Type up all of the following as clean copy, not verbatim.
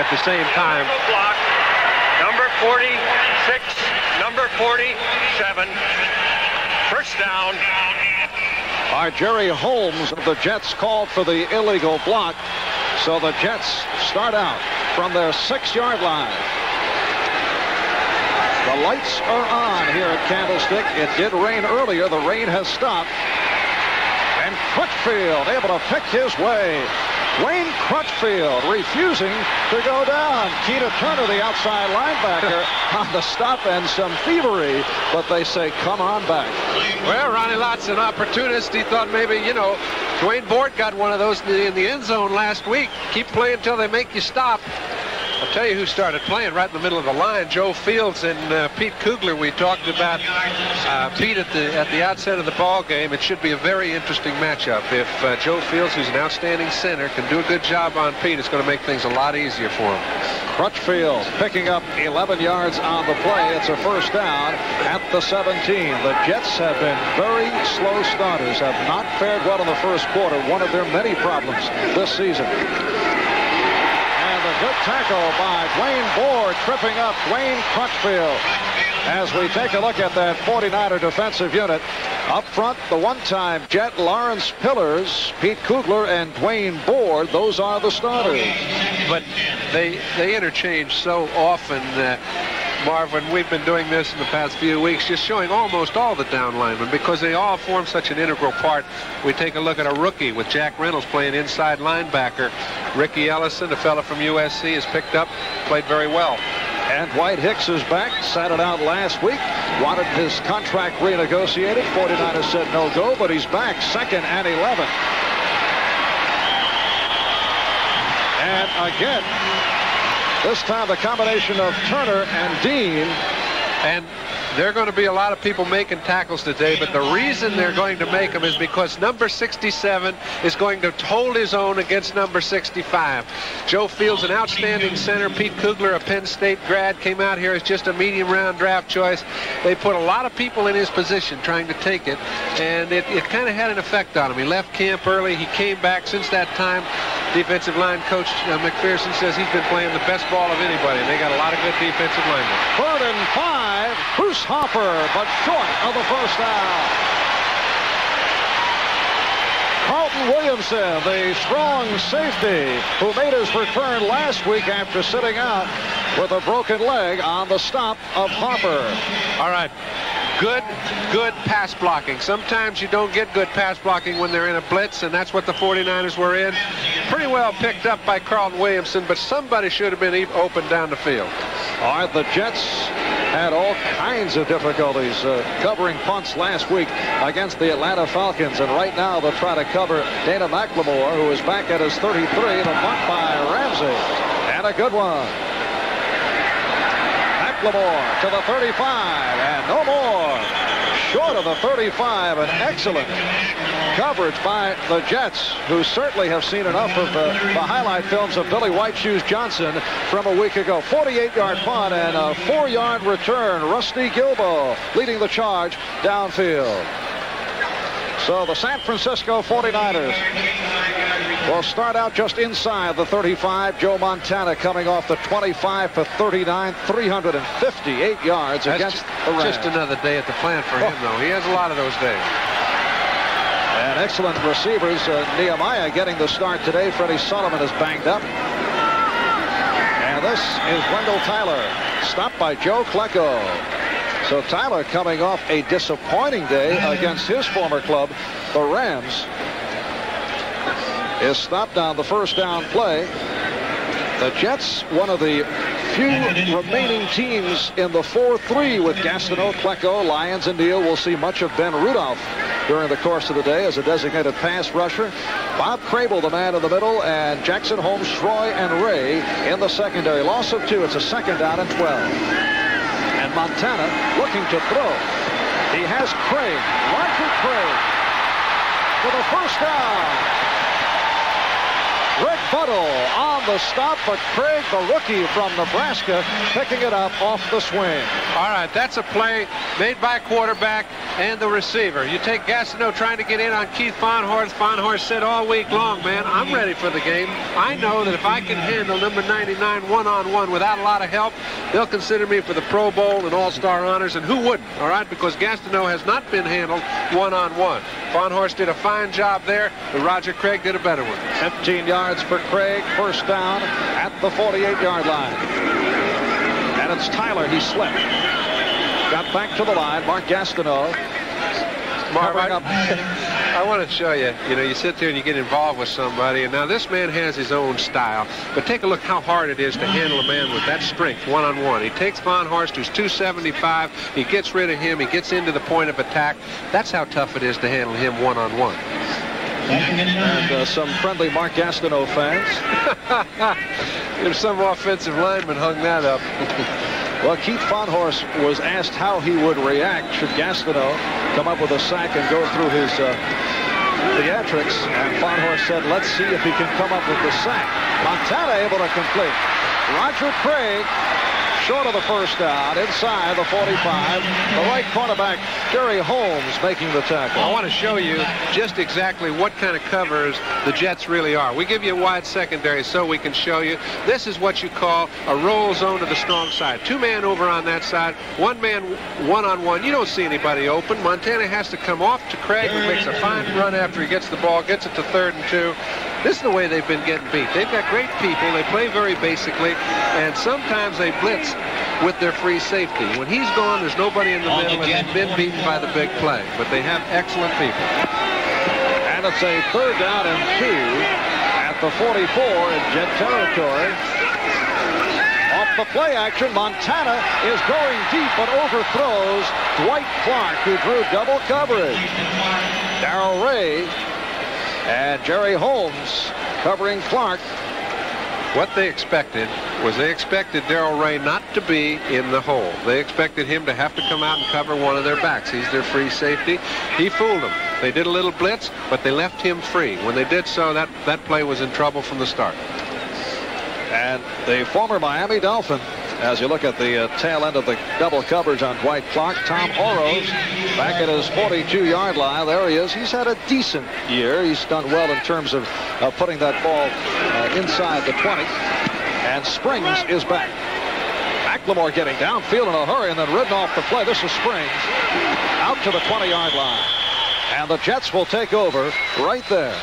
at the same time. Block. Number 46, number 47. First down. Our Jerry Holmes of the Jets called for the illegal block. So the Jets start out from their 6-yard line. The lights are on here at Candlestick. It did rain earlier. The rain has stopped. And Crutchfield able to pick his way. Wayne Crutchfield refusing to go down. Tina Turner, the outside linebacker, on the stop and some thievery, but they say, come on back. Well, Ronnie Lott's an opportunist. He thought maybe, Dwayne Board got one of those in the end zone last week. Keep playing until they make you stop. I'll tell you who started playing right in the middle of the line. Joe Fields and Pete Kugler. We talked about Pete at the outset of the ball game. It should be a very interesting matchup. If Joe Fields, who's an outstanding center, can do a good job on Pete, it's going to make things a lot easier for him. Crutchfield picking up 11 yards on the play. It's a first down at the 17. The Jets have been very slow starters, have not fared well in the first quarter, one of their many problems this season. Good tackle by Dwayne Board, tripping up Wayne Crutchfield. As we take a look at that 49er defensive unit, up front, the one-time Jet, Lawrence Pillars, Pete Kugler, and Dwayne Board. Those are the starters. But they interchange so often. Marvin, we've been doing this in the past few weeks, just showing almost all the down linemen because they all form such an integral part. We take a look at a rookie with Jack Reynolds playing inside linebacker. Ricky Ellison, a fella from USC, has picked up, played very well. And Dwight Hicks is back, sat it out last week, wanted his contract renegotiated. 49ers said no go, but he's back, 2nd and 11. And again, this time the combination of Turner and Dean. And there are going to be a lot of people making tackles today, but the reason they're going to make them is because number 67 is going to hold his own against number 65. Joe Fields, an outstanding center. Pete Kugler, a Penn State grad, came out here as just a medium round draft choice. They put a lot of people in his position trying to take it, and it kind of had an effect on him. He left camp early. He came back. Since that time, defensive line coach McPherson says he's been playing the best ball of anybody. They got a lot of good defensive linemen. 3rd and 5. Bruce Hopper, but short of the first down. Carlton Williamson, the strong safety who made his return last week after sitting out with a broken leg on the stop of Hopper. All right. Good pass blocking. Sometimes you don't get good pass blocking when they're in a blitz, and that's what the 49ers were in. Pretty well picked up by Carlton Williamson, but somebody should have been open down the field. All right, the Jets had all kinds of difficulties covering punts last week against the Atlanta Falcons, and right now they'll try to cover Dana McLemore, who is back at his 33, the punt by Ramsey, and a good one. McLemore to the 35, and no more. Short of the 35, an excellent coverage by the Jets, who certainly have seen enough of the highlight films of Billy White Shoes Johnson from a week ago. 48-yard punt and a 4-yard return. Rusty Gilbo leading the charge downfield. So the San Francisco 49ers will start out just inside the 35. Joe Montana coming off the 25 for 39, 358 yards against the Rams. Just another day at the plant for him, though. He has a lot of those days. And excellent receivers. Nehemiah getting the start today. Freddie Solomon is banged up. And this is Wendell Tyler, stopped by Joe Klecko. So Tyler coming off a disappointing day against his former club, the Rams, is stopped on the first down play. The Jets, one of the few remaining teams in the 4-3 with Gastineau, Klecko, Lyons, and Neal. We'll see much of Ben Rudolph during the course of the day as a designated pass rusher. Bob Crable, the man in the middle, and Jackson Holmes, Troy, and Ray in the secondary. Loss of 2. It's a 2nd down and 12. And Montana looking to throw. He has Craig, Roger Craig, for the first down. Rick Buddle on the stop, but Craig, the rookie from Nebraska, picking it up off the swing. All right, that's a play made by quarterback and the receiver. You take Gastineau trying to get in on Keith Fahnhorst. Fahnhorst said all week long, man, I'm ready for the game. I know that if I can handle number 99 one-on-one without a lot of help, they'll consider me for the Pro Bowl and All-Star honors, and who wouldn't, all right, because Gastineau has not been handled one-on-one. Fahnhorst did a fine job there, but Roger Craig did a better one. 15 yards for Craig, first down at the 48-yard line. And it's Tyler, he slipped. Got back to the line, Mark Gastineau. Marv, I want to show you, you sit there and you get involved with somebody, and now this man has his own style, but take a look how hard it is to handle a man with that strength one-on-one. He takes Fahnhorst, who's 275, he gets rid of him, he gets into the point of attack. That's how tough it is to handle him one-on-one. And some friendly Mark Gastineau fans. If some offensive lineman hung that up. Well, Keith Fahnhorst was asked how he would react should Gastineau come up with a sack and go through his theatrics. And Fahnhorst said, let's see if he can come up with the sack. Montana able to complete. Roger Craig, short of the first down, inside the 45. The right cornerback, Jerry Holmes, making the tackle. I want to show you just exactly what kind of covers the Jets really are. We give you a wide secondary so we can show you. This is what you call a roll zone to the strong side. Two man over on that side, one man one-on-one. You don't see anybody open. Montana has to come off to Craig, who makes a fine run after he gets the ball, gets it to 3rd and 2. This is the way they've been getting beat. They've got great people. They play very basically, and sometimes they blitz with their free safety. When he's gone, there's nobody in the middle, and they've been beaten by the big play. But they have excellent people. And it's a 3rd down and 2 at the 44 in Jet territory. Off the play action, Montana is going deep but overthrows Dwight Clark, who drew double coverage. Darrell Ray and Jerry Holmes covering Clark. What they expected was they expected Darrell Ray not to be in the hole. They expected him to have to come out and cover one of their backs. He's their free safety. He fooled them. They did a little blitz, but they left him free. When they did so, that play was in trouble from the start. And the former Miami Dolphin, as you look at the tail end of the double coverage on Dwight Clark, Tom Oroz back at his 42-yard line. There he is. He's had a decent year. He's done well in terms of putting that ball inside the 20. And Springs is back. McLemore getting downfield in a hurry and then ridden off the play. This is Springs out to the 20-yard line. And the Jets will take over right there.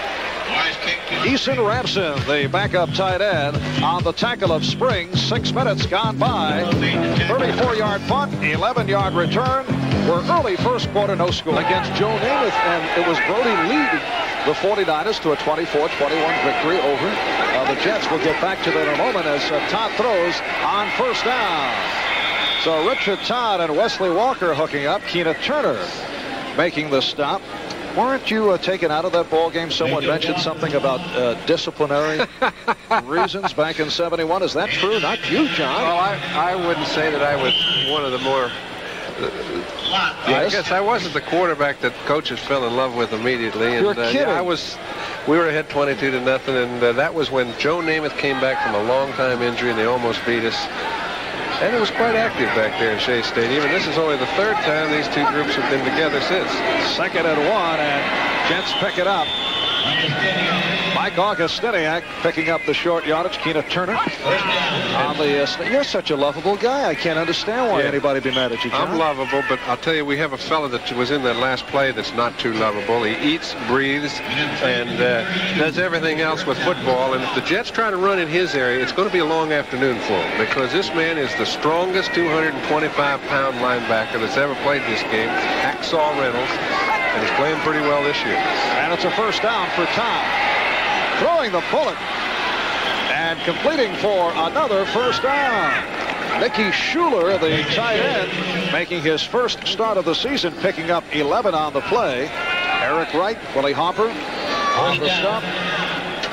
Eason Ramson, the backup tight end, on the tackle of Springs. 6 minutes gone by. 34-yard punt, 11-yard return. We're early first quarter, no score against Joe Namath, and it was Brody leading the 49ers to a 24-21 victory over the Jets. We'll get back to that in a moment as Todd throws on first down. So Richard Todd and Wesley Walker hooking up. Keena Turner making the stop. Weren't you taken out of that ball game? Someone mentioned something about disciplinary reasons back in '71. Is that true? Not you, John. Well, I wouldn't say that I was one of the more... I guess I wasn't the quarterback that coaches fell in love with immediately. And, You're kidding. We were ahead 22-0, and that was when Joe Namath came back from a long-time injury, and they almost beat us. And it was quite active back there in Shea Stadium. And this is only the 3rd time these two groups have been together since. 2nd and 1, and Jets pick it up. Mike Augustiniak picking up the short yardage. Keena Turner on the you're such a lovable guy. I can't understand why anybody be mad at you, John. I'm lovable, but I'll tell you, we have a fella that was in that last play that's not too lovable. He eats, breathes, and does everything else with football. And if the Jets try to run in his area, it's going to be a long afternoon for him, because this man is the strongest 225-pound linebacker that's ever played this game, Hacksaw Reynolds, and he's playing pretty well this year. And it's a first down for Tom. Throwing the bullet and completing for another first down. Mickey Schuler, the tight end, making his first start of the season, picking up 11 on the play. Eric Wright, Willie Hopper on the stop.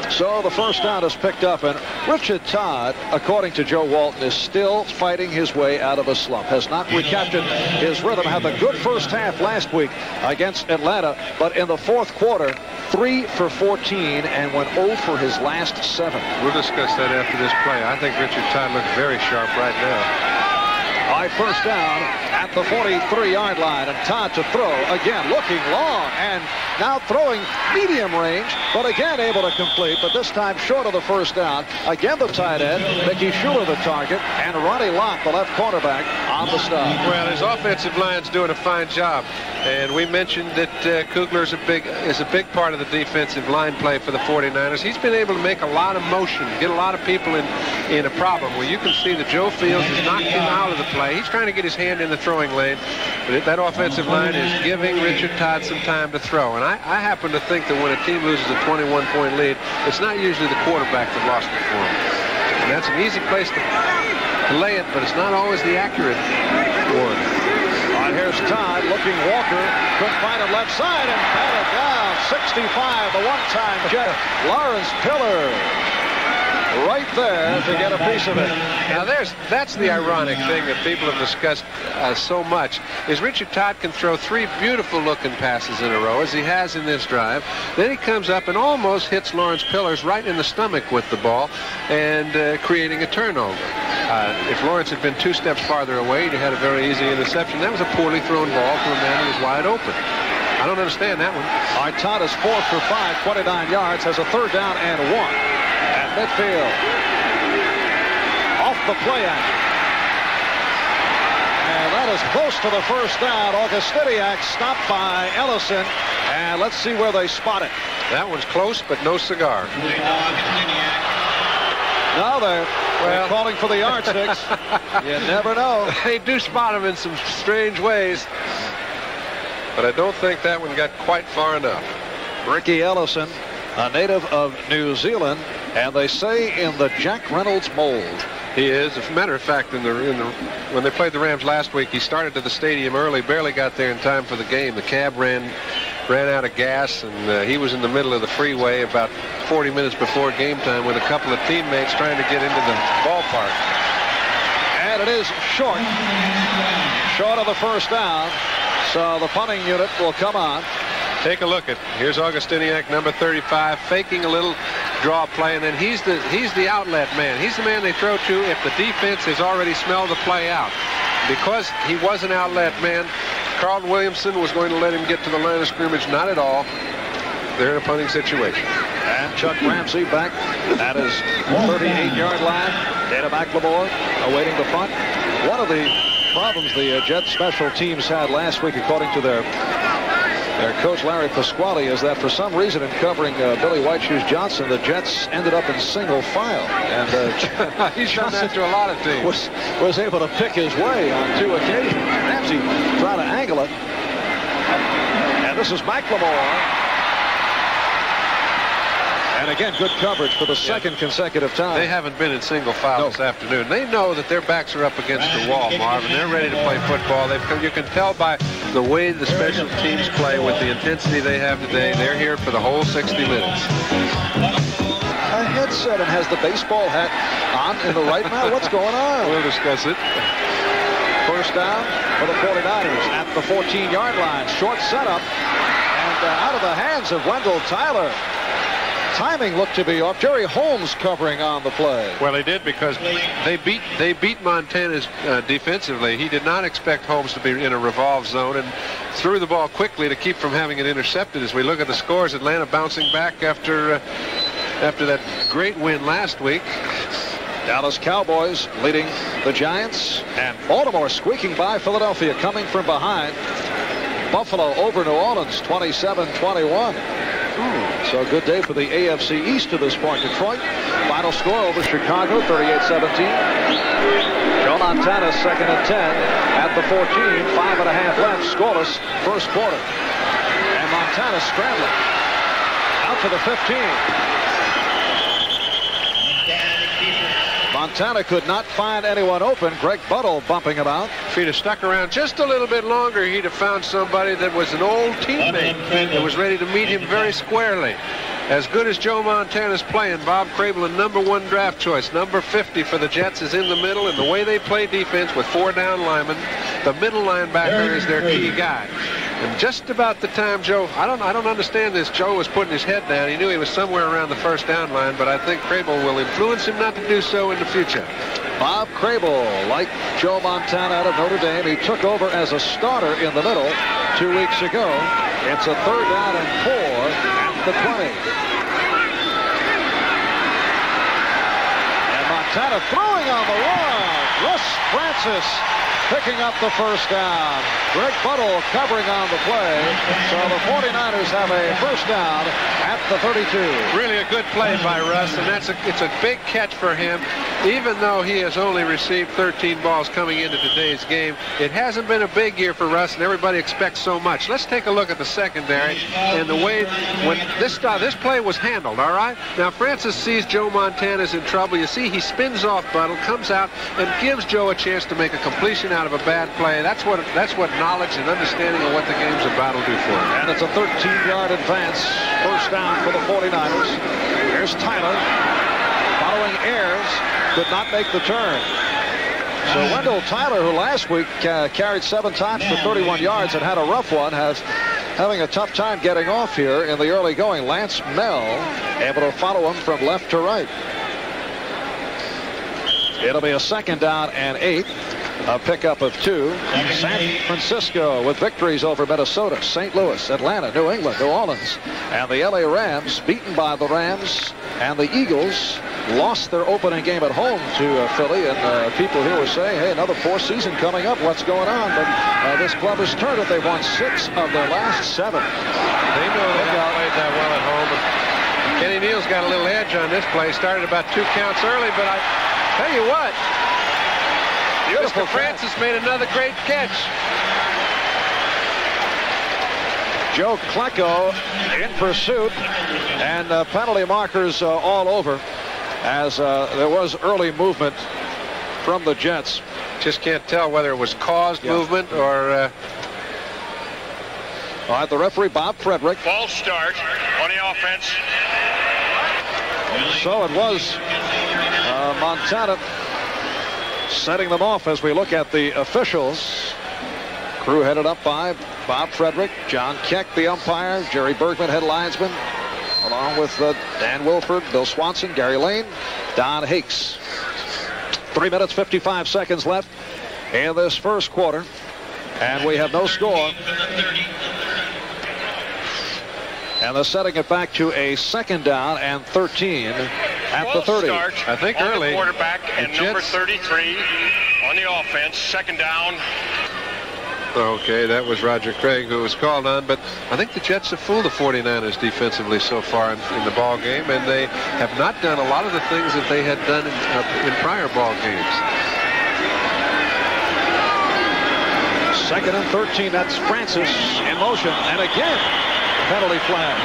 So the first down is picked up, and Richard Todd, according to Joe Walton, is still fighting his way out of a slump. Has not recaptured his rhythm. Had a good first half last week against Atlanta, but in the fourth quarter, 3 for 14 and went 0 for his last 7. We'll discuss that after this play. I think Richard Todd looks very sharp right now. All right, first down at the 43-yard line, and Todd to throw again, looking long, and now throwing medium range, but again able to complete, but this time short of the first down. Again, the tight end, Mickey Schuler the target, and Ronnie Lott, the left cornerback, on the stop. Well, his offensive line's doing a fine job, and we mentioned that Kugler is a big part of the defensive line play for the 49ers. He's been able to make a lot of motion, get a lot of people in a problem. Well, you can see that Joe Fields has knocked him out of the play. He's trying to get his hand in the throwing lane, but that offensive line is giving Richard Todd some time to throw. And I happen to think that when a team loses a 21-point lead, it's not usually the quarterback that lost it for them. And that's an easy place to lay it, but it's not always the accurate one. All right, here's Todd looking Walker. Couldn't find it left side and batted down. 65, the one-time Jet, Lawrence Pillar. Right there to get a piece of it. Now that's the ironic thing that people have discussed so much, is Richard Todd can throw 3 beautiful looking passes in a row, as he has in this drive. Then he comes up and almost hits Lawrence Pillars right in the stomach with the ball, and creating a turnover. If Lawrence had been 2 steps farther away, he'd have had a very easy interception. That was a poorly thrown ball to a man who was wide open. I don't understand that one. All right, Todd is 4 for 5, 29 yards, has a third down and 1. Midfield. Off the play action. And that is close to the first down. Augustiniak stopped by Ellison. And let's see where they spot it. That one's close, but no cigar. Now they're calling for the yardsticks. You never know. They do spot him in some strange ways. But I don't think that one got quite far enough. Ricky Ellison, a native of New Zealand, and they say in the Jack Reynolds mold. He is. As a matter of fact, when they played the Rams last week, he started to the stadium early, barely got there in time for the game. The cab ran out of gas, and he was in the middle of the freeway about 40 minutes before game time with a couple of teammates trying to get into the ballpark. And it is short of the first down, so the punting unit will come on. Take a look at, here's Augustiniak, number 35, faking a little draw play, and then he's the outlet man. He's the man they throw to if the defense has already smelled the play out. Because he was an outlet man, Carlton Williamson was going to let him get to the line of scrimmage. Not at all. They're in a punting situation. And Chuck Ramsey back at his 38-yard line. Dana McLemore awaiting the punt. One of the problems the Jets special teams had last week, according to their coach Larry Pasquale, is that for some reason in covering Billy White Shoes Johnson, the Jets ended up in single file, and he's done that to a lot of teams. Was able to pick his way on 2 occasions. Ramsey tried to angle it, and this is McLemore. And again, good coverage for the second consecutive time. They haven't been in single file this afternoon. They know that their backs are up against the wall, Marvin. They're ready to play football. You can tell by the way the special teams play with the intensity they have today. They're here for the whole 60 minutes. A headset and has the baseball hat on in the right mouth. What's going on? We'll discuss it. First down for the 49ers at the 14-yard line. Short setup and out of the hands of Wendell Tyler. Timing looked to be off. Jerry Holmes covering on the play. Well, he did, because they beat Montana's defensively. He did not expect Holmes to be in a revolve zone and threw the ball quickly to keep from having it intercepted. As we look at the scores, Atlanta bouncing back after that great win last week. Dallas Cowboys leading the Giants, and Baltimore squeaking by Philadelphia, coming from behind. Buffalo over New Orleans 27-21. So a good day for the AFC East to this point. Detroit, final score over Chicago, 38-17. Joe Montana, 2nd and 10 at the 14. 5.5 left, scoreless, first quarter. And Montana scrambling out to the 15. Montana could not find anyone open. Greg Buttle bumping about. If he'd have stuck around just a little bit longer, he'd have found somebody that was an old teammate that was ready to meet him very squarely. As good as Joe Montana's playing, Bob Crable, a #1 draft choice. Number 50 for the Jets is in the middle, and the way they play defense with 4 down linemen, the middle linebacker is their key guy. And just about the time Joe, I don't understand this, Joe was putting his head down. He knew he was somewhere around the first down line, but I think Crable will influence him not to do so in the future. Bob Crable, like Joe Montana out of Notre Dame, he took over as a starter in the middle 2 weeks ago. It's a 3rd down and 4 at the 20. And Montana throwing on the run. Russ Francis picking up the first down. Greg Buttle covering on the play. So the 49ers have a first down at the 32. Really a good play by Russ, and it's a big catch for him. Even though he has only received 13 balls coming into today's game, it hasn't been a big year for Russ, and everybody expects so much. Let's take a look at the secondary and the way when this play was handled, all right? Now, Francis sees Joe Montana's in trouble. You see he spins off Buttle, comes out, and gives Joe a chance to make a completion out of a bad play. That's what knowledge and understanding of what the game's about will do for him. And it's a 13-yard advance. First down for the 49ers. Here's Tyler. Following Ayers, could not make the turn. So Wendell Tyler, who last week carried 7 times for 31 yards and had a rough one, having a tough time getting off here in the early going. Lance Mel able to follow him from left to right. It'll be a 2nd down and 8. A pickup of 2. San Francisco with victories over Minnesota, St. Louis, Atlanta, New England, New Orleans, and the LA Rams beaten by the Rams, and the Eagles lost their opening game at home to Philly. And people here were saying, hey, another poor season coming up. What's going on? But this club has turned it. They've won 6 of their last 7. They know they haven't played that well at home. And Kenny Neal's got a little edge on this play. Started about 2 counts early, but I tell you what, Mr. Francis made another great catch. Joe Klecko in pursuit, and penalty markers all over as there was early movement from the Jets. Just can't tell whether it was caused movement or... All right, the referee, Bob Frederick. False start on the offense. So it was Montana setting them off as we look at the officials. Crew headed up by Bob Frederick, John Keck, the umpire, Jerry Bergman, head linesman, along with Dan Wilford, Bill Swanson, Gary Lane, Don Hakes. 3 minutes, 55 seconds left in this first quarter, and we have no score. And they're setting it back to a 2nd down and 13 at the 30. I think early. The quarterback and number 33 on the offense. 2nd down. Okay, that was Roger Craig who was called on, but I think the Jets have fooled the 49ers defensively so far in the ball game, and they have not done a lot of the things that they had done in prior ball games. 2nd and 13. That's Francis in motion, and again penalty flag.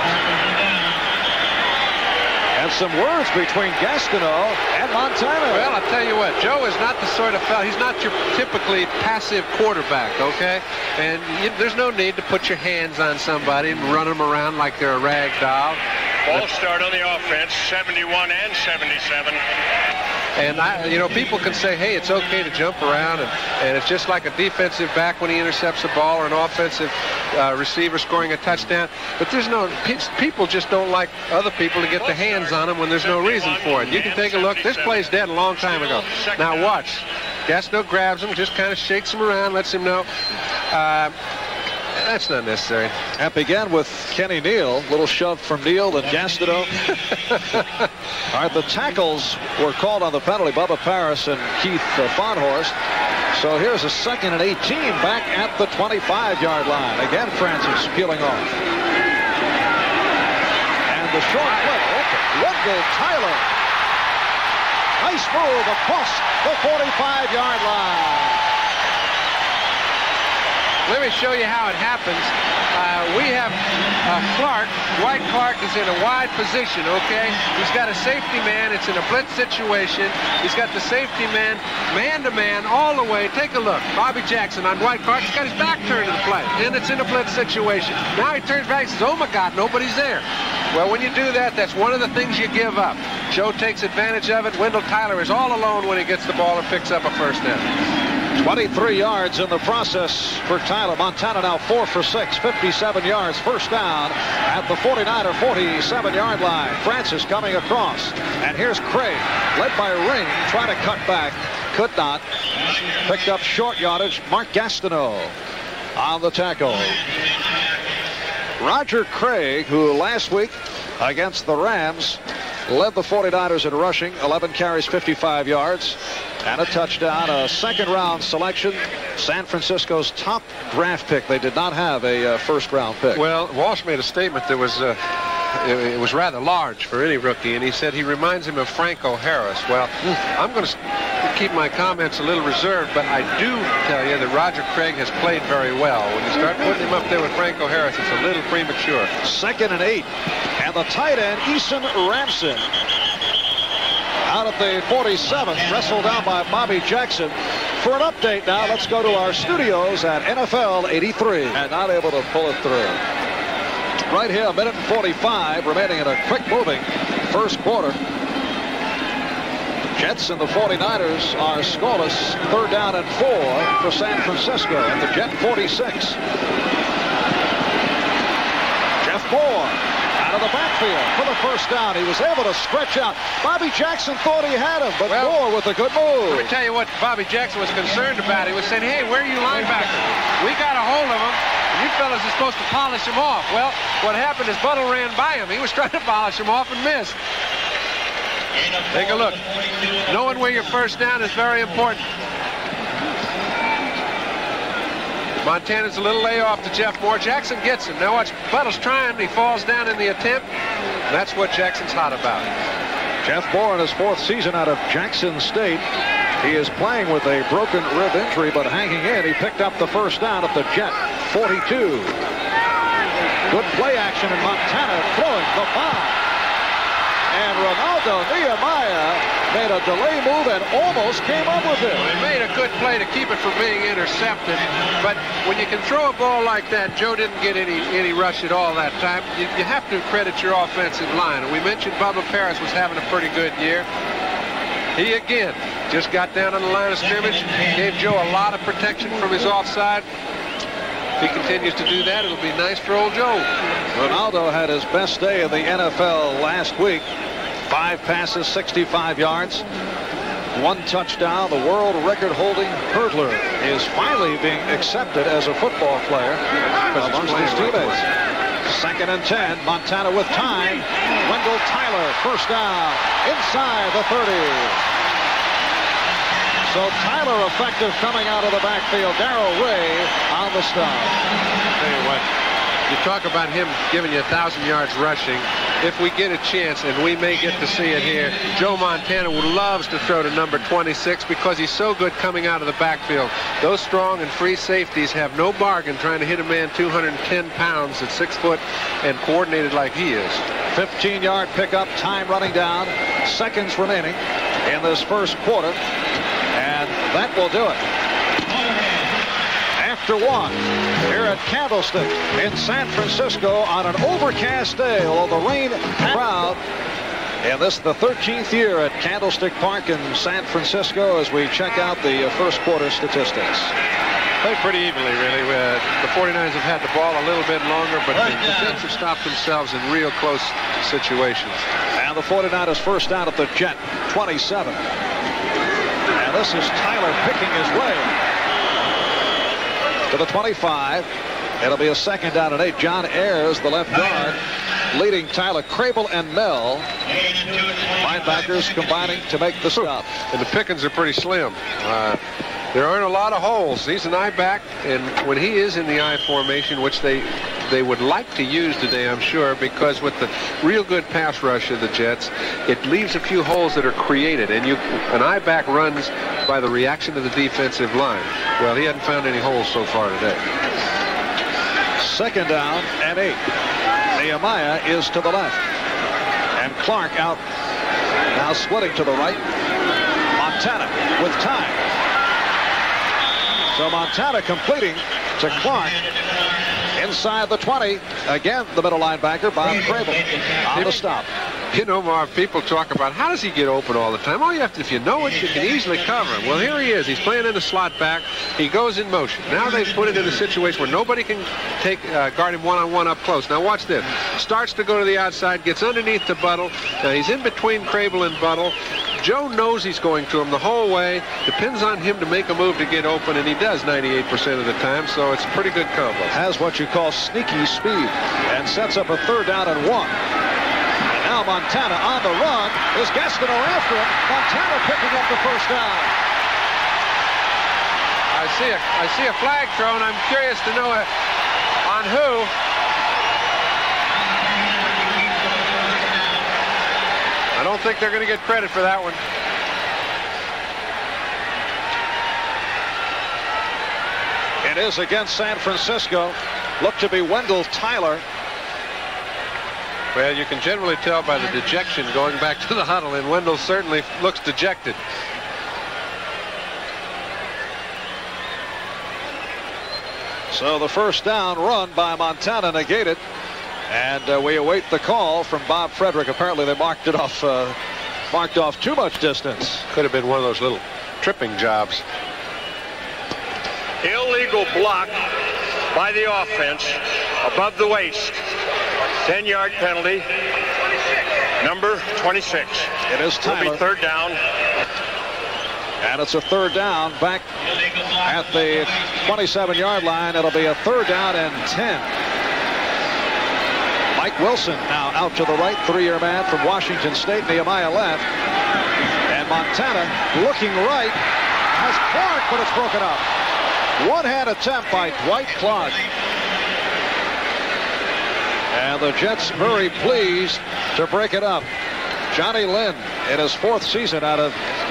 And some words between Gastineau and Montana. Well, I'll tell you what, Joe is not the sort of fellow, he's not your typically passive quarterback, okay? And there's no need to put your hands on somebody and run them around like they're a rag doll. False start on the offense, 71 and 77. And people can say, hey, it's okay to jump around, and it's just like a defensive back when he intercepts a ball, or an offensive receiver scoring a touchdown. But people just don't like other people to get their hands on them when there's no reason for it. You can take a look. This play's dead a long time ago. Now watch. Gastineau grabs him, just kind of shakes him around, lets him know. That's not necessary. That began with Kenny Neal. Little shove from Neal, then Gastineau. All right, the tackles were called on the penalty, Bubba Paris and Keith Fonhorst. So here's a 2nd and 18 back at the 25-yard line. Again, Francis peeling off. And the short flip open. Wendell Tyler. Nice move across the 45-yard line. Let me show you how it happens. We have Clark. Dwight Clark is in a wide position, okay? He's got a safety man. It's in a blitz situation. He's got the safety man, man-to-man, all the way. Take a look. Bobby Jackson on Dwight Clark. He's got his back turned to the play, and it's in a blitz situation. Now he turns back and says, oh, my God, nobody's there. Well, when you do that, that's one of the things you give up. Joe takes advantage of it. Wendell Tyler is all alone when he gets the ball and picks up a first down. 23 yards in the process for Tyler. Montana now 4 for 6, 57 yards. First down at the 49er 47-yard line. Francis coming across. And here's Craig, led by Ring, trying to cut back. Could not. Picked up short yardage. Mark Gastineau on the tackle. Roger Craig, who last week against the Rams led the 49ers in rushing, 11 carries, 55 yards, and a touchdown. A second-round selection, San Francisco's top draft pick. They did not have a first-round pick. Well, Walsh made a statement that was it was rather large for any rookie, and he said he reminds him of Franco Harris. Well, I'm going to keep my comments a little reserved, but I do tell you that Roger Craig has played very well. When you start putting him up there with Franco Harris, it's a little premature. 2nd and 8, and the tight end, Eason Ramson, out of the 47, wrestled down by Bobby Jackson. For an update now, let's go to our studios at NFL 83, and not able to pull it through. Right here, a minute and 45 remaining in a quick-moving first quarter. Jets and the 49ers are scoreless. 3rd down and 4 for San Francisco at the Jet 46. Jeff Moore out of the backfield for the first down. He was able to stretch out. Bobby Jackson thought he had him, but Moore with a good move. Let me tell you what Bobby Jackson was concerned about. He was saying, hey, where are you linebackers? We got a hold of him. You fellas are supposed to polish him off. Well, what happened is Buttle ran by him. He was trying to polish him off and missed. Take a look. Knowing where your first down is very important. Montana's a little layoff to Jeff Moore. Jackson gets him. Now watch, Buttle's trying. He falls down in the attempt. That's what Jackson's hot about. Jeff Moore in his 4th season out of Jackson State. He is playing with a broken rib injury, but hanging in. He picked up the first down at the Jet 42. Good play action in Montana, throwing the bomb. And Ronaldo Nehemiah made a delay move and almost came up with it. He made a good play to keep it from being intercepted. But when you can throw a ball like that, Joe didn't get any rush at all that time. You have to credit your offensive line. And we mentioned Bubba Paris was having a pretty good year. He again just got down on the line of scrimmage, gave Joe a lot of protection from his offside. If he continues to do that, it'll be nice for old Joe. Ronaldo had his best day in the NFL last week. 5 passes, 65 yards, 1 touchdown. The world record-holding hurdler is finally being accepted as a football player amongst his teammates. 2nd and 10, Montana with time. Wendell Tyler, first down, inside the 30. So Tyler effective coming out of the backfield. Darrell Ray on the stop. Tell you what, you talk about him giving you 1,000 yards rushing. If we get a chance, and we may get to see it here, Joe Montana loves to throw to number 26 because he's so good coming out of the backfield. Those strong and free safeties have no bargain trying to hit a man 210 pounds at 6 foot and coordinated like he is. 15-yard pickup, time running down, seconds remaining in this first quarter, and that will do it. After 1 here at Candlestick in San Francisco on an overcast day, although the rain crowd. And this is the 13th year at Candlestick Park in San Francisco as we check out the first quarter statistics. Played pretty evenly, really. The 49ers have had the ball a little bit longer, but the defense have stopped themselves in real close situations. And the 49ers first down at the Jet 27. And this is Tyler picking his way to the 25. It'll be a 2nd down and 8. John Ayers, the left guard, leading Tyler. Crable and Mel, linebackers, combining to make the stop. And the pickings are pretty slim. There aren't a lot of holes. He's an I-back, and when he is in the I formation, which they would like to use today, I'm sure, because with the real good pass rush of the Jets, it leaves a few holes that are created, and an I-back runs by the reaction of the defensive line. Well, he hasn't found any holes so far today. 2nd down and 8. Nehemiah is to the left, and Clark out, now splitting to the right. Montana with time. So Montana completing to Clark inside the 20. Again, the middle linebacker, Bob Crable, on the stop. You know, Marv, people talk about how does he get open all the time. All you have to, if you know it, you can easily cover him. Well, here he is. He's playing in the slot back. He goes in motion. Now they've put it in a situation where nobody can guard him one-on-one up close. Now watch this. Starts to go to the outside, gets underneath to Buttle. Now he's in between Crable and Buttle. Joe knows he's going to him the whole way. Depends on him to make a move to get open, and he does 98% of the time, so it's a pretty good combo. Has what you call sneaky speed and sets up a 3rd down and 1. Now Montana on the run. Is Gastineau after him? Montana picking up the 1st down. I see a flag thrown. I'm curious to know on who. I don't think they're going to get credit for that one. It is against San Francisco. Looked to be Wendell Tyler. Well, you can generally tell by the dejection going back to the huddle, and Wendell certainly looks dejected. So the 1st down run by Montana negated, and we await the call from Bob Frederick. Apparently they marked off too much distance. Could have been one of those little tripping jobs. Illegal block by the offense above the waist. 10-yard penalty. Number 26. It is Tyler. Will be 3rd down. And it's a 3rd down back at the 27-yard line. It'll be a 3rd down and 10. Mike Wilson now out to the right, 3-year man from Washington State. Nehemiah left. And Montana looking right. Has Clark, but it's broken up. One-hand attempt by Dwight Clark. And the Jets very pleased to break it up. Johnny Lynn in his 4th season out of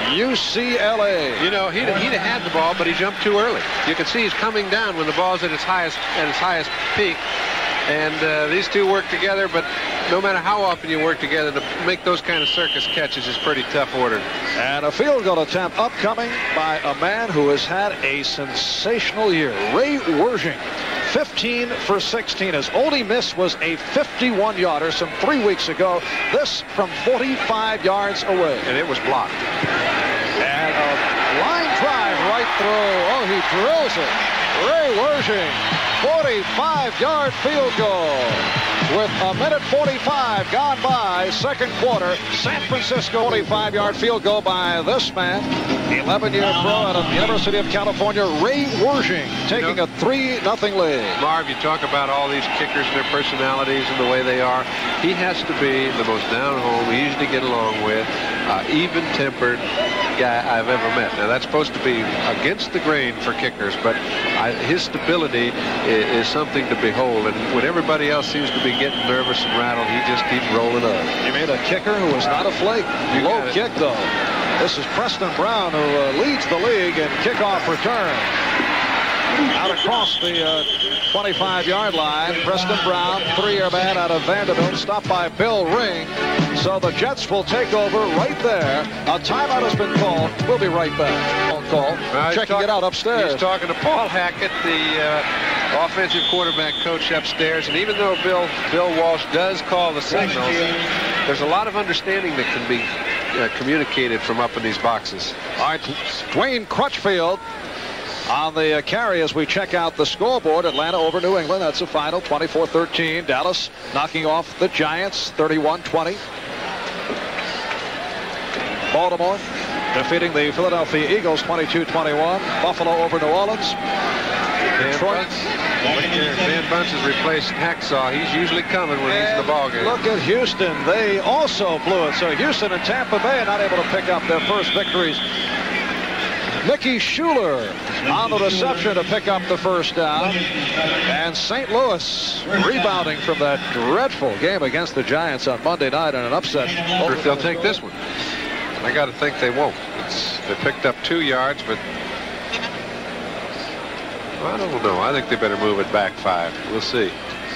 UCLA. You know, he'd have had the ball, but he jumped too early. You can see he's coming down when the ball's at its highest peak. And these two work together, but no matter how often you work together, to make those kind of circus catches is pretty tough order. And a field goal attempt upcoming by a man who has had a sensational year, Ray Wersching. 15 for 16. His only miss was a 51-yarder some 3 weeks ago. This from 45 yards away. And it was blocked. And a line drive right through. Oh, he drills it. Ray Wersching, 45-yard field goal. With a minute 45 gone by, 2nd quarter, San Francisco 45-yard field goal by this man. 11-year pro out of the University of California, Ray Wersching, taking a 3-0 lead. Marv, you talk about all these kickers and their personalities and the way they are. He has to be the most down-home, easy to get along with, even-tempered guy I've ever met. Now, that's supposed to be against the grain for kickers, but his stability is something to behold. And when everybody else seems to be getting nervous and rattled, he just keeps rolling up. You mean a kicker who was not a flake? Low kick, though. This is Preston Brown, who leads the league in kickoff return. Out across the 25-yard line, Preston Brown, 3-year man out of Vanderbilt, stopped by Bill Ring. So the Jets will take over right there. A timeout has been called. We'll be right back. Call. Checking it out upstairs. He's talking to Paul Hackett, the offensive quarterback coach upstairs. And even though Bill Walsh does call the signals, there's a lot of understanding that can be communicated from up in these boxes. All right, Dwayne Crutchfield on the carry as we check out the scoreboard. Atlanta over New England. That's a final 24-13. Dallas knocking off the Giants 31-20. Baltimore defeating the Philadelphia Eagles 22-21. Buffalo over New Orleans. Detroit. Dan Bunch has replaced Hacksaw. He's usually coming when he's in the ballgame. Look at Houston. They also blew it. So Houston and Tampa Bay are not able to pick up their first victories. Mickey Schuler on the reception to pick up the 1st down. And St. Louis rebounding from that dreadful game against the Giants on Monday night in an upset. If they'll take this one. I got to think they won't. They picked up 2 yards, but I don't know. I think they better move it back 5. We'll see.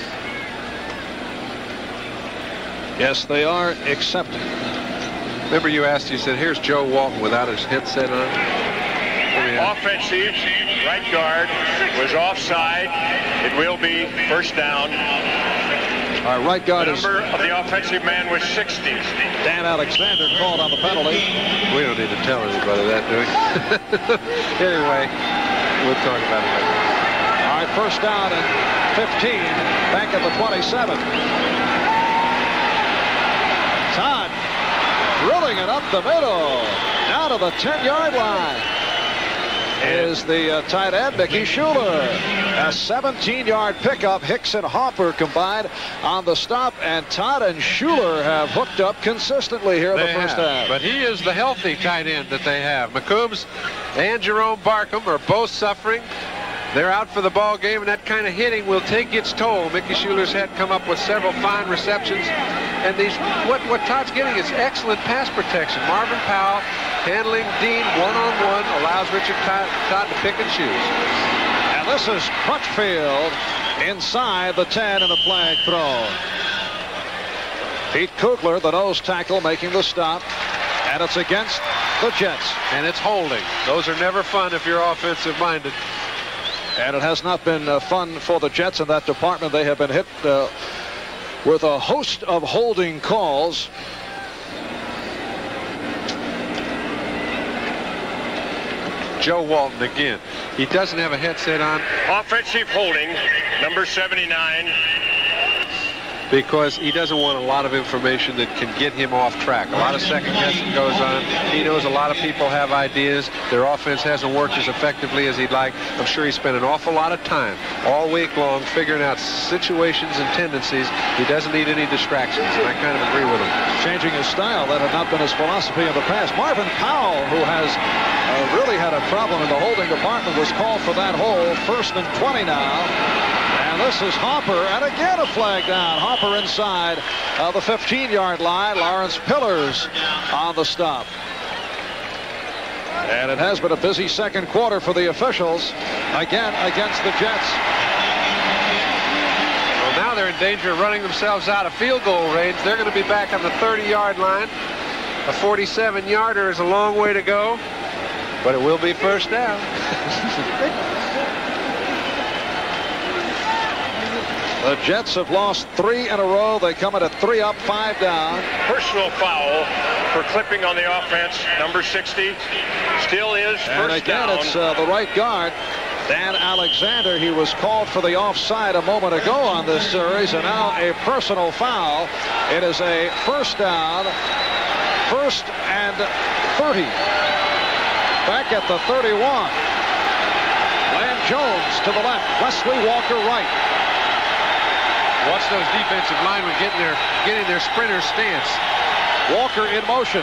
Yes, they are accepting. Remember you asked, you said, here's Joe Walton without his headset on. Offensive right guard was offside. It will be first down. Our right guard is... Number of the offensive man was 60. Dan Alexander called on the penalty. We don't need to tell anybody that, do we? Anyway, we'll talk about it later. All right, first down and 15, back at the 27. Todd drilling it up the middle, down to the 10-yard line. Is the tight end, Mickey Schuler. A 17-yard pickup. Hicks and Hopper combined on the stop, and Todd and Schuler have hooked up consistently here in the first half. But he is the healthy tight end that they have. McCombs and Jerome Barkham are both suffering. They're out for the ball game, and that kind of hitting will take its toll. Mickey Schuler's had come up with several fine receptions, and what Todd's getting is excellent pass protection. Marvin Powell handling Dean one-on-one allows Richard Todd to pick and choose. And this is Crutchfield inside the 10 in the flag throw. Pete Kugler, the nose tackle, making the stop, and it's against the Jets. And it's holding. Those are never fun if you're offensive-minded. And it has not been fun for the Jets in that department. They have been hit with a host of holding calls. Joe Walton again. He doesn't have a headset on. Offensive holding, number 79. Because he doesn't want a lot of information that can get him off track. A lot of second guessing goes on. He knows a lot of people have ideas. Their offense hasn't worked as effectively as he'd like. I'm sure he spent an awful lot of time all week long figuring out situations and tendencies. He doesn't need any distractions, and I kind of agree with him. Changing his style, that had not been his philosophy in the past. Marvin Powell, who has really had a problem in the holding department, was called for that hold. 1st and 20 now. And this is Hopper, and again a flag down. Hopper inside the 15-yard line. Lawrence Pillars on the stop. And it has been a busy second quarter for the officials, again against the Jets. Well, now they're in danger of running themselves out of field goal range. They're going to be back on the 30-yard line. A 47-yarder is a long way to go, but it will be first down. The Jets have lost 3 in a row. They come in at 3 up, 5 down. Personal foul for clipping on the offense, number 60. Still is first and again, down. It's the right guard, Dan Alexander. He was called for the offside a moment ago on this series, and now a personal foul. It is a first down, 1st and 30. Back at the 31. Lamb Jones to the left, Wesley Walker right. Watch those defensive linemen getting their sprinter stance. Walker in motion.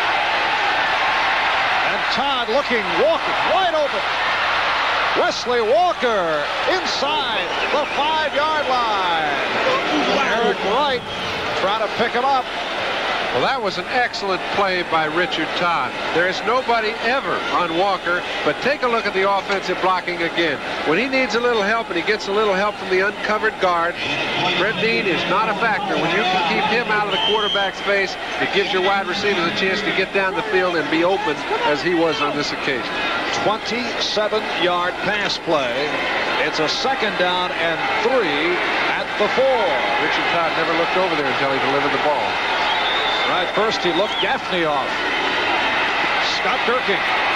And Todd looking, walking, wide open. Wesley Walker inside the 5-yard line. Eric Wright trying to pick him up. Well, that was an excellent play by Richard Todd. There is nobody ever on Walker, but take a look at the offensive blocking again. When he needs a little help and he gets a little help from the uncovered guard, Brent Dean is not a factor. When you can keep him out of the quarterback's face, it gives your wide receivers a chance to get down the field and be open as he was on this occasion. 27-yard pass play. It's a 2nd down and 3 at the 4. Richard Todd never looked over there until he delivered the ball. Right, first he looked Gaffney off. Scott Durking.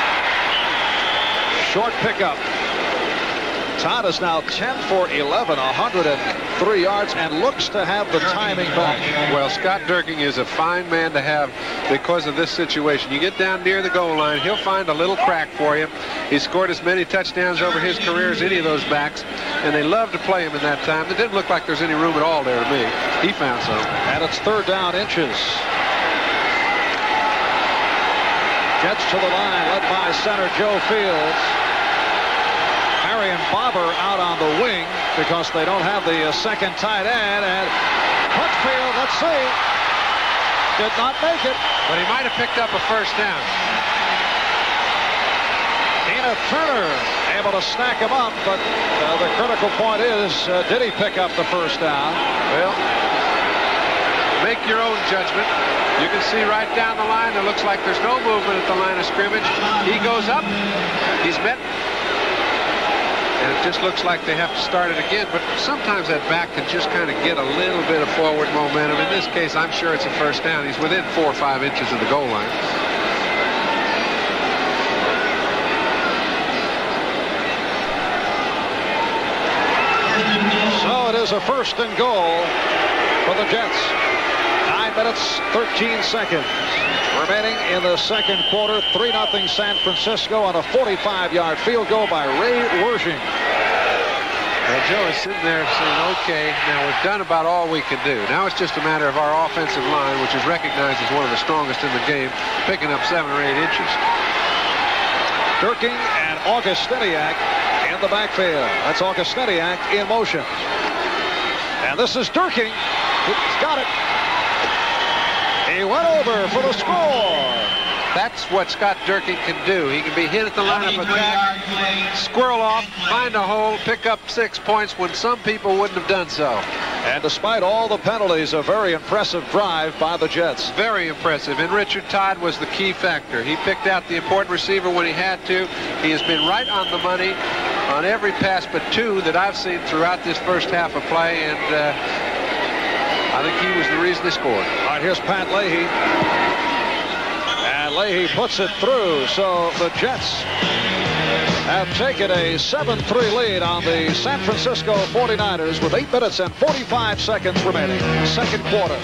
Short pickup. Todd is now 10 for 11, 103 yards, and looks to have the timing back. Well, Scott Durking is a fine man to have because of this situation. You get down near the goal line, he'll find a little crack for you. He scored as many touchdowns over his career as any of those backs, and they love to play him in that time. It didn't look like there's any room at all there to me. He found some. And it's 3rd down inches. Jets to the line, led by center Joe Fields. Marion Barber out on the wing because they don't have the second tight end. And Crutchfield, let's see, did not make it. But he might have picked up a first down. Tina Turner able to snack him up, but the critical point is, did he pick up the first down? Well, make your own judgment. You can see right down the line, it looks like there's no movement at the line of scrimmage. He goes up, He's met, and it just looks like they have to start it again, but sometimes that back can just kind of get a little bit of forward momentum. In this case, I'm sure it's a first down. He's within 4 or 5 inches of the goal line. So it is a 1st and goal for the Jets. 9 minutes, 13 seconds remaining in the second quarter. 3-0 San Francisco on a 45-yard field goal by Ray Wersching. Well, Joe is sitting there saying, okay, now we've done about all we can do. Now it's just a matter of our offensive line, which is recognized as one of the strongest in the game, picking up 7 or 8 inches. Durking and Augustiniak in the backfield. That's Augustiniak in motion. And this is Durking. He's got it. He went over for the score. That's what Scott Durking can do. He can be hit at the line of attack, squirrel off, find a hole, pick up 6 points when some people wouldn't have done so. And despite all the penalties, a very impressive drive by the Jets. Very impressive. And Richard Todd was the key factor. He picked out the important receiver when he had to. He has been right on the money on every pass but 2 that I've seen throughout this first half of play. And I think he was the reason they scored. All right, here's Pat Leahy. And Leahy puts it through. So the Jets have taken a 7-3 lead on the San Francisco 49ers with 8 minutes and 45 seconds remaining. Second quarter.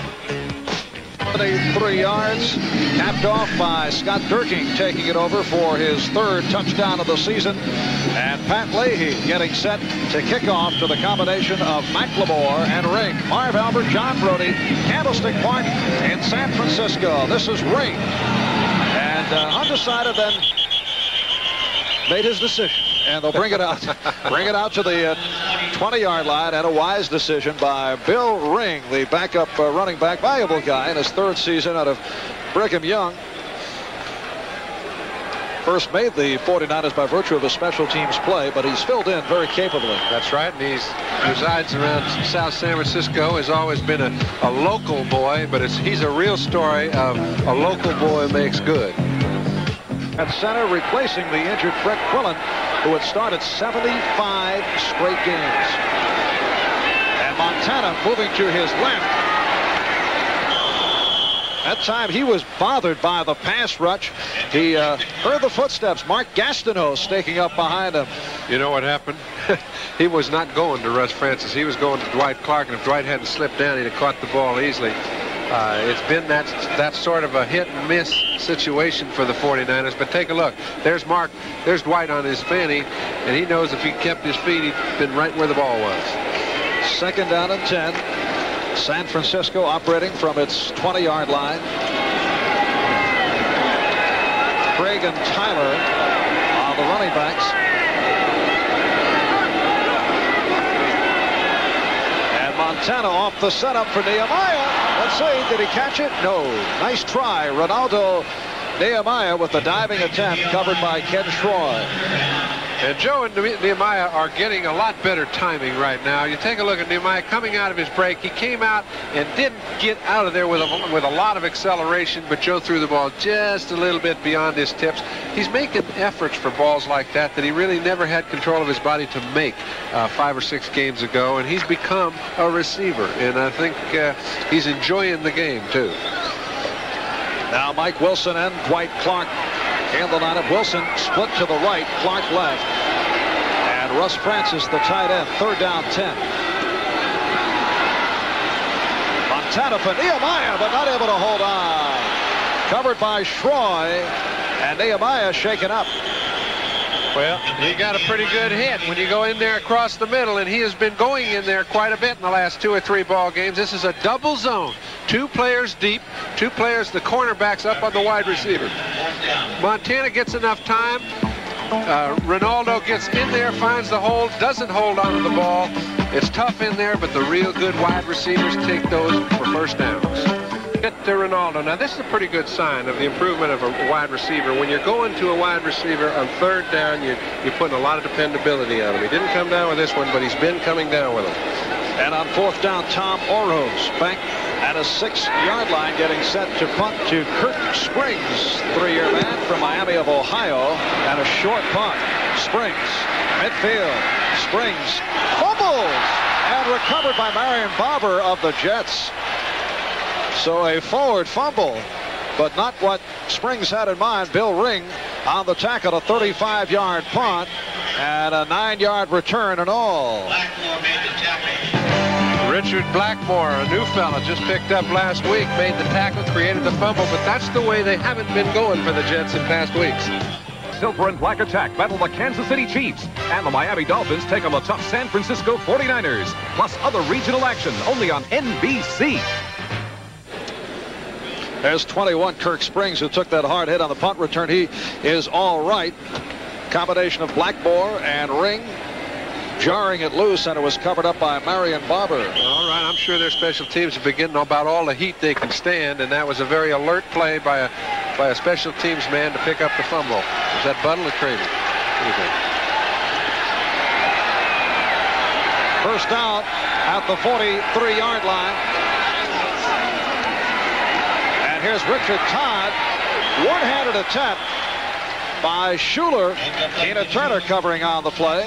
73 yards, capped off by Scott Durking taking it over for his 3rd touchdown of the season. And Pat Leahy getting set to kick off to the combination of McLemore and Ring. Marv Albert, John Brody, Candlestick Park in San Francisco. This is Ring. And undecided then made his decision. And they'll bring it out. Bring it out to the 20-yard line, and a wise decision by Bill Ring, the backup running back, valuable guy in his 3rd season out of Brigham Young. First made the 49ers by virtue of his special teams play, but he's filled in very capably. That's right, and he resides around South San Francisco, has always been a local boy, but he's a real story of a local boy makes good. At center, replacing the injured Fred Quillen, who had started 75 straight games. And Montana moving to his left. That time he was bothered by the pass rush. He heard the footsteps. Mark Gastineau staking up behind him. You know what happened? He was not going to Russ Francis. He was going to Dwight Clark, and if Dwight hadn't slipped down, he'd have caught the ball easily. It's been that sort of a hit and miss situation for the 49ers. But take a look. There's Mark. There's Dwight on his fanny, and he knows if he kept his feet, he'd been right where the ball was. 2nd down and 10. San Francisco operating from its 20-yard line. Craig and Tyler are the running backs. And Montana off the setup for Nehemiah. Let's see, did he catch it? No. Nice try. Ronaldo Nehemiah with the diving attempt covered by Ken Schroy. And Joe and Nehemiah are getting a lot better timing right now. You take a look at Nehemiah coming out of his break. He came out and didn't get out of there with a lot of acceleration, but Joe threw the ball just a little bit beyond his tips. He's making efforts for balls like that he really never had control of his body to make 5 or 6 games ago, and he's become a receiver, and I think he's enjoying the game too. Now Mike Wilson and Dwight Clark in the lineup. Wilson split to the right, Clark left. And Russ Francis, the tight end, 3rd down 10. Montana for Nehemiah, but not able to hold on. Covered by Schroy, and Nehemiah shaken up. Well, he got a pretty good hit when you go in there across the middle, and he has been going in there quite a bit in the last 2 or 3 ball games. This is a double zone. 2 players deep, 2 players, the cornerbacks up on the wide receiver. Montana gets enough time. Ronaldo gets in there, finds the hole, doesn't hold on to the ball. It's tough in there, but the real good wide receivers take those for first downs. Get to Ronaldo. Now, this is a pretty good sign of the improvement of a wide receiver. When you're going to a wide receiver on 3rd down, you're putting a lot of dependability on him. He didn't come down with this one, but he's been coming down with him. And on 4th down, Tom Oros back at a 6-yard line, getting set to punt to Kirk Springs, 3-year man from Miami of Ohio, and a short punt. Springs, midfield. Springs fumbles and recovered by Marion Barber of the Jets. So a forward fumble, but not what Springs had in mind. Bill Ring on the tackle, a 35-yard punt and a 9-yard return and all. Richard Blackmore, a new fella, just picked up last week, made the tackle, created the fumble, but that's the way they haven't been going for the Jets in past weeks. Silver and Black Attack battle the Kansas City Chiefs, and the Miami Dolphins take on the tough San Francisco 49ers, plus other regional action only on NBC. There's 21, Kirk Springs, who took that hard hit on the punt return. He is all right. Combination of Blackmore and Ring jarring it loose, and it was covered up by Marion Barber. All right, I'm sure their special teams have been getting about all the heat they can stand, and that was a very alert play by a special teams man to pick up the fumble. Was that Buttle or Cravey? What do you think? First down at the 43-yard line. And here's Richard Todd. One-handed attempt by Schuler. Tina Turner covering on the play.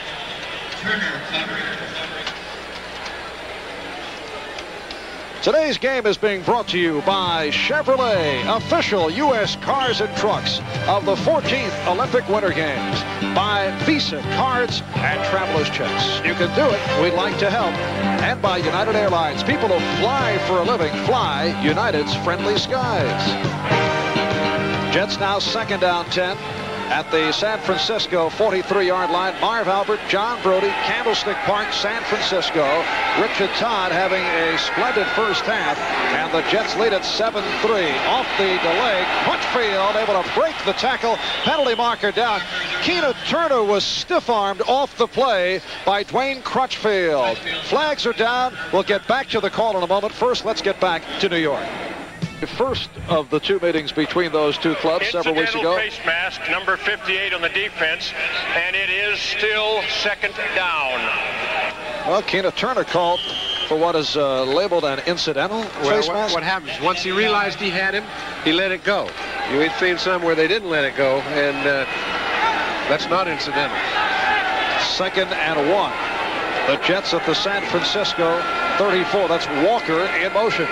Today's game is being brought to you by Chevrolet, official U.S. cars and trucks of the 14th Olympic Winter Games. By Visa cards and traveler's checks. You can do it. We'd like to help. And by United Airlines. People who fly for a living fly United's friendly skies. Jets now 2nd down 10. At the San Francisco 43-yard line. Marv Albert, John Brody, Candlestick Park, San Francisco. Richard Todd having a splendid first half, and the Jets lead at 7-3. Off the delay, Crutchfield able to break the tackle. Penalty marker down. Keena Turner was stiff-armed off the play by Dwayne Crutchfield. Flags are down. We'll get back to the call in a moment. First, let's get back to New York. The first of the two meetings between those two clubs several weeks ago. Face mask, number 58 on the defense, and it is still 2nd down. Well, Keena Turner called for what is labeled an incidental face mask. What happens, once he realized he had him, he let it go. You ain't seen some where they didn't let it go, and that's not incidental. 2nd and 1. The Jets at the San Francisco 34. That's Walker in motion.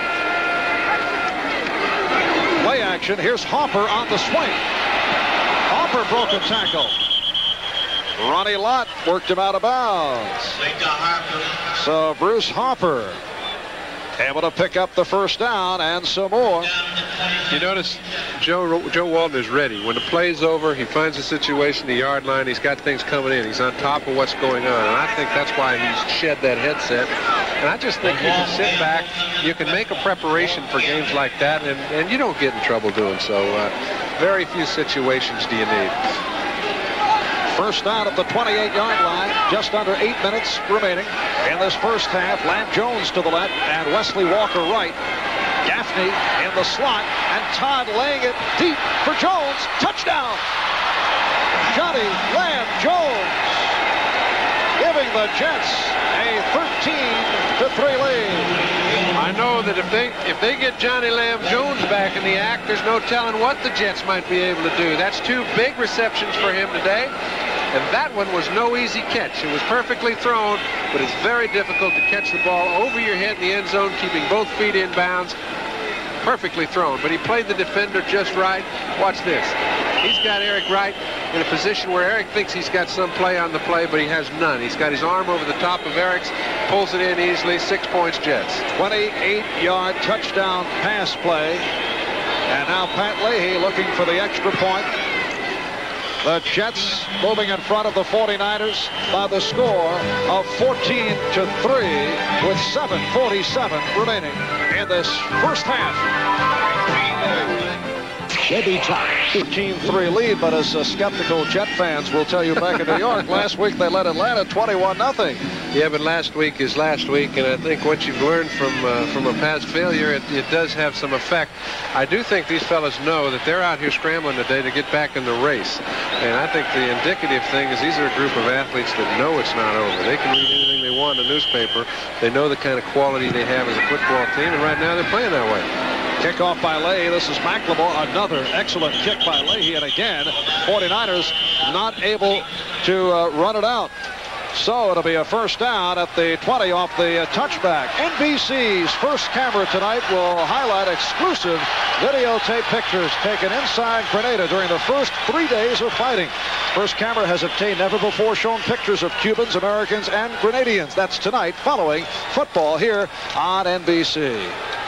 Play action. Here's Hopper on the swing. Hopper broke a tackle. Ronnie Lott worked him out of bounds. So Bruce Hopper able to pick up the first down and some more. You notice Joe Walton is ready. When the play's over, he finds a situation, the yard line, he's got things coming in. He's on top of what's going on. And I think that's why he's shed that headset. And I just think you can sit back, you can make a preparation for games like that, and you don't get in trouble doing so. Very few situations do you need. First down at the 28-yard line, just under 8 minutes remaining in this first half. Lamb Jones to the left and Wesley Walker right. Gaffney in the slot, and Todd laying it deep for Jones. Touchdown! Johnny Lamb Jones giving the Jets a 13-3 lead. I know that if they get Johnny Lamb Jones back in the act, there's no telling what the Jets might be able to do. That's 2 big receptions for him today. And that one was no easy catch. It was perfectly thrown, but it's very difficult to catch the ball over your head in the end zone, keeping both feet in bounds. Perfectly thrown, but he played the defender just right. Watch this. He's got Eric Wright in a position where Eric thinks he's got some play on the play, but he has none. He's got his arm over the top of Eric's, pulls it in easily. 6 points, Jets. 28-yard touchdown pass play. And now Pat Leahy looking for the extra point. The Jets moving in front of the 49ers by the score of 14-3 with 7:47 remaining in this first half. Chevy truck. 15-3 lead, but as skeptical Jet fans will tell you back in New York, last week they led Atlanta 21-0. Yeah, but last week is last week, and I think what you've learned from a past failure, it does have some effect. I do think these fellas know that they're out here scrambling today to get back in the race. And I think the indicative thing is these are a group of athletes that know it's not over. They can read anything they want in the newspaper. They know the kind of quality they have as a football team, and right now they're playing that way. Kickoff by Leahy. This is McLemore. Another excellent kick by Leahy. And again, 49ers not able to run it out. So it'll be a first down at the 20 off the touchback. NBC's first camera tonight will highlight exclusive videotape pictures taken inside Grenada during the first 3 days of fighting. First camera has obtained never before shown pictures of Cubans, Americans, and Grenadians. That's tonight following football here on NBC.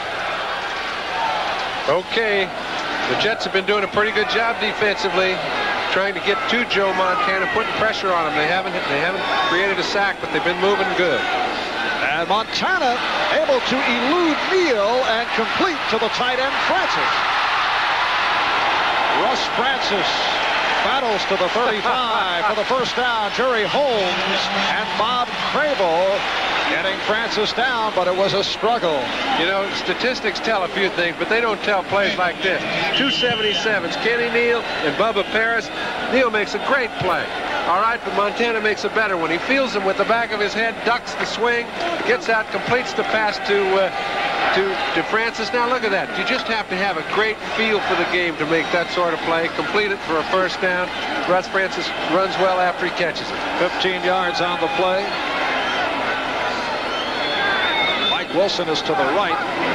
Okay, the Jets have been doing a pretty good job defensively, trying to get to Joe Montana, putting pressure on him. They haven't created a sack, but they've been moving good. And Montana able to elude Neal and complete to the tight end Francis. Russ Francis battles to the 35 for the first down. Jerry Holmes and Bob Crable getting Francis down, but it was a struggle. You know, statistics tell a few things, but they don't tell plays like this. 277s, Kenny Neal and Bubba Paris. Neal makes a great play. All right, but Montana makes a better one. He feels him with the back of his head, ducks the swing, gets out, completes the pass to Francis. Now look at that. You just have to have a great feel for the game to make that sort of play. Complete it for a first down. Russ Francis runs well after he catches it. 15 yards on the play. Mike Wilson is to the right.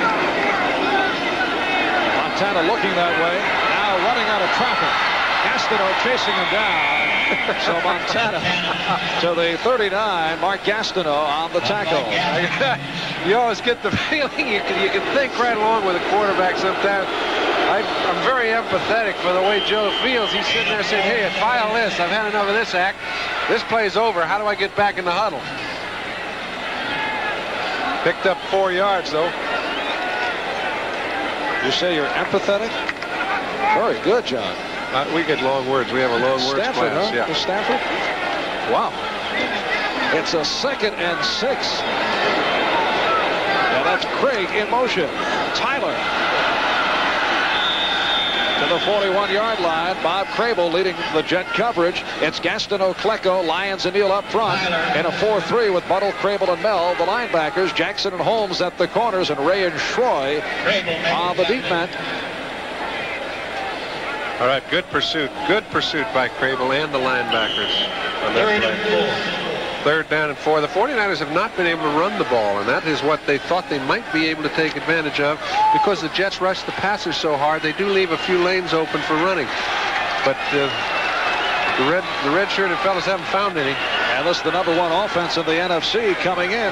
Montana looking that way. Now running out of traffic. Gastineau chasing him down. So Montana to the 39. Mark Gastineau on the tackle. You always get the feeling you can think right along with a quarterback sometimes. I'm very empathetic for the way Joe feels. He's sitting there saying, hey, file this. I've had enough of this act. This play's over. How do I get back in the huddle? Picked up 4 yards, though. You say you're empathetic? Very good, John. We get long words. We have a long words Stanford, class. Huh? Yeah. Stanford? Wow. It's a 2nd and 6. And that's Craig in motion. Tyler to the 41-yard line. Bob Crable leading the Jet coverage. It's Gastineau, Klecko, Lyons, and Neal up front in a 4-3 with Buttle, Crable, and Mel. The linebackers, Jackson and Holmes at the corners, and Ray and Schroy on the deep men. All right, good pursuit by Crable and the linebackers on that play. 3rd down and 4. The 49ers have not been able to run the ball, and that is what they thought they might be able to take advantage of because the Jets rush the passers so hard. They do leave a few lanes open for running, but the red-shirted fellas haven't found any. And this is the #1 offense in the NFC coming in.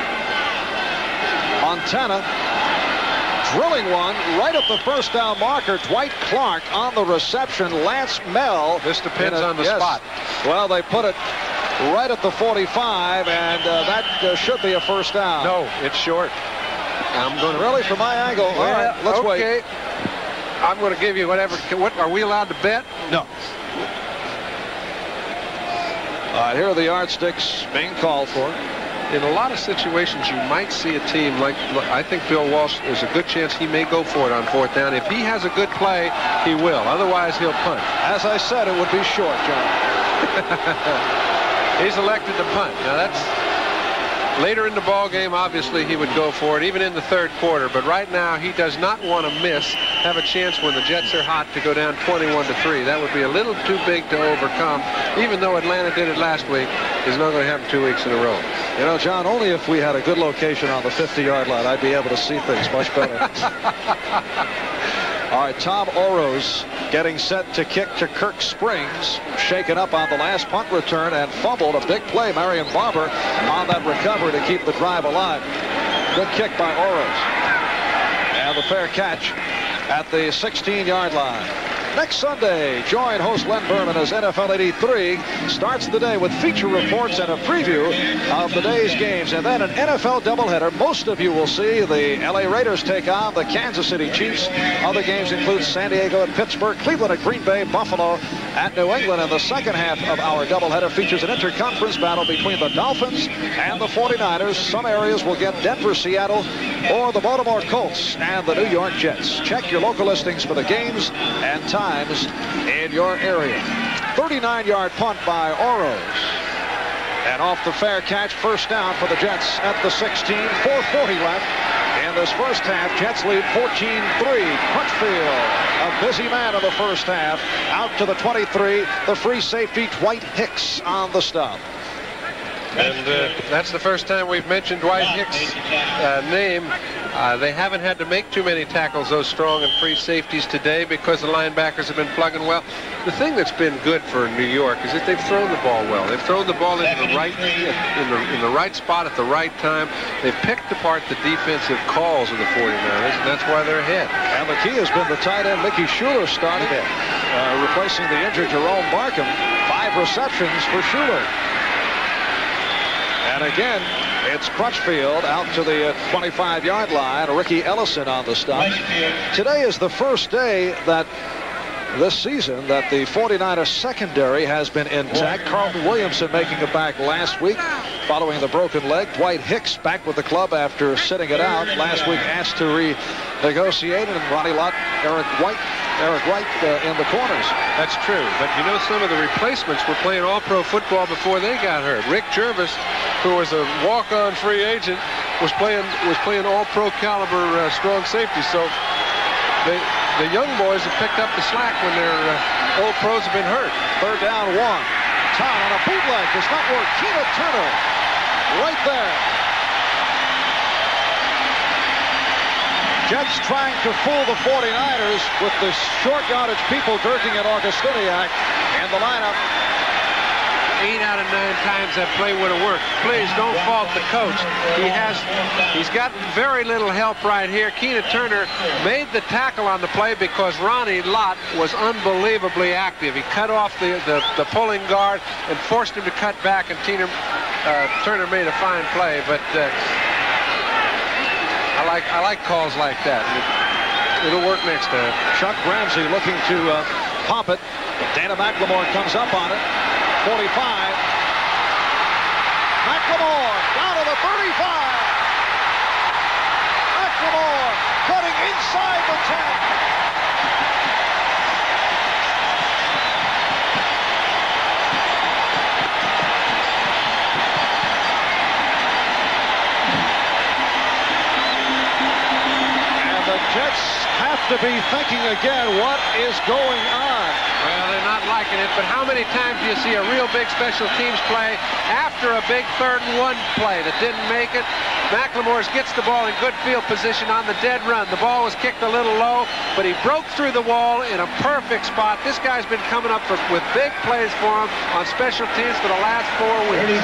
Montana drilling one right at the first down marker. Dwight Clark on the reception. Lance Mel. This depends on the spot. Well, they put it right at the 45, and that should be a first down. No, it's short. I'm going to really from my angle. All right, let's wait. I'm going to give you whatever. What are we allowed to bet? No. All right, here are the yardsticks being called for. In a lot of situations, you might see a team like, I think Bill Walsh, there's a good chance he may go for it on 4th down. If he has a good play, he will. Otherwise, he'll punt. As I said, it would be short, John. He's elected to punt. Now, that's later in the ball game. Obviously, he would go for it, even in the 3rd quarter. But right now, he does not want to have a chance when the Jets are hot to go down 21-3. That would be a little too big to overcome. Even though Atlanta did it last week, it's not going to happen 2 weeks in a row. You know, John, only if we had a good location on the 50-yard line, I'd be able to see things much better. All right, Tom Oro's getting set to kick to Kirk Springs. Shaken up on the last punt return and fumbled. A big play. Marion Barber on that recovery to keep the drive alive. Good kick by Oro's. And the fair catch at the 16-yard line. Next Sunday, join host Len Berman as NFL 83 starts the day with feature reports and a preview of the day's games. And then an NFL doubleheader. Most of you will see the LA Raiders take on the Kansas City Chiefs. Other games include San Diego and Pittsburgh, Cleveland at Green Bay, Buffalo at New England. And the second half of our doubleheader features an interconference battle between the Dolphins and the 49ers. Some areas will get Denver, Seattle, or the Baltimore Colts and the New York Jets. Check your local listings for the games and times in your area. 39-yard punt by Oros. And off the fair catch, first down for the Jets at the 16. 4:40 left in this first half. Jets lead 14-3. Crutchfield, a busy man in the first half. Out to the 23. The free safety, Dwight Hicks on the stop. And that's the first time we've mentioned Dwight Hicks' name. They haven't had to make too many tackles, those strong and free safeties today, because the linebackers have been plugging well. The thing that's been good for New York is that they've thrown the ball well. They've thrown the ball into the right in the right spot at the right time. They've picked apart the defensive calls of the 49ers, and that's why they're ahead. And the key has been the tight end Mickey Schuler starting, replacing the injured Jerome Barkham. 5 receptions for Schuler. And again, it's Crutchfield out to the 25-yard line. Ricky Ellison on the stop. Today is the first day that this season that the 49ers secondary has been intact. Carlton Williamson making it back last week following the broken leg. Dwight Hicks back with the club after sitting it out. Last week asked to renegotiate, and Ronnie Lott, Eric White in the corners. That's true, but you know, some of the replacements were playing all-pro football before they got hurt. Rick Jervis, who was a walk-on free agent, was playing all-pro caliber strong safety. So the young boys have picked up the slack when their old pros have been hurt. Third down, 1. Tom on a bootleg does not work. Keena Turner right there. Jets trying to fool the 49ers with the short yardage people Dirking and Augustiniak in the lineup. 8 out of 9 times that play would have worked. Please don't fault the coach. He's got very little help right here. Keena Turner made the tackle on the play because Ronnie Lott was unbelievably active. He cut off the pulling guard and forced him to cut back, and Turner made a fine play. But I like calls like that. It'll work next time. Chuck Ramsey looking to pop it. Dana McLemore comes up on it. 45. McLemore down to the 35. McLemore cutting inside the 10. And the Jets have to be thinking again, what is going on? Well, they're not liking it, but how many times do you see a real big special teams play after a big 3rd and 1 play that didn't make it? McLemore gets the ball in good field position on the dead run. The ball was kicked a little low, but he broke through the wall in a perfect spot. This guy's been coming up with big plays for him on special teams for the last 4 weeks.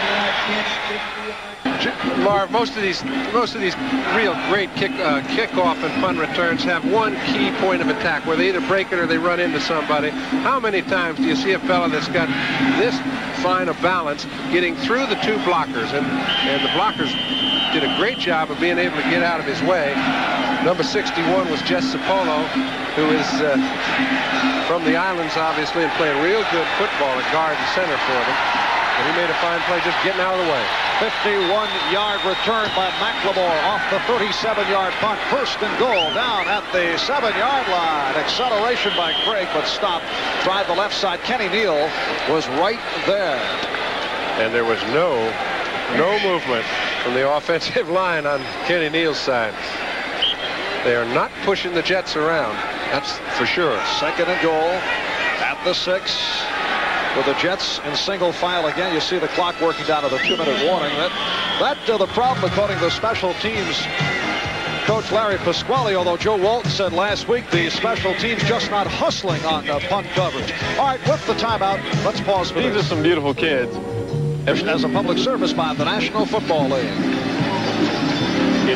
Marv, most of these real great kickoff and punt returns have one key point of attack where they either break it or they run into somebody. How many times do you see a fella that's got this fine of balance getting through the 2 blockers, and the blockers did a great job of being able to get out of his way. Number 61 was Jess Sapolo, who is from the islands, obviously, and playing real good football at guard and center for them. And he made a fine play just getting out of the way. 51-yard return by McLemore off the 37-yard punt. 1st and goal down at the 7-yard line. Acceleration by Craig, but stopped. Tried the left side. Kenny Neal was right there. And there was no movement from the offensive line on Kenny Neal's side. They are not pushing the Jets around. That's for sure. 2nd and goal at the 6. With the Jets in single file again. You see the clock working down to the 2-minute warning. That's the problem, according to the special teams coach Larry Pasquale, although Joe Walton said last week the special teams just not hustling on punt coverage. All right, with the timeout, let's pause for These this. are some beautiful kids. As a public service by the National Football League. You know,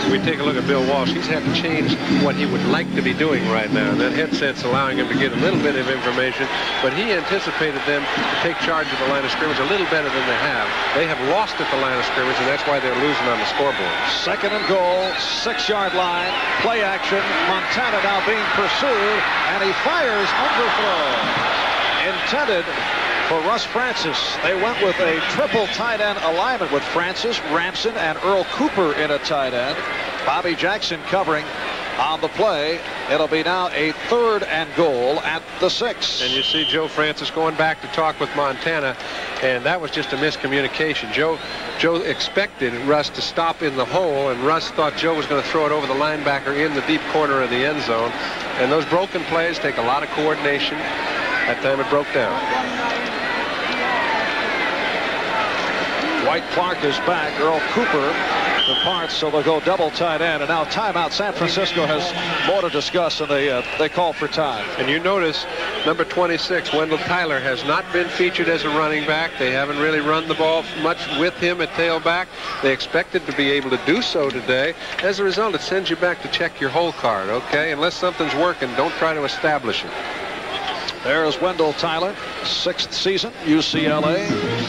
we take a look at Bill Walsh, he's had to change what he would like to be doing right now. And that headset's allowing him to get a little bit of information, but he anticipated them to take charge of the line of scrimmage a little better than they have. They have lost at the line of scrimmage, and that's why they're losing on the scoreboard. 2nd and goal, 6-yard line, play action. Montana now being pursued, and he fires underthrow. Intended for Russ Francis. They went with a triple tight end alignment with Francis, Ramson, and Earl Cooper in a tight end. Bobby Jackson covering on the play. It'll be now a 3rd and goal at the 6. And you see Joe Francis going back to talk with Montana, and that was just a miscommunication. Joe expected Russ to stop in the hole, and Russ thought Joe was going to throw it over the linebacker in the deep corner of the end zone. And those broken plays take a lot of coordination. That time it broke down. White Clark is back. Earl Cooper departs, so they'll go double tight end. And now timeout. San Francisco has more to discuss, and they call for time. And you notice number 26, Wendell Tyler, has not been featured as a running back. They haven't really run the ball much with him at tailback. They expected to be able to do so today. As a result, it sends you back to check your hole card, okay? Unless something's working, don't try to establish it. There's Wendell Tyler, 6th season, UCLA.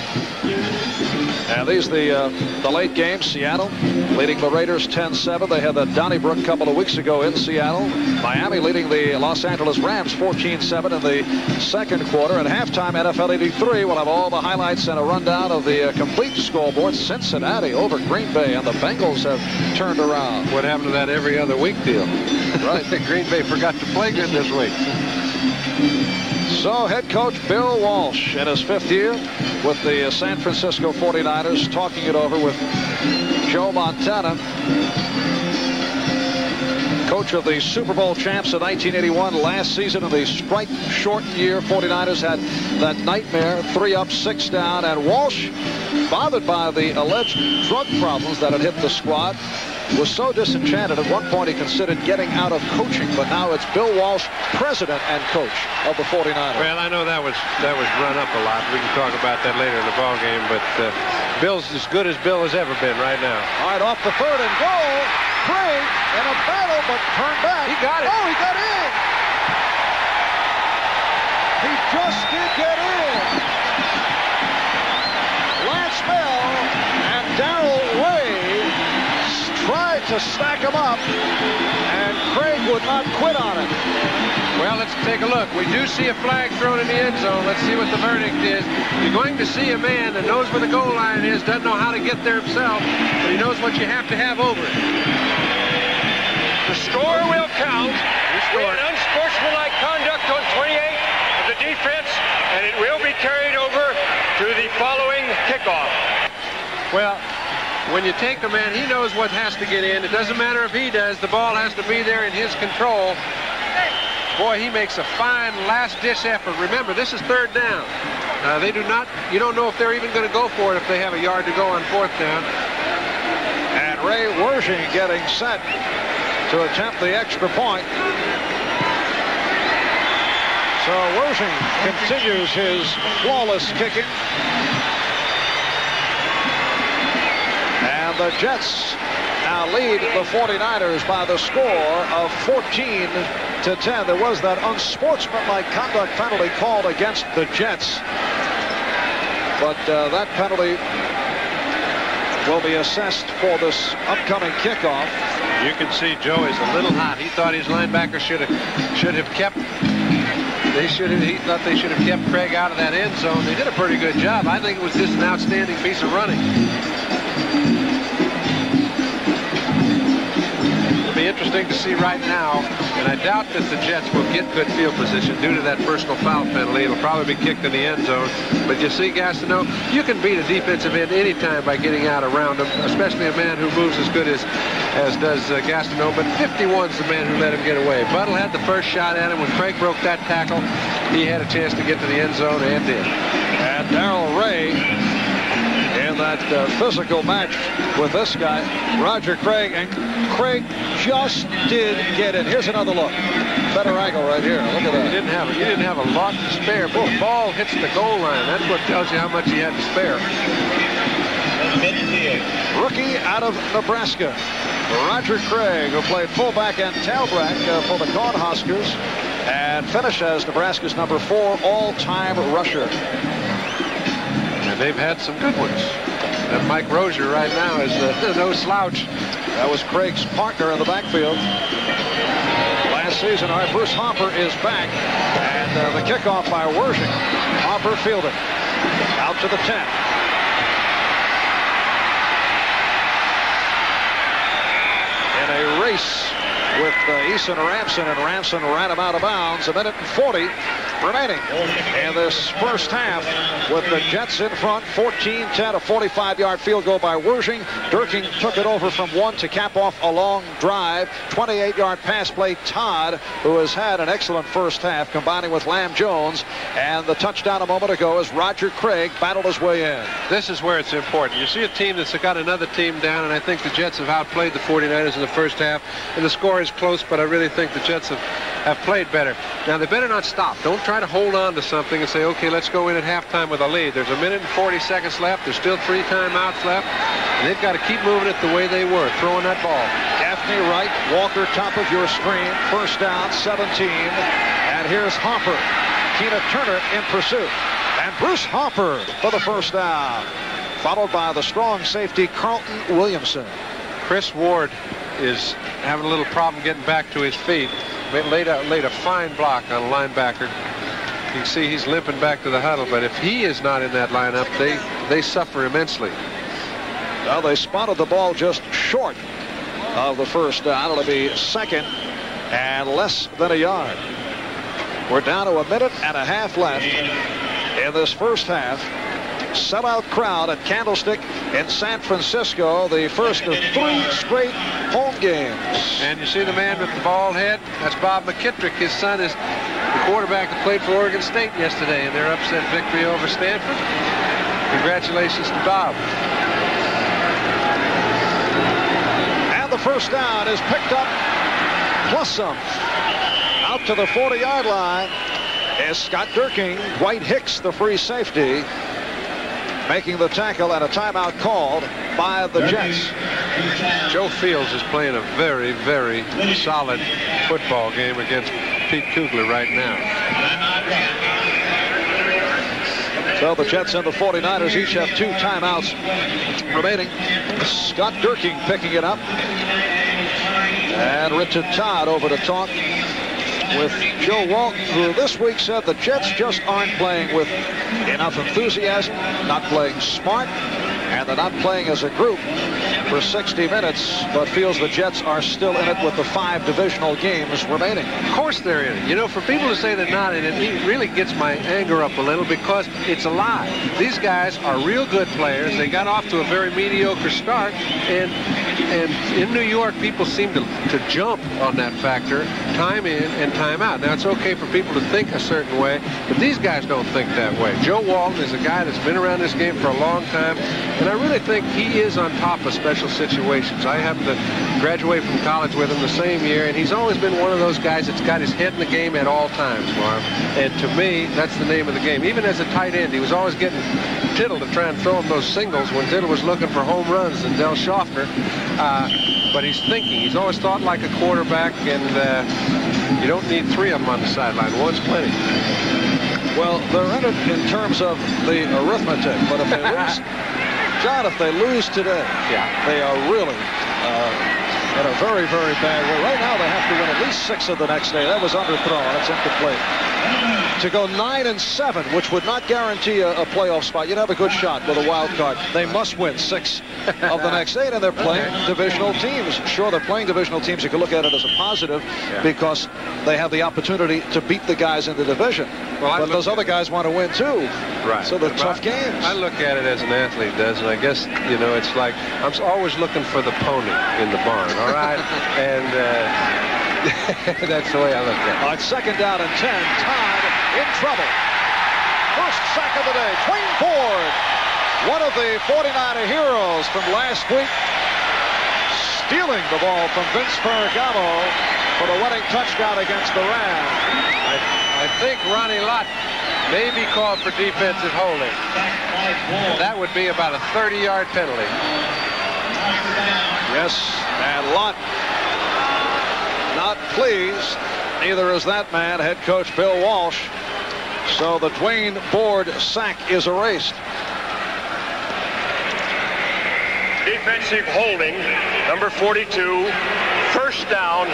And these the late games. Seattle leading the Raiders 10-7. They had the Donnybrook a couple of weeks ago in Seattle. Miami leading the Los Angeles Rams 14-7 in the 2nd quarter. At halftime, NFL 83. We'll have all the highlights and a rundown of the complete scoreboard. Cincinnati over Green Bay, and the Bengals have turned around. What happened to that every other week deal? Right. Green Bay forgot to play good this week. So head coach Bill Walsh in his 5th year with the San Francisco 49ers, talking it over with Joe Montana, coach of the Super Bowl champs in 1981. Last season in the strike-shortened year, 49ers had that nightmare, 3 up, 6 down, and Walsh, bothered by the alleged drug problems that had hit the squad, was so disenchanted. At one point he considered getting out of coaching, but now it's Bill Walsh, president and coach of the 49ers. Well, I know that was run up a lot. We can talk about that later in the ball game, but Bill's as good as Bill has ever been right now. All right, off the 3rd and goal. Craig in a battle, but turned back. He got it. Oh, he got in. He just did get in. Lance Bell and Darrell Ray tried to stack him up, and Craig would not quit on it. Well, let's take a look. We do see a flag thrown in the end zone. Let's see what the verdict is. You're going to see a man that knows where the goal line is, doesn't know how to get there himself, but he knows what you have to have over it. The score will count. We had unsportsmanlike conduct on 28 of the defense, and it will be carried over to the following kickoff. Well, when you take a man, he knows what has to get in. It doesn't matter if he does. The ball has to be there in his control. Boy, he makes a fine last-ditch effort. Remember, this is 3rd down. They do not, you don't know if they're even going to go for it if they have a yard to go on 4th down. And Ray Wersching getting set to attempt the extra point. So Wersching continues his flawless kicking. And the Jets now lead the 49ers by the score of 14-10. There was that unsportsmanlike conduct penalty called against the Jets, but that penalty will be assessed for this upcoming kickoff. You can see Joe is a little hot. He thought his linebacker should have kept. He thought they should have kept Craig out of that end zone. They did a pretty good job. I think it was just an outstanding piece of running. It'll be interesting to see right now, and I doubt that the Jets will get good field position due to that personal foul penalty. It'll probably be kicked in the end zone. But you see, Gastineau, you can beat a defensive end anytime by getting out around him, especially a man who moves as good as does Gastineau. But 51's the man who let him get away. Buttle had the first shot at him. When Craig broke that tackle, he had a chance to get to the end zone and did. And Darrell Ray in that physical match with this guy, Roger Craig, and Craig just did get in. Here's another look. Better angle right here. Look at that. He didn't have a lot to spare, but the ball hits the goal line. That's what tells you how much he had to spare. Rookie out of Nebraska, Roger Craig, who played fullback and tailback for the Cornhuskers and finished as Nebraska's number 4 all-time rusher. And they've had some good ones. And Mike Rozier right now is no slouch. That was Craig's partner in the backfield last season. All right, Bruce Hopper is back, and the kickoff by Wersching. Hopper fielded out to the 10. In a race with Eason Ramson, and Ramson ran him out of bounds. 1:40 remaining in this first half with the Jets in front. 14-10, a 45-yard field goal by Wersching. Durking took it over from 1 to cap off a long drive. 28-yard pass play. Todd, who has had an excellent first half, combining with Lamb Jones. And the touchdown a moment ago as Roger Craig battled his way in. This is where it's important. You see a team that's got another team down, and I think the Jets have outplayed the 49ers in the first half. And the score is close, but I really think the Jets have played better. Now, they better not stop. Don't try to hold on to something and say, okay, let's go in at halftime with a lead. There's 1:40 left. There's still 3 timeouts left. And they've got to keep moving it the way they were, throwing that ball. Gaffney right, Walker top of your screen. First down, 17. And here's Hopper. Tina Turner in pursuit. And Bruce Hopper for the first down. Followed by the strong safety, Carlton Williamson. Chris Ward is having a little problem getting back to his feet. Laid a fine block on a linebacker. You can see he's limping back to the huddle, but if he is not in that lineup, they suffer immensely. Well, they spotted the ball just short of the first down. It'll be second and less than a yard. We're down to 1.5 minutes left in this first half. Sellout crowd at Candlestick in San Francisco, the first of 3 straight home games. And you see the man with the bald head? That's Bob McKittrick. His son is the quarterback that played for Oregon State yesterday in their upset victory over Stanford. Congratulations to Bob. And the first down is picked up, plus some. Out to the 40-yard line is Scott Durking. Dwight Hicks, the free safety, making the tackle, and a timeout called by the Jets. Joe Fields is playing a very, very solid football game against Pete Kugler right now. So the Jets and the 49ers each have 2 timeouts remaining. Scott Durking picking it up. And Richard Todd over to talk with Joe Walton, who this week said the Jets just aren't playing with enough enthusiasm, not playing smart, and they're not playing as a group for 60 minutes, but feels the Jets are still in it with the 5 divisional games remaining. Of course they're in it. You know, for people to say they're not in it, it really gets my anger up a little, because it's a lie. These guys are real good players. They got off to a very mediocre start, and in New York, people seem to jump on that factor, time in and time out. Now, it's okay for people to think a certain way, but these guys don't think that way. Joe Walton is a guy that's been around this game for a long time, and I really think he is on top of special situations. I happened to graduate from college with him the same year, and he's always been one of those guys that's got his head in the game at all times, Marv. And to me, that's the name of the game. Even as a tight end, he was always getting Tittle to try and throw him those singles when Tittle was looking for home runs and Del Schaffner. But he's thinking. He's always thought like a quarterback, and you don't need 3 of them on the sideline. One's plenty. Well, they're in it in terms of the arithmetic, but if they lose, John, if they lose today, they are really in a very, very bad way. Right now, they have to win at least 6 of the next day. That was underthrown. That's incomplete. To go 9-7, which would not guarantee a playoff spot. You'd have a good shot with a wild card. They must win 6 of the next 8, and they're playing divisional teams. Sure, they're playing divisional teams. You can look at it as a positive because they have the opportunity to beat the guys in the division. Well, but those other guys want to win too. Right. So they're tough games. I look at it as an athlete does, and I guess, you know, it's like I'm always looking for the pony in the barn, all right? And that's the way I look at it. On second down and 10, Todd in trouble. First sack of the day, Twain Ford, one of the 49er heroes from last week, stealing the ball from Vince Ferragamo for the winning touchdown against the Rams. I think Ronnie Lott may be called for defensive holding. That would be about a 30-yard penalty. Yes, and Lott not pleased. Neither is that man, head coach Bill Walsh. So the Dwayne Board sack is erased. Defensive holding, number 42, first down.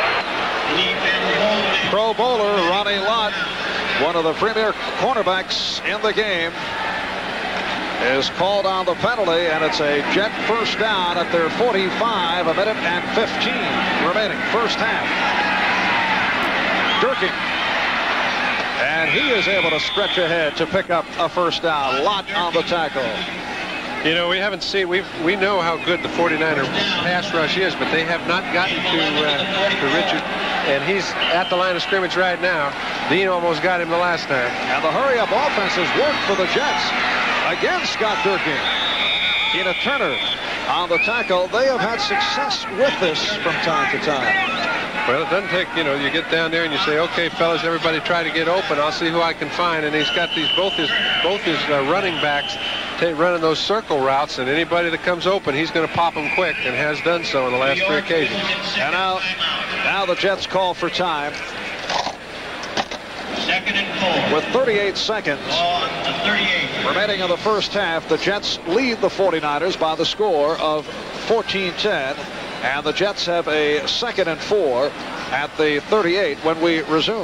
Pro Bowler Ronnie Lott, one of the premier cornerbacks in the game, is called on the penalty, and it's a Jet first down at their 45, a minute and 15 remaining, first half. Durkin, and he is able to stretch ahead to pick up a first down. Lott on the tackle. You know, we haven't seen, we know how good the 49er pass rush is, but they have not gotten to Richard, and he's at the line of scrimmage right now. Dean almost got him the last time. And the hurry-up offense has worked for the Jets. Again, Scott Durkin. Tina Turner on the tackle. They have had success with this from time to time. Well, it doesn't take, you know, you get down there and you say, okay, fellas, everybody try to get open. I'll see who I can find. And he's got these both his running backs running those circle routes, and anybody that comes open, he's going to pop them quick, and has done so on the last 3 occasions. And now the Jets call for time. Second and 4. With 38 seconds remaining in the first half, the Jets lead the 49ers by the score of 14-10. And the Jets have a second and 4 at the 38 when we resume.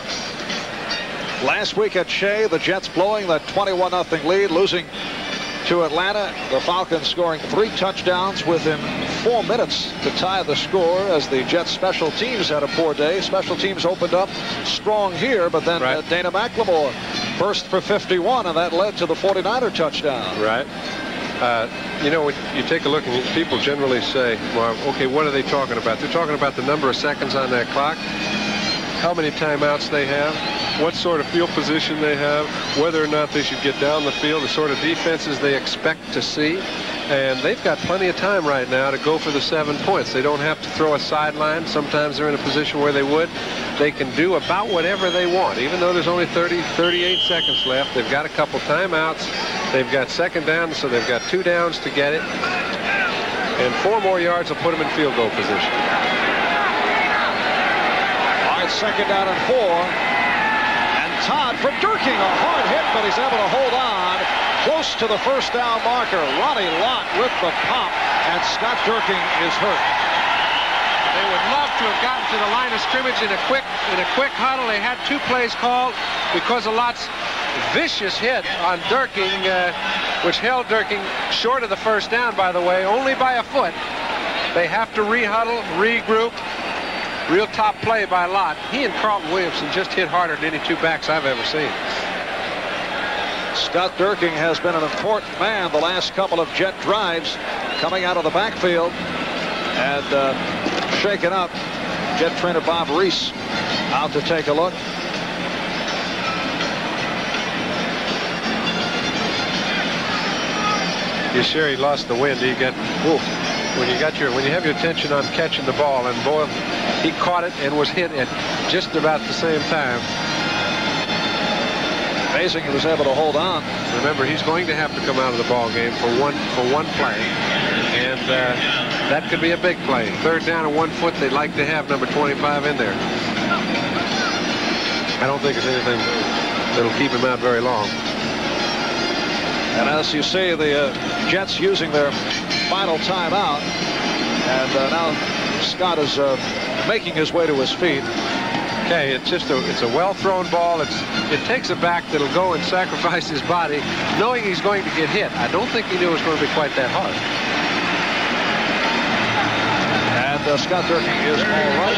Last week at Shea, the Jets blowing that 21-0 lead, losing to Atlanta. The Falcons scoring 3 touchdowns within 4 minutes to tie the score, as the Jets special teams had a poor day. Special teams opened up strong here, but then Dana McLemore burst for 51, and that led to the 49er touchdown. Right. You know, when you take a look, and people generally say, well, okay, what are they talking about? They're talking about the number of seconds on that clock, how many timeouts they have, what sort of field position they have, whether or not they should get down the field, the sort of defenses they expect to see. And they've got plenty of time right now to go for the 7 points. They don't have to throw a sideline. Sometimes they're in a position where they would. They can do about whatever they want. Even though there's only 38 seconds left, they've got a couple timeouts. They've got second down, so they've got 2 downs to get it. And 4 more yards will put them in field goal position. All right, second down and 4. And Todd for Durkin, a hard hit, but he's able to hold on close to the first down marker. Ronnie Lott with the pop, and Scott Durkin is hurt. They would love to have gotten to the line of scrimmage in a quick huddle. They had 2 plays called because of Lott's vicious hit on Durkin, which held Durkin short of the first down, by the way, only by a foot. They have to re-huddle, regroup. Real top play by Lott. He and Carlton Williamson just hit harder than any 2 backs I've ever seen. Scott Durkin has been an important man the last couple of Jet drives, coming out of the backfield and shaken up. Jet trainer Bob Reese out to take a look. You sure he lost the wind? He got when you have your attention on catching the ball, and boy, he caught it and was hit at just about the same time. Amazing he was able to hold on. Remember, he's going to have to come out of the ball game for one play, and that could be a big play. Third down and 1 foot. They'd like to have number 25 in there. I don't think it's anything that'll keep him out very long. And as you see, the Jets using their final timeout, and now Scott is making his way to his feet. Okay, it's a well-thrown ball. It takes a back that'll go and sacrifice his body, knowing he's going to get hit. I don't think he knew it was going to be quite that hard. And Scott Durkin is all right.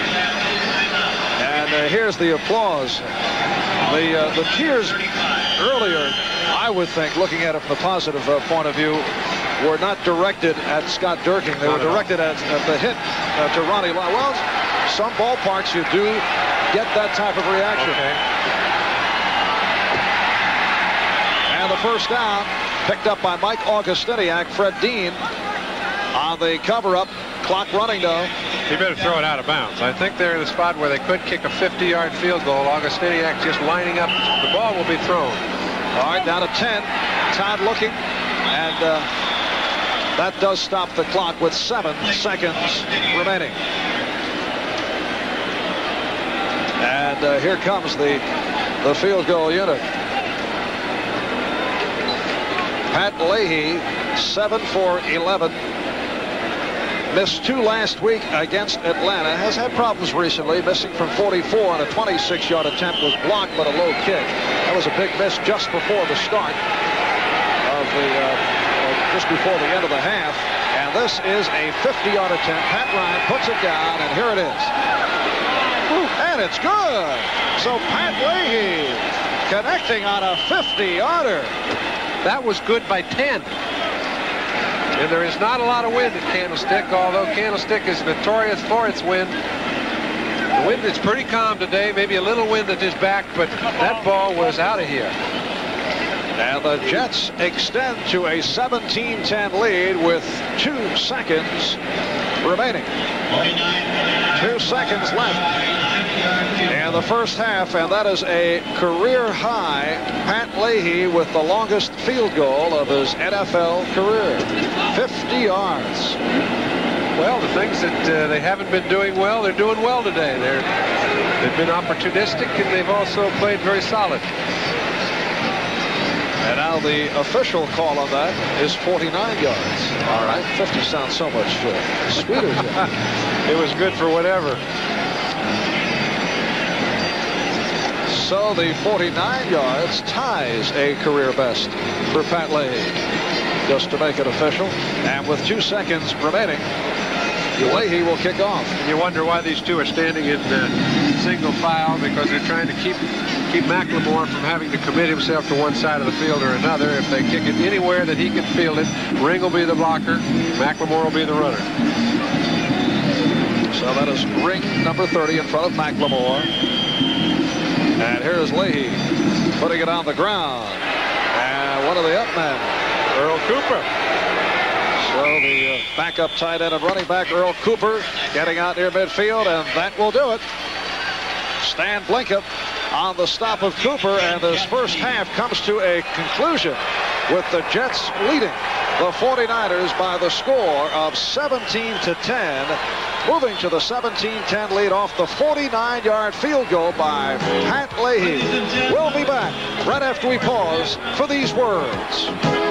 And here's the applause. The cheers earlier, I would think, looking at it from the positive point of view, were not directed at Scott Durkin. They were directed at the hit to Ronnie Lott. Well, some ballparks you do get that type of reaction. Okay. And the first down picked up by Mike Augustiniak. Fred Dean on the cover-up. Clock running, though. He better throw it out of bounds. I think they're in a spot where they could kick a 50-yard field goal. Augustiniak just lining up. The ball will be thrown. All right, down to 10. Todd looking, and That does stop the clock with 7 seconds remaining. And here comes the field goal unit. Pat Leahy, 7 for 11. Missed 2 last week against Atlanta. Has had problems recently, missing from 44 on a 26-yard attempt was blocked, but a low kick. That was a big miss just before the start of just before the end of the half. And this is a 50-yard attempt. Pat Ryan puts it down, and here it is. And it's good. So Pat Leahy connecting on a 50-yarder. That was good by 10. And there is not a lot of wind at Candlestick, although Candlestick is notorious for its wind. The wind is pretty calm today, maybe a little wind at his back, but that ball was out of here. And the Jets extend to a 17-10 lead with 2 seconds remaining. 2 seconds left in the first half, and that is a career high. Pat Leahy with the longest field goal of his NFL career, 50 yards. Well, the things that they haven't been doing well, they're doing well today. They've been opportunistic, and they've also played very solid. And now the official call on that is 49 yards. All right, 50 sounds so much sweeter. It was good for whatever. So the 49 yards ties a career best for Pat Leahy, just to make it official. And with 2 seconds remaining, Leahy will kick off. And you wonder why these two are standing in single file, because they're trying to keep McLemore from having to commit himself to one side of the field or another. If they kick it anywhere that he can field it, Ring will be the blocker, McLemore will be the runner. So that is Ring number 30 in front of McLemore. And here's Leahy putting it on the ground. And one of the up men, Earl Cooper. So the backup tight end and running back Earl Cooper getting out near midfield, and that will do it. Stan Blinkup on the stop of Cooper, and this first half comes to a conclusion with the Jets leading the 49ers by the score of 17-10, moving to the 17-10 lead off the 49-yard field goal by Pat Leahy. We'll be back right after we pause for these words.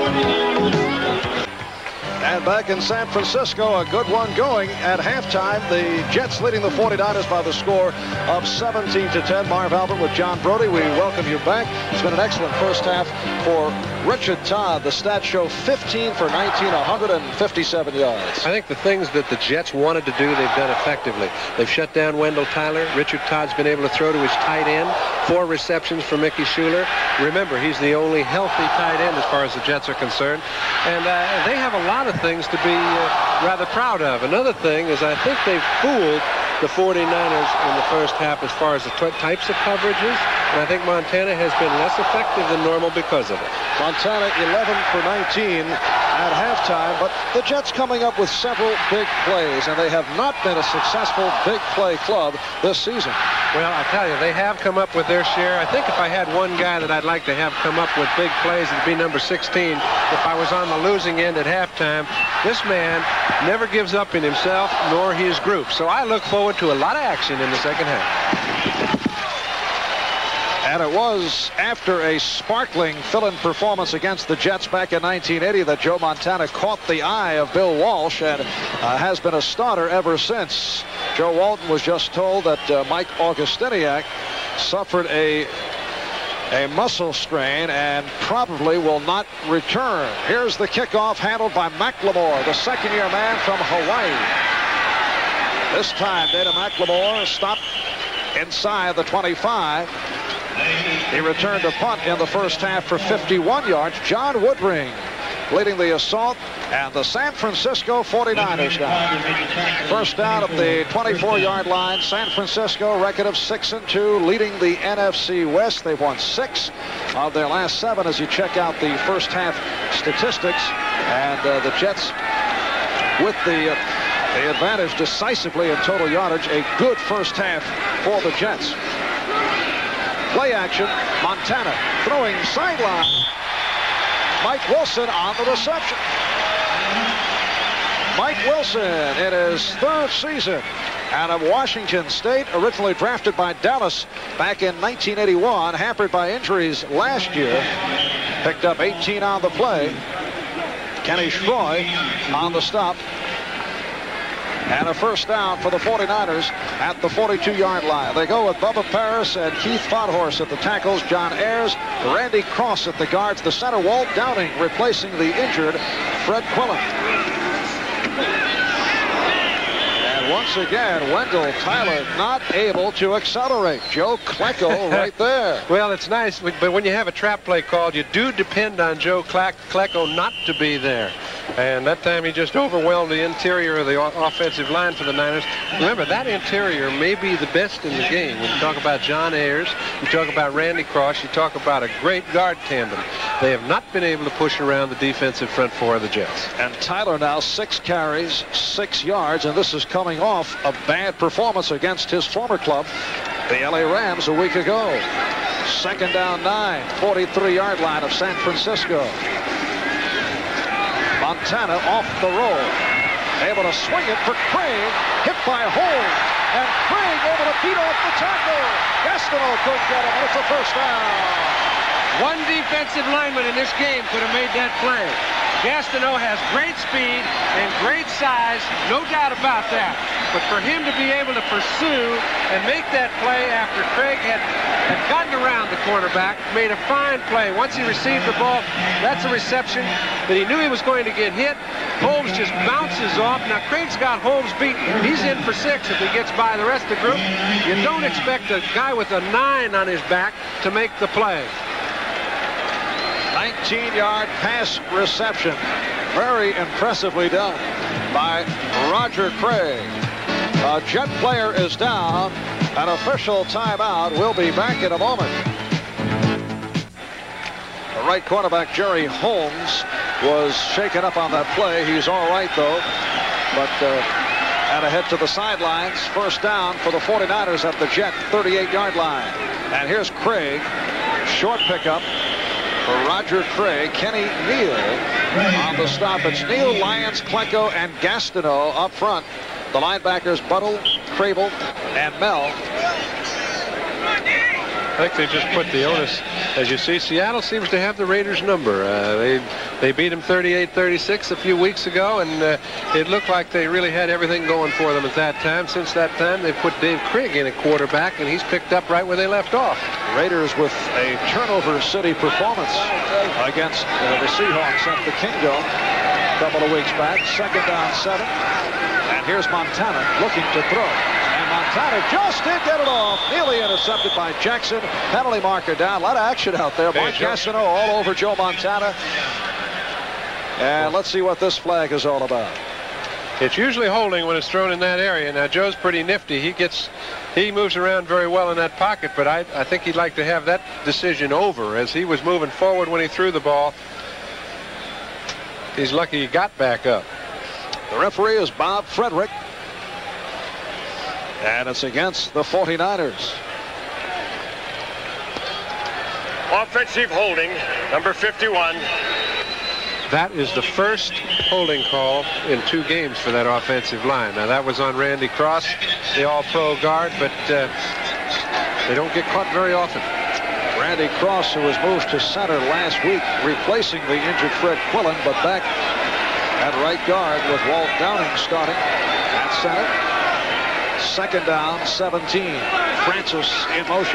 And back in San Francisco, a good one going at halftime. The Jets leading the 49ers by the score of 17-10. Marv Albert with John Brody. We welcome you back. It's been an excellent first half for Richard Todd. The stats show 15 for 19, 157 yards. I think the things that the Jets wanted to do, they've done effectively. They've shut down Wendell Tyler. Richard Todd's been able to throw to his tight end. 4 receptions for Mickey Schuler. Remember, he's the only healthy tight end as far as the Jets are concerned. And they have a lot of things to be rather proud of. Another thing is I think they've fooled the 49ers in the first half as far as the types of coverages, and I think Montana has been less effective than normal because of it. Montana 11 for 19 at halftime, but the Jets coming up with several big plays, and they have not been a successful big play club this season. Well, I tell you, they have come up with their share. I think if I had one guy that I'd like to have come up with big plays, it'd be number 16. If I was on the losing end at halftime, this man never gives up in himself nor his group. So I look forward to a lot of action in the second half. And it was after a sparkling fill-in performance against the Jets back in 1980 that Joe Montana caught the eye of Bill Walsh and has been a starter ever since. Joe Walton was just told that Mike Augustiniak suffered a muscle strain and probably will not return. Here's the kickoff handled by McLemore, the second-year man from Hawaii. This time, Dana McLemore stopped inside the 25. He returned a punt in the first half for 51 yards. John Woodring leading the assault, and the San Francisco 49ers down. First down at the 24-yard line. San Francisco, record of 6-2, leading the NFC West. They've won 6 of their last 7 as you check out the first half statistics. And the Jets with the advantage decisively in total yardage. A good first half for the Jets. Play action. Montana throwing sideline. Mike Wilson on the reception. Mike Wilson in his third season out of Washington State, originally drafted by Dallas back in 1981, hampered by injuries last year. Picked up 18 on the play. Kenny Schroy on the stop. And a first down for the 49ers at the 42-yard line. They go with Bubba Paris and Keith Fodhorse at the tackles, John Ayers, Randy Cross at the guards, the center, Walt Downing replacing the injured Fred Quillen. And once again, Wendell Tyler not able to accelerate. Joe Klecko right there. Well, it's nice, but when you have a trap play called, you do depend on Joe Klecko not to be there. And that time he just overwhelmed the interior of the offensive line for the Niners. Remember, that interior may be the best in the game. When you talk about John Ayers, you talk about Randy Cross, you talk about a great guard tandem. They have not been able to push around the defensive front four of the Jets. And Tyler now 6 carries, 6 yards, and this is coming off a bad performance against his former club, the LA Rams, a week ago. Second down 9, 43-yard line of San Francisco. Montana off the roll. Able to swing it for Craig. Hit by Holmes. And Craig able to beat off the tackle. Gastineau could get him, and it's a first down. One defensive lineman in this game could have made that play. Gastineau has great speed and great size, no doubt about that. But for him to be able to pursue and make that play after Craig had gotten around the cornerback, made a fine play. Once he received the ball, that's a reception that he knew he was going to get hit. Holmes just bounces off. Now, Craig's got Holmes beaten. He's in for 6 if he gets by the rest of the group. You don't expect a guy with a 9 on his back to make the play. 19-yard pass reception. Very impressively done by Roger Craig. A Jet player is down. An official timeout. We'll be back in a moment. The right cornerback, Jerry Holmes, was shaken up on that play. He's all right, though. But had to head to the sidelines. First down for the 49ers at the Jet 38-yard line. And here's Craig. Short pickup for Roger Craig. Kenny Neal on the stop. It's Neal, Lyons, Klecko, and Gastineau up front. The linebackers, Buttle, Crable, and Mel. I think they just put the onus. As you see, Seattle seems to have the Raiders' number. They beat them 38-36 a few weeks ago, and it looked like they really had everything going for them at that time. Since that time, they've put Dave Krieg in at quarterback, and he's picked up right where they left off. Raiders with a turnover city performance against the Seahawks at the Kingdome a couple of weeks back. Second down 7. And here's Montana looking to throw. Montana just did get it off. Nearly intercepted by Jackson. Penalty marker down. A lot of action out there. Mike Gastineau all over Joe Montana. And let's see what this flag is all about. It's usually holding when it's thrown in that area. Now, Joe's pretty nifty. He moves around very well in that pocket, but I think he'd like to have that decision over as he was moving forward when he threw the ball. He's lucky he got back up. The referee is Bob Frederick. And it's against the 49ers. Offensive holding, number 51. That is the first holding call in 2 games for that offensive line. Now, that was on Randy Cross, the all-pro guard, but they don't get caught very often. Randy Cross, who was moved to center last week, replacing the injured Fred Quillen, but back at right guard with Walt Downing starting at center. Second down, 17. Francis in motion.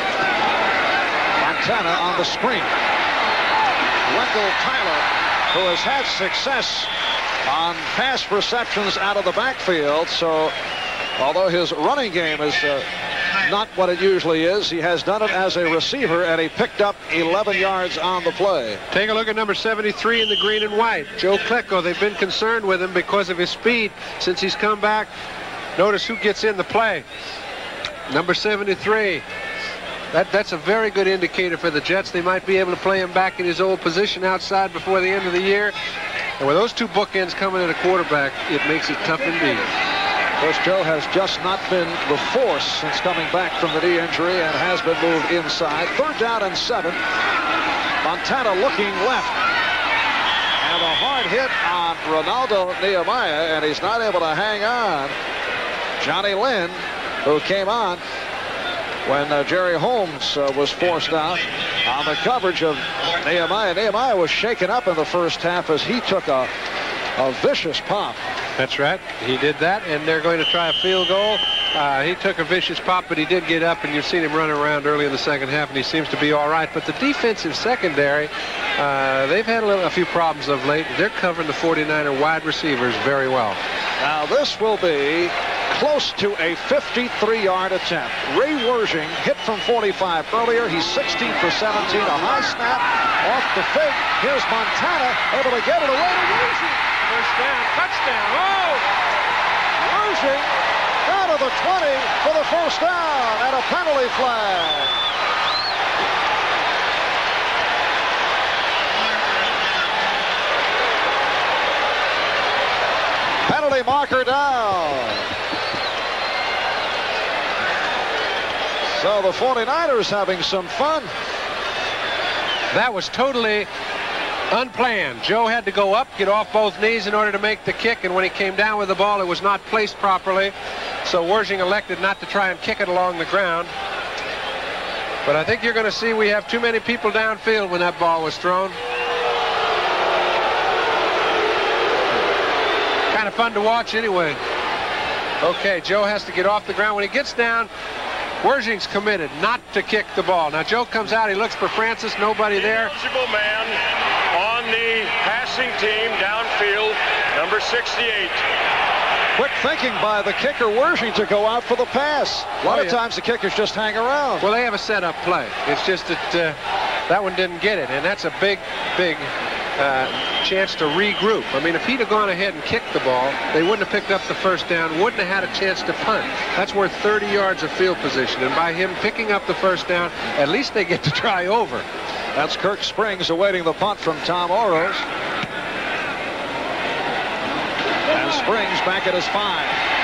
Montana on the screen. Wendell Tyler, who has had success on pass receptions out of the backfield. So, although his running game is not what it usually is, he has done it as a receiver, and he picked up 11 yards on the play. Take a look at number 73 in the green and white. Joe Klecko. They've been concerned with him because of his speed since he's come back. Notice who gets in the play. Number 73. That's a very good indicator for the Jets. They might be able to play him back in his old position outside before the end of the year. And with those 2 bookends coming at a quarterback, it makes it tough indeed. Of course, Joe has just not been the force since coming back from the knee injury and has been moved inside. Third down and 7. Montana looking left. And a hard hit on Ronaldo Nehemiah, and he's not able to hang on. Johnny Lynn, who came on when Jerry Holmes was forced out on the coverage of Nehemiah. Nehemiah was shaken up in the first half as he took a vicious pop. That's right. He did that, and they're going to try a field goal. He took a vicious pop, but he did get up, and you've seen him run around early in the second half, and he seems to be all right. But the defensive secondary, they've had a few problems of late. They're covering the 49er wide receivers very well. Now this will be close to a 53-yard attempt. Ray Wersching hit from 45 earlier. He's 16 for 17. A high snap off the fake. Here's Montana able to get it away to Wersching. First down, touchdown. Oh! Wersching out of the 20 for the first down and a penalty flag. Penalty marker down. So the 49ers having some fun. That was totally unplanned. Joe had to go up, get off both knees in order to make the kick, and when he came down with the ball, it was not placed properly. So Wersching elected not to try and kick it along the ground. But I think you're going to see we have too many people downfield when that ball was thrown. Kind of fun to watch anyway. Okay, Joe has to get off the ground. When he gets down, Wersching's committed not to kick the ball. Now Joe comes out, he looks for Francis, nobody there. Eligible man on the passing team downfield, number 68. Quick thinking by the kicker Wersching to go out for the pass. A lot of times the kickers just hang around. Well, they have a set-up play. It's just that that one didn't get it, and that's a big chance to regroup. I mean, if he'd have gone ahead and kicked the ball, they wouldn't have picked up the first down, wouldn't have had a chance to punt. That's worth 30 yards of field position, and by him picking up the first down, at least they get to try over. That's Kirk Springs awaiting the punt from Tom Oros. And Springs back at his 5.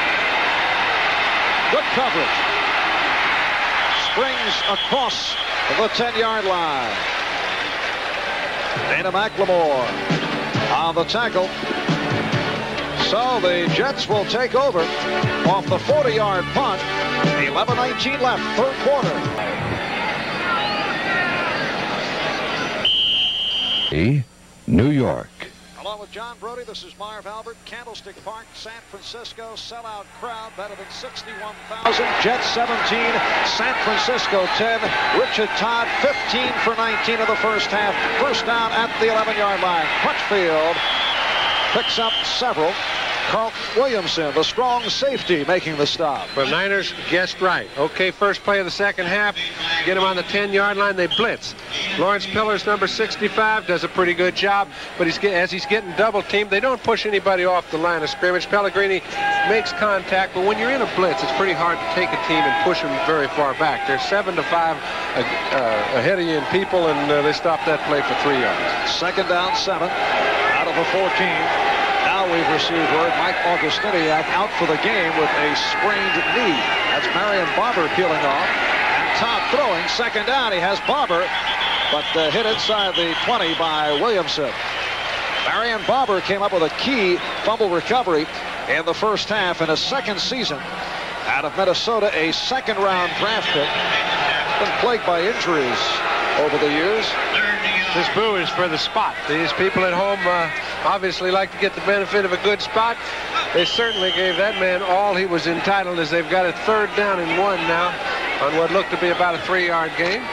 Good coverage. Springs across the 10-yard line. Dana McLemore on the tackle. So the Jets will take over off the 40-yard punt. 11:19 left, third quarter. New York. Along with John Brody, this is Marv Albert. Candlestick Park, San Francisco. Sellout crowd, better than 61,000. Jets 17, San Francisco 10. Richard Todd 15 for 19 of the first half. First down at the 11-yard line. Crutchfield picks up several. Carlton Williamson, the strong safety, making the stop. But Niners guessed right. Okay, first play of the second half. Get him on the 10-yard line. They blitz. Lawrence Pillars, number 65, does a pretty good job. But as he's getting double-teamed, they don't push anybody off the line of scrimmage. Pellegrini makes contact, but when you're in a blitz, it's pretty hard to take a team and push them very far back. They're 7-5 ahead of you in people, and they stopped that play for 3 yards. Second down, 7 out of the 14. Now we've received word Mike Augustiniak out for the game with a sprained knee. That's Marion Barber peeling off. And Todd throwing. Second down. He has Barber, but hit inside the 20 by Williamson. Marion Barber came up with a key fumble recovery in the first half in his second season out of Minnesota, a second-round draft pick. Been plagued by injuries over the years. This boo is for the spot. These people at home obviously like to get the benefit of a good spot. They certainly gave that man all he was entitled, as they've got a third down and 1 now on what looked to be about a 3-yard game.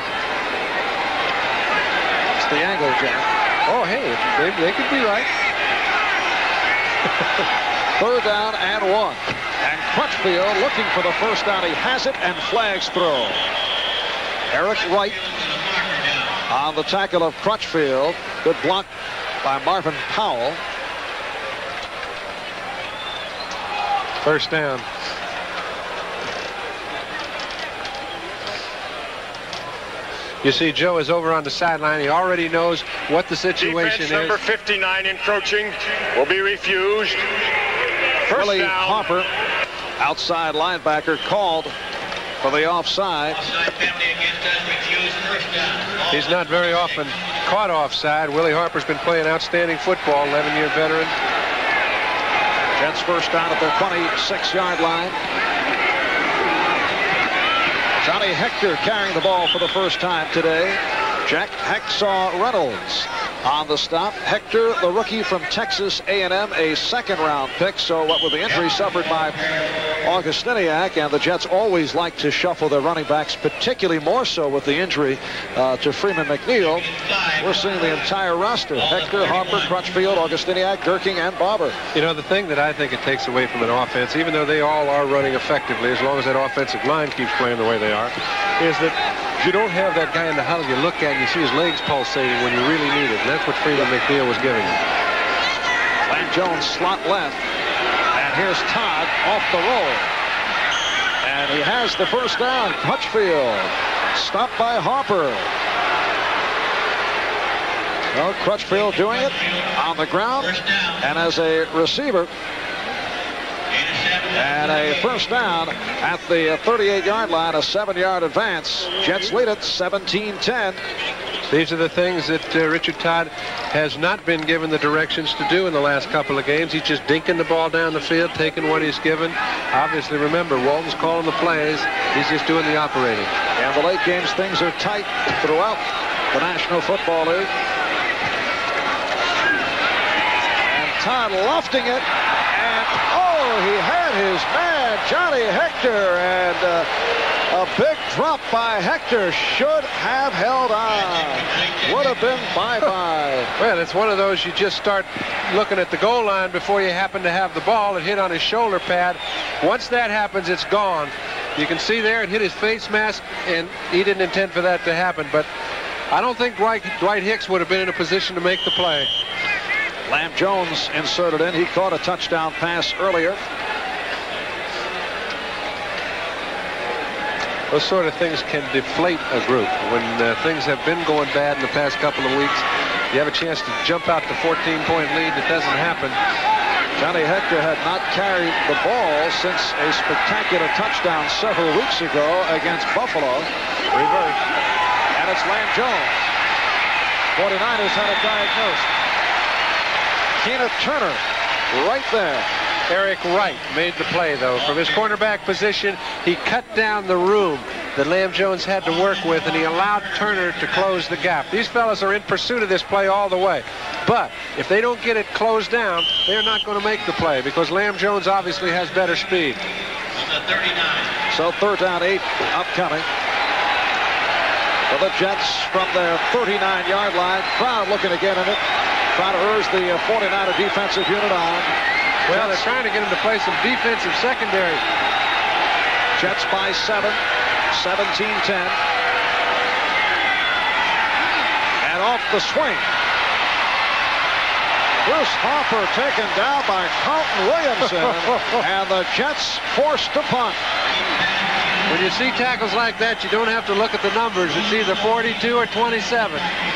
It's the angle, Jack. Oh, hey, they could be right. Third down and 1. And Crutchfield looking for the first down. He has it, and flags throw. Eric Wright on the tackle of Crutchfield. Good block by Marvin Powell. First down. You see Joe is over on the sideline. He already knows what the situation Defense number 59 encroaching will be refused. First Willie down. Hopper, outside linebacker, called for the offside. Offside penalty against us, refused first down. He's not very often caught offside. Willie Harper's been playing outstanding football, 11-year veteran. Jets first down at their 26-yard line. Johnny Hector carrying the ball for the first time today. Jack Hacksaw Reynolds on the stop. Hector, the rookie from Texas A&M, a second-round pick. So what with the injury suffered by Augustiniak, and the Jets always like to shuffle their running backs, particularly more so with the injury to Freeman McNeil. We're seeing the entire roster: Hector, Harper, Crutchfield, Augustiniak, Gerking, and Barber. You know, the thing that I think it takes away from an offense, even though they all are running effectively, as long as that offensive line keeps playing the way they are, is that you don't have that guy in the huddle you look at and you see his legs pulsating when you really need it. And that's what Freeman McNeil was giving him. Lamb Jones slot left. And here's Todd off the roll. And he has the first down. Crutchfield stopped by Harper. Well, Crutchfield doing it on the ground and as a receiver. And a first down at the 38-yard line, a 7-yard advance. Jets lead it 17-10. These are the things that Richard Todd has not been given the directions to do in the last couple of games. He's just dinking the ball down the field, taking what he's given. Obviously, remember, Walton's calling the plays. He's just doing the operating. And the late games, things are tight throughout the National Football League. And Todd lofting it. And, oh, he had his man, Johnny Hector. And a big drop by Hector. Should have held on. Would have been bye-bye. Well, it's one of those you just start looking at the goal line before you happen to have the ball. It hit on his shoulder pad. Once that happens, it's gone. You can see there it hit his face mask, and he didn't intend for that to happen. But I don't think Dwight Hicks would have been in a position to make the play. Lamb Jones inserted in. He caught a touchdown pass earlier. Those sort of things can deflate a group. When things have been going bad in the past couple of weeks, you have a chance to jump out to 14-point lead. It doesn't happen. Johnny Hector had not carried the ball since a spectacular touchdown several weeks ago against Buffalo. Reverse. And it's Lamb Jones. 49ers had it diagnosed. Keena Turner right there. Eric Wright made the play, though. From his cornerback position, he cut down the room that Lamb Jones had to work with, and he allowed Turner to close the gap. These fellas are in pursuit of this play all the way. But if they don't get it closed down, they're not going to make the play because Lamb Jones obviously has better speed. So 3rd down 8 upcoming. For the Jets from their 39-yard line. Crowd looking to get in it. Trying to urge the 49er defensive unit on. Well, they're trying to get him to play some defensive secondary. Jets by 7, 17-10. And off the swing. Bruce Harper taken down by Carlton Williamson. And the Jets forced to punt. When you see tackles like that, you don't have to look at the numbers. It's either 42 or 27.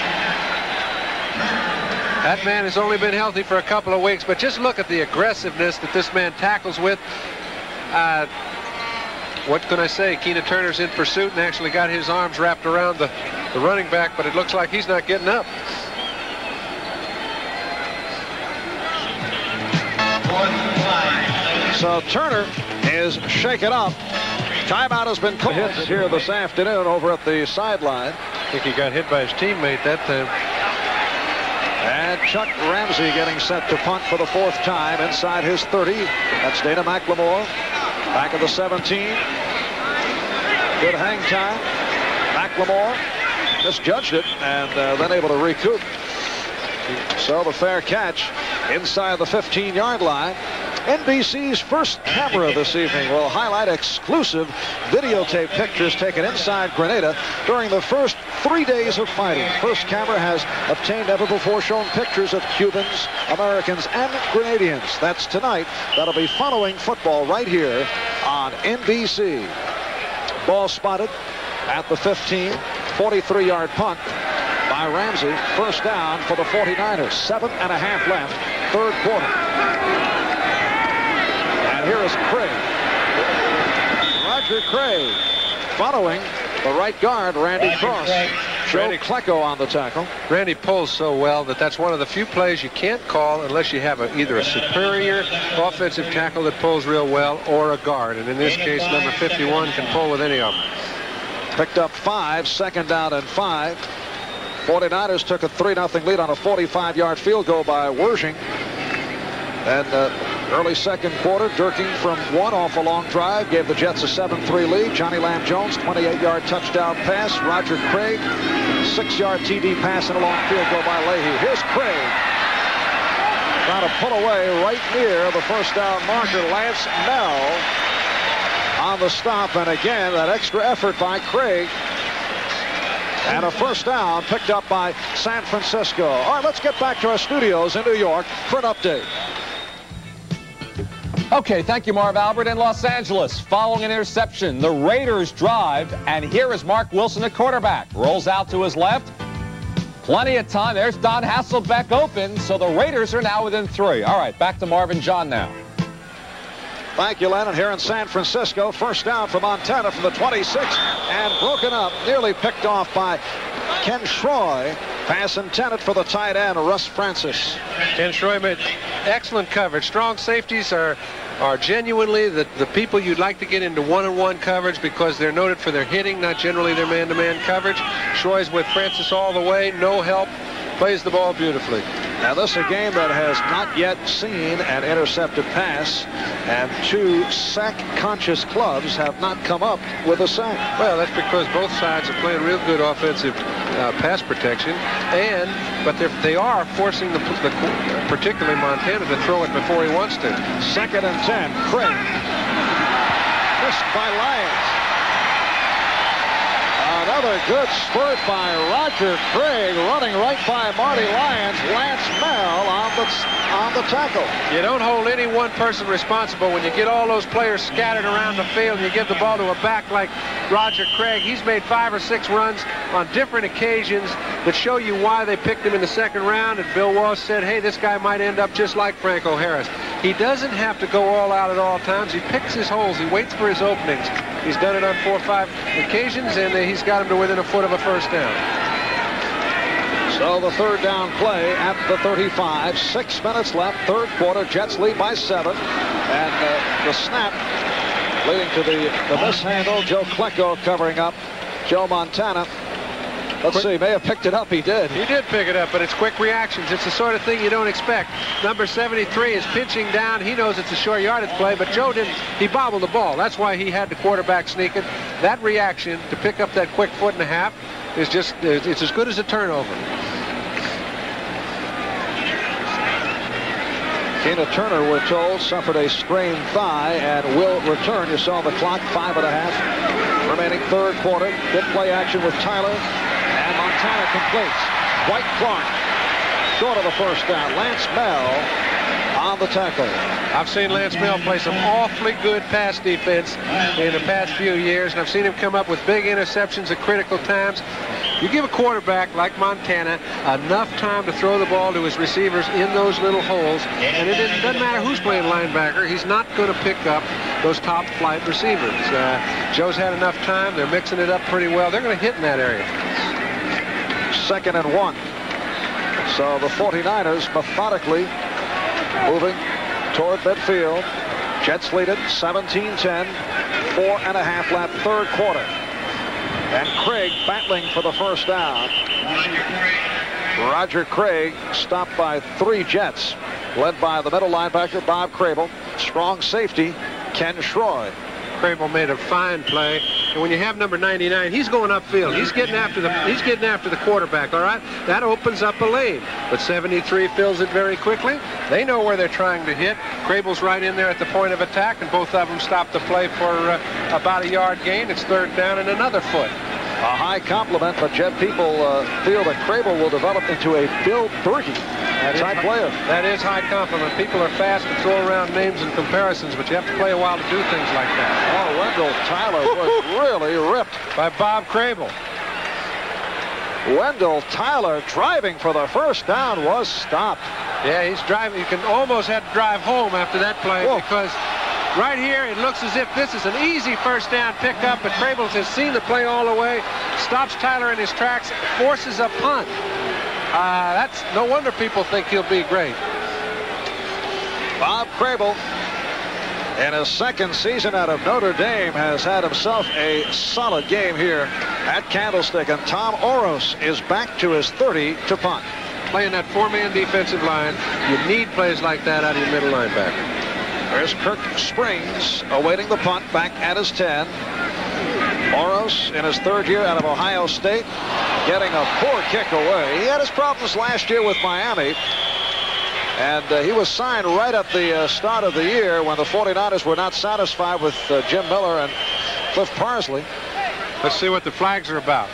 That man has only been healthy for a couple of weeks, but just look at the aggressiveness that this man tackles with. What can I say? Keena Turner's in pursuit and actually got his arms wrapped around the running back, but it looks like he's not getting up. So Turner is shaken up. Timeout has been called here this afternoon over at the sideline. I think he got hit by his teammate that time. And Chuck Ramsey getting set to punt for the 4th time inside his 30. That's Dana McLemore. Back of the 17. Good hang time. McLemore misjudged it and then able to recoup. So the fair catch inside the 15-yard line. NBC's first camera this evening will highlight exclusive videotape pictures taken inside Grenada during the first 3 days of fighting. First camera has obtained never before shown pictures of Cubans, Americans, and Grenadians. That's tonight. That'll be following football right here on NBC. Ball spotted at the 15, 43-yard punt by Ramsey. First down for the 49ers. 7.5 left, 3rd quarter. Here is Craig. Roger Craig following the right guard, Randy Cross. Joe Klecko on the tackle. Randy pulls so well that's one of the few plays you can't call unless you have either a superior offensive tackle that pulls real well or a guard. And in this case, number 51 can pull with any of them. Picked up 5, second down and 5. 49ers took a 3-0 lead on a 45-yard field goal by Wersching. And early second quarter, Durkin from 1 off a long drive gave the Jets a 7-3 lead. Johnny Lamb Jones, 28-yard touchdown pass. Roger Craig, 6-yard TD pass and a long field goal by Leahy. Here's Craig. Trying to pull away right near the first down marker. Lance Mel on the stop. And again, that extra effort by Craig. And a first down picked up by San Francisco. All right, let's get back to our studios in New York for an update. Okay, thank you, Marv Albert. In Los Angeles, following an interception, the Raiders drive, and here is Mark Wilson at quarterback. Rolls out to his left. Plenty of time. There's Don Hasselbeck open, so the Raiders are now within 3. All right, back to Marv and John now. Thank you, Lennon. Here in San Francisco, first down for Montana from the 26, and broken up, nearly picked off by Ken Schroy. Pass intended for the tight end, Russ Francis. Ken Schroy made excellent coverage. Strong safeties are genuinely the people you'd like to get into one-on-one coverage because they're noted for their hitting, not generally their man-to-man coverage. Schroy's with Francis all the way, no help, plays the ball beautifully. Now this is a game that has not yet seen an intercepted pass, and 2 sack-conscious clubs have not come up with a sack. Well, that's because both sides are playing real good offensive pass protection, but they are forcing particularly Montana to throw it before he wants to. Second and 10, Craig. Missed by Lyons. Another good spurt by Roger Craig, running right by Marty Lyons. Lance Mel on the tackle. You don't hold any one person responsible when you get all those players scattered around the field and you give the ball to a back like Roger Craig. He's made 5 or 6 runs on different occasions that show you why they picked him in the second round, and Bill Walsh said, hey, this guy might end up just like Franco Harris. He doesn't have to go all out at all times. He picks his holes. He waits for his openings. He's done it on 4 or 5 occasions, and he's got him to within a foot of a first down. So the third down play at the 35. 6 minutes left, third quarter. Jets lead by 7. And the snap leading to the mishandle. Joe Klecko covering up Joe Montana. Let's see, may have picked it up. He did. He did pick it up, but it's quick reactions. It's the sort of thing you don't expect. Number 73 is pinching down. He knows it's a short yardage play, but Joe didn't. He bobbled the ball. That's why he had the quarterback sneaking. That reaction to pick up that quick 1.5 feet is just, it's as good as a turnover. Tina Turner, we're told, suffered a sprained thigh and will return. You saw the clock, 5.5 remaining third quarter. Good play action with Tyler. And Montana completes. Dwight Clark short of the first down. Lance Mel on the tackle. I've seen Lance Mel play some awfully good pass defense in the past few years, and I've seen him come up with big interceptions at critical times. You give a quarterback like Montana enough time to throw the ball to his receivers in those little holes, and it doesn't matter who's playing linebacker, he's not going to pick up those top flight receivers. Joe's had enough time. They're mixing it up pretty well. They're going to hit in that area. 2nd and 1. So the 49ers methodically moving toward midfield. Jets lead it 17-10. 4.5 left, third quarter. And Craig battling for the first down. Roger Craig stopped by 3 Jets, led by the middle linebacker Bob Crable, strong safety Ken Schroy. Crable made a fine play, and when you have number 99, he's going upfield. He's getting after the quarterback. All right, that opens up a lane. But 73 fills it very quickly. They know where they're trying to hit. Crable's right in there at the point of attack, and both of them stop the play for about a yard gain. It's third down and another foot. A high compliment, but Jet people feel that Crable will develop into a Bill Berkey type player. That is high compliment. People are fast to throw around names and comparisons, but you have to play a while to do things like that. Oh, Wendell Tyler was really ripped by Bob Crable. Wendell Tyler driving for the first down was stopped. Yeah, he's driving. You can almost have to drive home after that play because Right here, it looks as if this is an easy first down pickup, but Crable has seen the play all the way, stops Tyler in his tracks, forces a punt. That's no wonder people think he'll be great. Bob Crable, in his second season out of Notre Dame, has had himself a solid game here at Candlestick, and Tom Oros is back to his 30 to punt. Playing that four-man defensive line, you need plays like that out of your middle linebacker. There's Kirk Springs awaiting the punt back at his 10. Oros in his third year out of Ohio State, getting a poor kick away. He had his problems last year with Miami. And he was signed right at the start of the year when the 49ers were not satisfied with Jim Miller and Cliff Parsley. Let's see what the flags are about.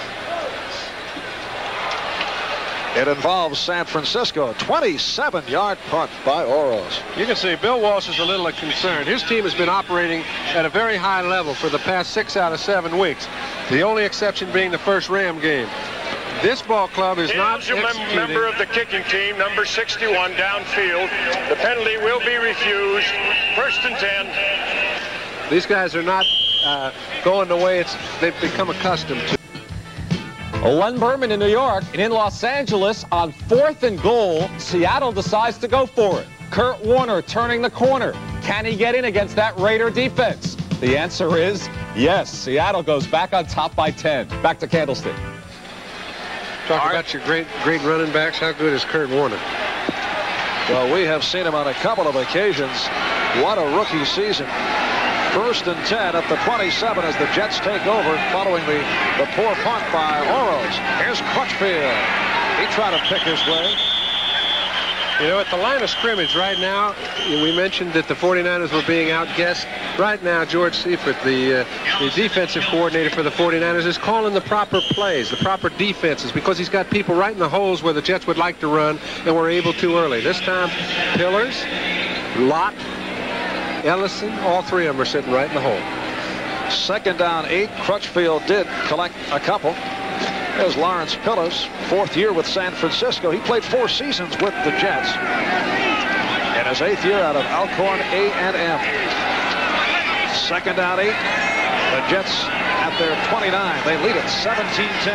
It involves San Francisco. A 27-yard punt by Oros. You can see Bill Walsh is a little concerned. His team has been operating at a very high level for the past 6 out of 7 weeks. The only exception being the first Ram game. This ball club is not executing. Member of the kicking team, number 61, downfield. The penalty will be refused. 1st and 10. These guys are not going the way they've become accustomed to. Len Berman in New York, and in Los Angeles on 4th and goal, Seattle decides to go for it. Kurt Warner turning the corner. Can he get in against that Raider defense? The answer is yes. Seattle goes back on top by 10. Back to Candlestick. Talk about your great running backs. How good is Kurt Warner? Well, we have seen him on a couple of occasions. What a rookie season. 1st and 10 at the 27 as the Jets take over following the poor punt by Oros. Here's Crutchfield. He tried to pick his way. You know, at the line of scrimmage right now, we mentioned that the 49ers were being outguessed. Right now, George Seifert, the defensive coordinator for the 49ers, is calling the proper plays, the proper defenses, because he's got people right in the holes where the Jets would like to run and were able to early. This time, Pillars, Lott, Ellison, all three of them are sitting right in the hole. 2nd down 8. Crutchfield did collect a couple. There's Lawrence Pillars, 4th year with San Francisco. He played 4 seasons with the Jets. In his 8th year out of Alcorn A&M. 2nd down 8. The Jets at their 29. They lead it 17-10.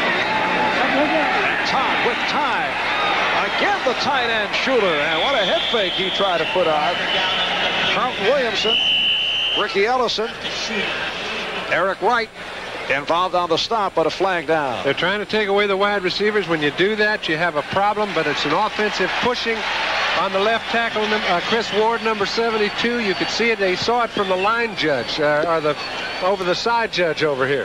And Todd with time. Again, the tight end shooter. And what a head fake he tried to put on. Carlton Williamson, Ricky Ellison, Eric Wright involved on the stop, but a flag down. They're trying to take away the wide receivers. When you do that, you have a problem, but it's an offensive pushing on the left tackle. Chris Ward, number 72. You could see it. They saw it from the line judge, or over the side judge over here.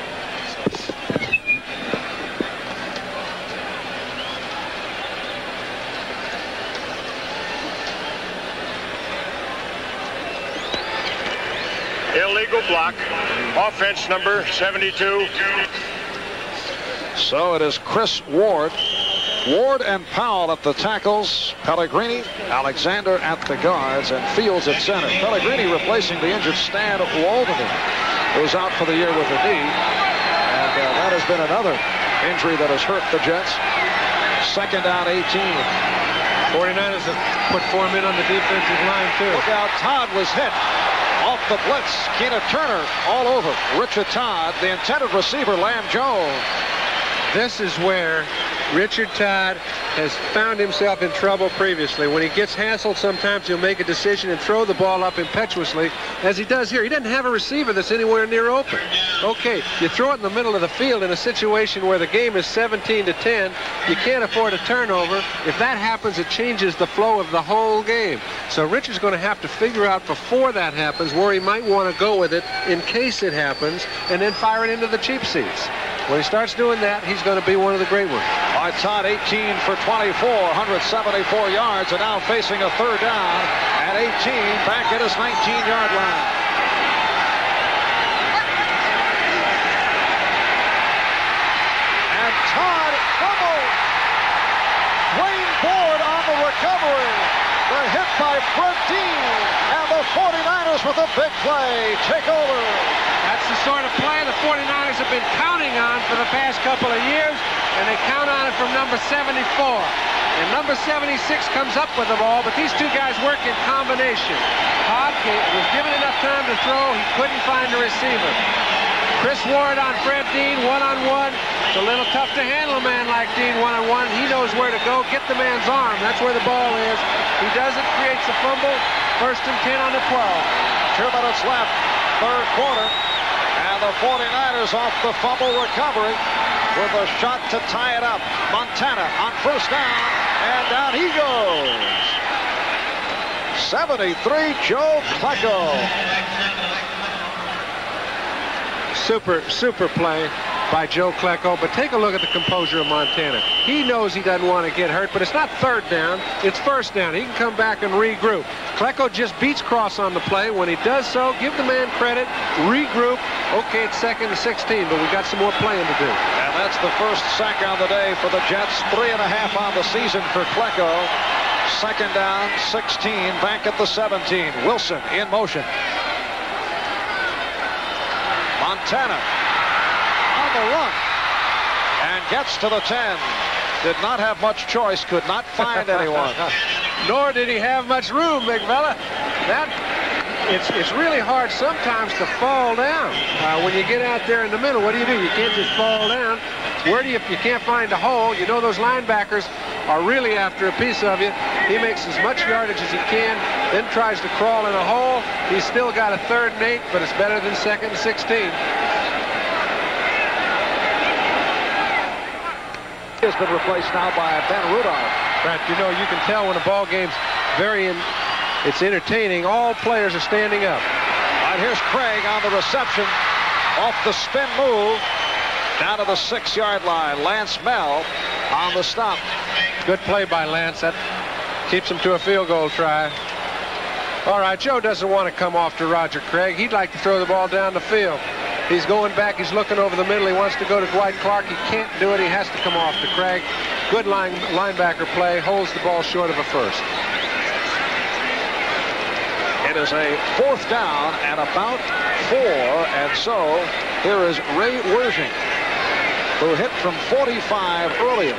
Illegal block. Offense number 72. So it is Chris Ward. Ward and Powell at the tackles. Pellegrini, Alexander at the guards, and Fields at center. Pellegrini replacing the injured Stan Waldman, who's out for the year with a knee. And that has been another injury that has hurt the Jets. 2nd down 18. 49ers have put 4 men on the defensive line, too. Look out, Todd was hit. Off the blitz, Keena Turner all over Richard Todd, the intended receiver, Lamb Jones. This is where Richard Todd has found himself in trouble previously. When he gets hassled, sometimes he'll make a decision and throw the ball up impetuously, as he does here. He doesn't have a receiver that's anywhere near open. Okay, you throw it in the middle of the field in a situation where the game is 17-10. You can't afford a turnover. If that happens, it changes the flow of the whole game. So Richard's going to have to figure out before that happens where he might want to go with it in case it happens, and then fire it into the cheap seats. When he starts doing that, he's going to be one of the great ones. All right, Todd, 18 for 24, 174 yards, and now facing a 3rd down at 18, back at his 19-yard line. And Todd fumbled. Wayne Board on the recovery. The hit by Fred Dean, and the 49ers with a big play take over. That's the sort of play the 49ers have been counting on for the past couple of years, and they count on it from number 74. And number 76 comes up with the ball, but these two guys work in combination. Todd was given enough time to throw. He couldn't find the receiver. Chris Ward on Fred Dean, one-on-one. It's a little tough to handle a man like Dean one-on-one. He knows where to go. Get the man's arm. That's where the ball is. He does it, creates a fumble. 1st and 10 on the 12. 2 minutes left, 3rd quarter. And the 49ers off the fumble recovery with a shot to tie it up. Montana on 1st down, and down he goes. 73, Joe Klecko. Super play by Joe Klecko, but take a look at the composure of Montana. He knows he doesn't want to get hurt, but it's not 3rd down, it's 1st down. He can come back and regroup. Klecko just beats Cross on the play. When he does so, give the man credit, regroup. Okay, it's 2nd and 16, but we got some more playing to do. And that's the first sack on the day for the Jets. 3.5 on the season for Klecko. 2nd down, 16, back at the 17. Wilson in motion. Montana on the run and gets to the 10. Did not have much choice, could not find anyone. Nor did he have much room, big fella. It's really hard sometimes to fall down when you get out there in the middle. What do? You can't just fall down. Where do you can't find a hole? You know those linebackers are really after a piece of you. He makes as much yardage as he can, then tries to crawl in a hole. He's still got a 3rd and 8, but it's better than 2nd and 16. Has been replaced now by Ben Rudolph. Brett, you know, you can tell when a ball game's it's entertaining. All players are standing up. All right, here's Craig on the reception. Off the spin move. Down to the 6-yard line. Lance Mel on the stop. Good play by Lance. That keeps him to a field goal try. All right, Joe doesn't want to come off to Roger Craig. He'd like to throw the ball down the field. He's going back. He's looking over the middle. He wants to go to Dwight Clark. He can't do it. He has to come off to Craig. Good linebacker play. Holds the ball short of a first. It is a 4th down and about 4. And so here is Ray Wersching, who hit from 45 earlier.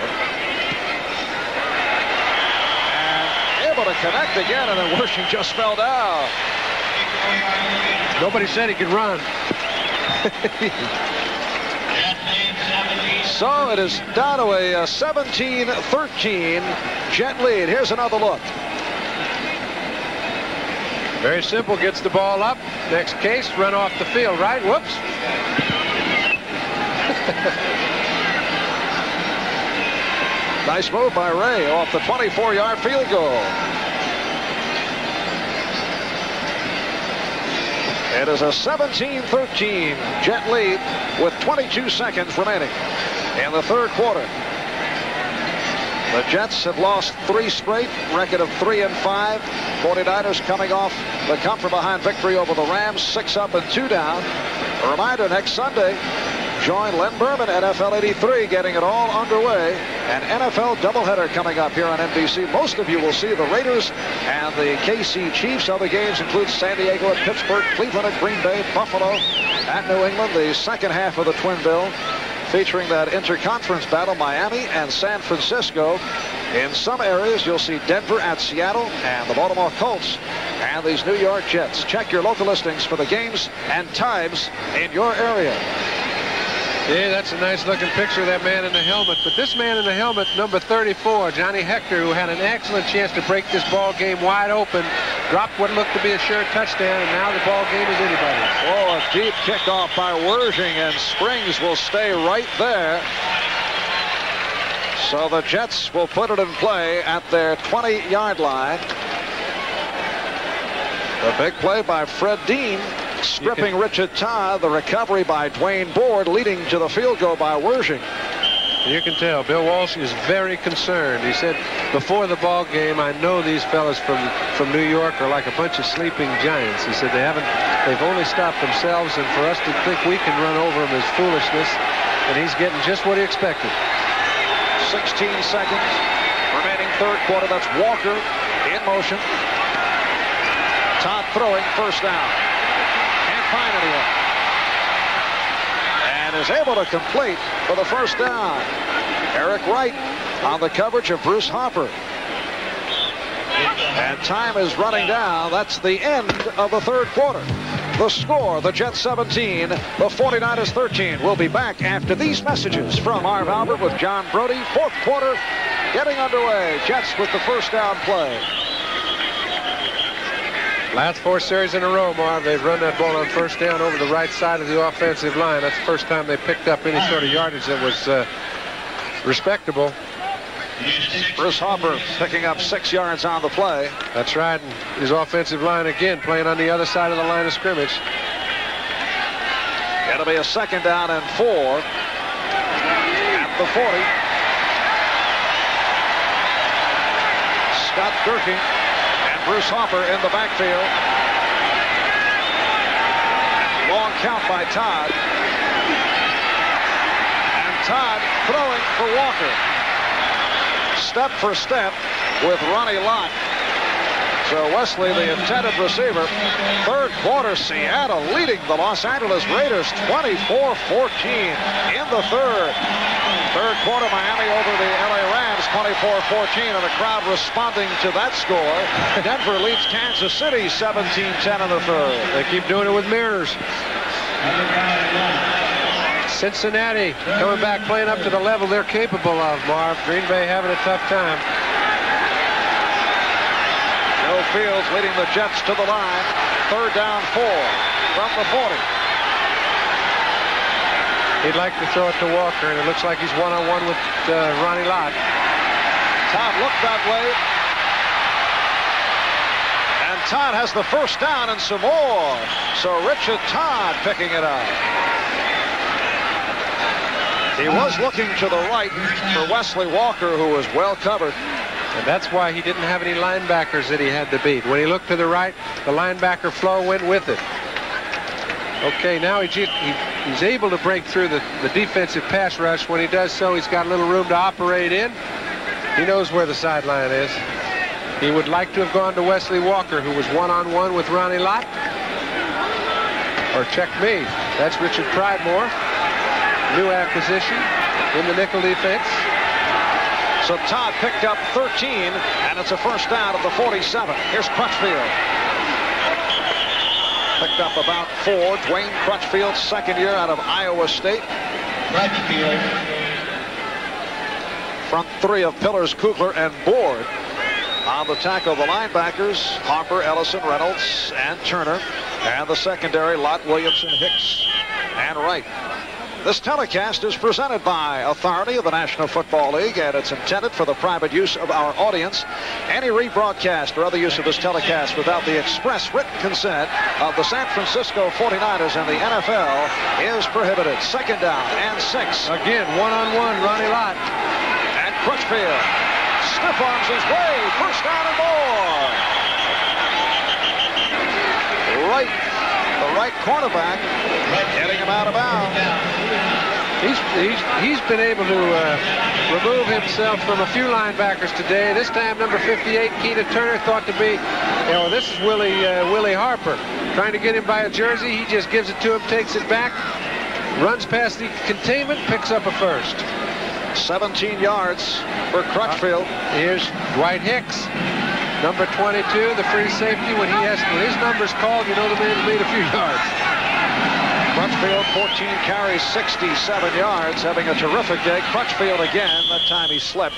And able to connect again, and then Wersching just fell down. Nobody said he could run. So it is down to a 17-13 Jet lead. Here's another look. Very simple. Gets the ball up. Next case, run off the field, right? Whoops. Nice move by Ray off the 24-yard field goal. It is a 17-13 Jet lead with 22 seconds remaining in the 3rd quarter. The Jets have lost 3 straight, record of 3-5. 49ers coming off the come-from-behind victory over the Rams, 6 up and 2 down. A reminder, next Sunday, join Len Berman, NFL 83, getting it all underway. An NFL doubleheader coming up here on NBC. Most of you will see the Raiders and the KC Chiefs. Other games include San Diego at Pittsburgh, Cleveland at Green Bay, Buffalo at New England. The second half of the twin bill featuring that interconference battle, Miami and San Francisco. In some areas, you'll see Denver at Seattle and the Baltimore Colts and these New York Jets. Check your local listings for the games and times in your area. Yeah, that's a nice-looking picture of that man in the helmet. But this man in the helmet, number 34, Johnny Hector, who had an excellent chance to break this ball game wide open, dropped what looked to be a sure touchdown, and now the ball game is anybody's. Oh, a deep kickoff by Wersching, and Springs will stay right there. So the Jets will put it in play at their 20-yard line. A big play by Fred Dean, stripping Richard Todd. The recovery by Dwayne Board, leading to the field goal by Wersching. You can tell Bill Walsh is very concerned. He said before the ball game, I know these fellas from New York are like a bunch of sleeping giants. He said they've only stopped themselves, and for us to think we can run over them is foolishness. And he's getting just what he expected. 16 seconds remaining, 3rd quarter. That's Walker in motion. Todd throwing, 1st down. Can't find anyone. And is able to complete for the 1st down. Eric Wright on the coverage of Bruce Harper. And time is running down. That's the end of the third quarter. The score, the Jets 17, the 49ers 13. We'll be back after these messages from Marv Albert with John Brody. Fourth quarter getting underway. Jets with the first down play. Last 4 series in a row, Marv, they've run that ball on first down over the right side of the offensive line. That's the first time they picked up any sort of yardage that was respectable. Bruce Harper picking up 6 yards on the play. That's right. And his offensive line again playing on the other side of the line of scrimmage. It'll be a second down and 4 at the 40. Scott Durkin and Bruce Harper in the backfield. Long count by Todd. And Todd throwing for Walker. Step for step with Ronnie Lott. So Wesley, the intended receiver. Third quarter, Seattle leading the Los Angeles Raiders 24-14 in the third. Third quarter, Miami over the LA Rams 24-14, and the crowd responding to that score. Denver leads Kansas City 17-10 in the third. They keep doing it with mirrors. Cincinnati coming back, playing up to the level they're capable of, Marv. Green Bay having a tough time. Joe Fields leading the Jets to the line. Third down 4 from the 40. He'd like to throw it to Walker, and it looks like he's one-on-one with Ronnie Lott. Todd looked that way. And Todd has the first down and some more. So Richard Todd picking it up. He was looking to the right for Wesley Walker, who was well covered. And that's why he didn't have any linebackers that he had to beat. When he looked to the right, the linebacker flow went with it. Okay, now he's able to break through the defensive pass rush. When he does so, he's got a little room to operate in. He knows where the sideline is. He would like to have gone to Wesley Walker, who was one-on-one with Ronnie Lott. Or check me. That's Richard Pridemore. New acquisition in the nickel defense. So Todd picked up 13, and it's a first down at the 47. Here's Crutchfield. Picked up about 4. Dwayne Crutchfield, second year out of Iowa State. Crutchfield. Front 3 of Pillars, Kugler, and Board. On the tackle, the linebackers, Harper, Ellison, Reynolds, and Turner. And the secondary, Lott, Williamson, Hicks, and Wright. This telecast is presented by authority of the National Football League, and it's intended for the private use of our audience. Any rebroadcast or other use of this telecast without the express written consent of the San Francisco 49ers and the NFL is prohibited. Second down and 6. Again, one-on-one, Ronnie Lott. And Crutchfield stiff arms his way. First down and more. The right cornerback getting him out of bounds. He's been able to remove himself from a few linebackers today. This time, number 58, Keena Turner, thought to be, this is Willie Harper. Trying to get him by a jersey. He just gives it to him, takes it back, runs past the containment, picks up a first. 17 yards for Crutchfield. Here's Dwight Hicks, number 22, the free safety. When his number's called, you know the man made a few yards. Crutchfield, 14 carries, 67 yards, having a terrific day. Crutchfield again. That time he slipped.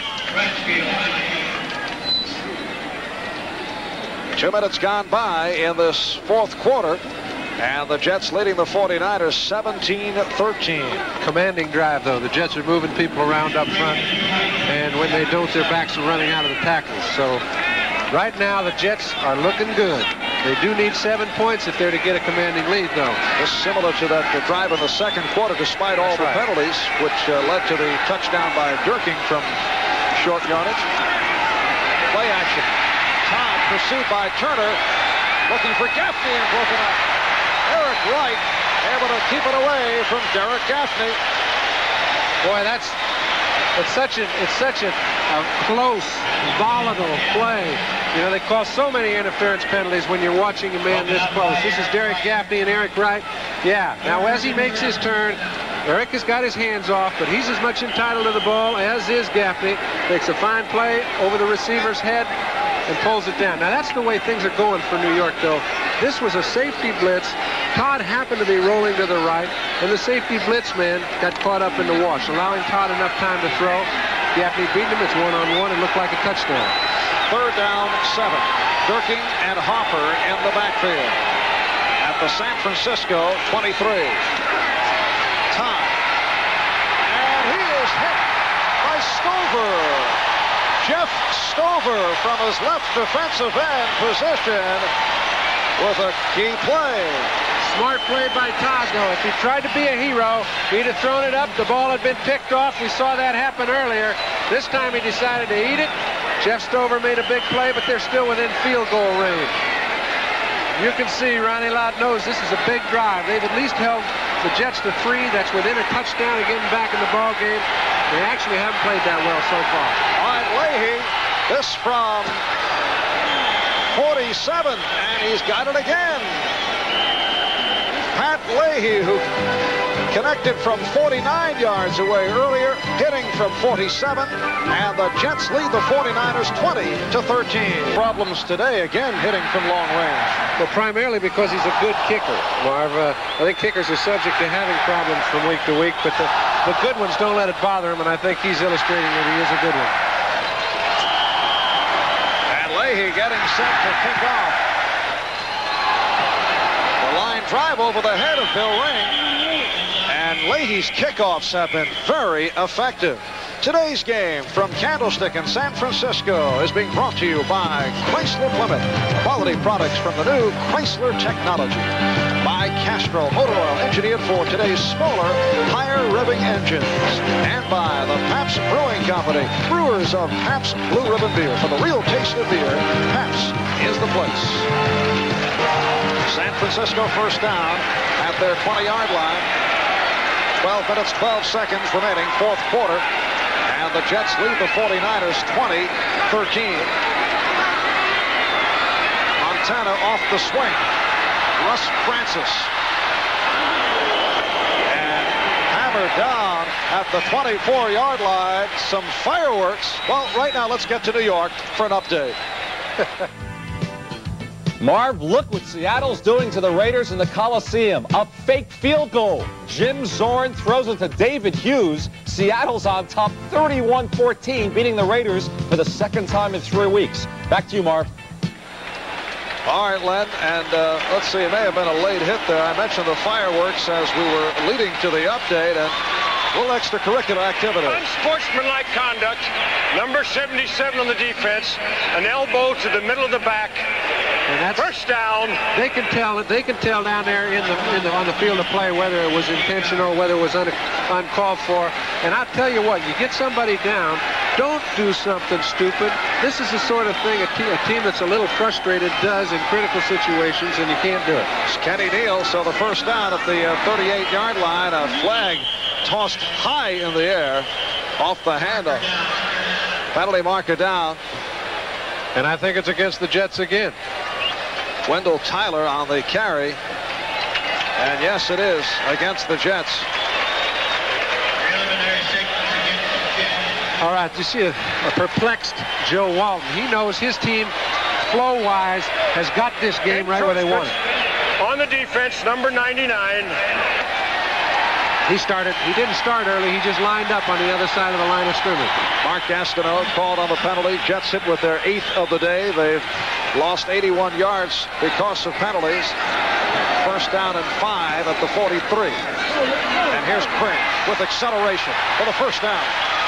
2 minutes gone by in this fourth quarter, and the Jets leading the 49ers 17-13. Commanding drive, though. The Jets are moving people around up front, and when they don't, their backs are running out of the tackles. So right now, the Jets are looking good. They do need 7 points if they're to get a commanding lead, though. This is similar to that drive in the second quarter, despite all the penalties, which led to the touchdown by Durkin from short yardage. Play action. Todd pursued by Turner, looking for Gaffney and broken up. Eric Wright able to keep it away from Derek Gaffney. Boy, it's such a close, volatile play. You know, they call so many interference penalties when you're watching a man this close. This is Derek Gaffney and Eric Wright. Yeah, now as he makes his turn, Eric has got his hands off, but he's as much entitled to the ball as is Gaffney. Makes a fine play over the receiver's head and pulls it down. Now, that's the way things are going for New York, though. This was a safety blitz. Todd happened to be rolling to the right, and the safety blitz man got caught up in the wash, allowing Todd enough time to throw. Gaffney beat him. It's one-on-one. It looked like a touchdown. 3rd down, 7. Durkin and Hopper in the backfield. At the San Francisco 23. Todd. And he is hit by Stover. Jeff Stover from his left defensive end position with a key play. Smart play by Todd, though. If he tried to be a hero, he'd have thrown it up. The ball had been picked off. We saw that happen earlier. This time he decided to eat it. Jeff Stover made a big play, but they're still within field goal range. You can see Ronnie Lott knows this is a big drive. They've at least held the Jets to 3. That's within a touchdown and getting back in the ball game. They actually haven't played that well so far. All right, Leahy, this from 47, and he's got it again. Pat Leahy, who connected from 49 yards away earlier, hitting from 47, and the Jets lead the 49ers 20-13. Problems today, again hitting from long range. Well, primarily because he's a good kicker, Marv. I think kickers are subject to having problems from week to week, but the good ones don't let it bother him, and I think he's illustrating that he is a good one. And Leahy getting set to kick off. The line drive over the head of Bill Ring. And Leahy's kickoffs have been very effective. Today's game from Candlestick in San Francisco is being brought to you by Chrysler Plymouth. Quality products from the new Chrysler technology. By Castrol Motor Oil, engineered for today's smaller, higher revving engines. And by the Pabst Brewing Company, brewers of Pabst Blue Ribbon Beer. For the real taste of beer, Pabst is the place. San Francisco first down at their 20-yard line. 12 minutes, 12 seconds remaining, 4th quarter. And the Jets lead the 49ers 20-13. Montana off the swing. Russ Francis. And hammered down at the 24-yard line. Some fireworks. Well, right now, let's get to New York for an update. Marv, look what Seattle's doing to the Raiders in the Coliseum. A fake field goal. Jim Zorn throws it to David Hughes. Seattle's on top 31-14, beating the Raiders for the 2nd time in 3 weeks. Back to you, Marv. All right, Len, and let's see, it may have been a late hit there. I mentioned the fireworks as we were leading to the update, and a little extracurricular activity. Unsportsmanlike conduct. Number 77 on the defense. An elbow to the middle of the back. And that's first down. They can tell down there on the field of play whether it was intentional, whether it was uncalled for. And I'll tell you what, you get somebody down, don't do something stupid. This is the sort of thing a team that's a little frustrated does in critical situations, and you can't do it. It's Kenny Neal, so the first down at the 38-yard line, a flag tossed high in the air off the handle. Penalty marker down. And I think it's against the Jets again. Wendell Tyler on the carry. And yes, it is against the Jets. All right, you see a perplexed Joe Walton. He knows his team, flow-wise, has got this game right where they want it. On the defense, number 99. He didn't start early. He just lined up on the other side of the line of scrimmage. Mark Gastineau called on the penalty. Jets hit with their 8th of the day. They've lost 81 yards because of penalties. First down and 5 at the 43. And here's Craig with acceleration for the first down.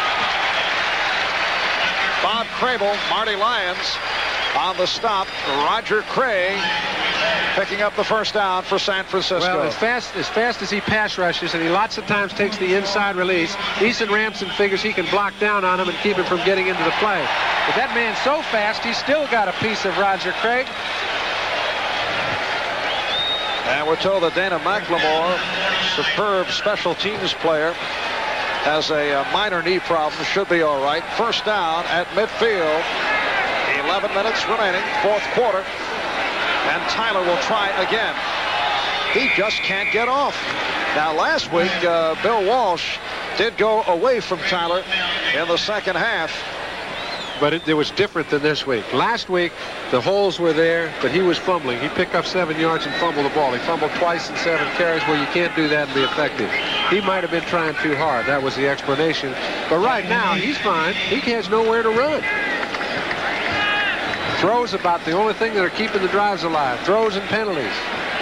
Bob Crable, Marty Lyons on the stop. Roger Craig picking up the first down for San Francisco. Well, as fast as he pass rushes, and he lots of times takes the inside release, Eason Ramson figures he can block down on him and keep him from getting into the play. But that man's so fast, he's still got a piece of Roger Craig. And we're told that Dana McLemore, superb special teams player, has a minor knee problem, should be all right. First down at midfield. 11 minutes remaining, 4th quarter. And Tyler will try again. He just can't get off. Now, last week, Bill Walsh did go away from Tyler in the second half. But it was different than this week. Last week, the holes were there, but he was fumbling. He picked up 7 yards and fumbled the ball. He fumbled twice in 7 carries. Well, you can't do that and be effective. He might have been trying too hard. That was the explanation. But right now, he's fine. He has nowhere to run. Throws about the only thing that are keeping the drives alive. Throws and penalties.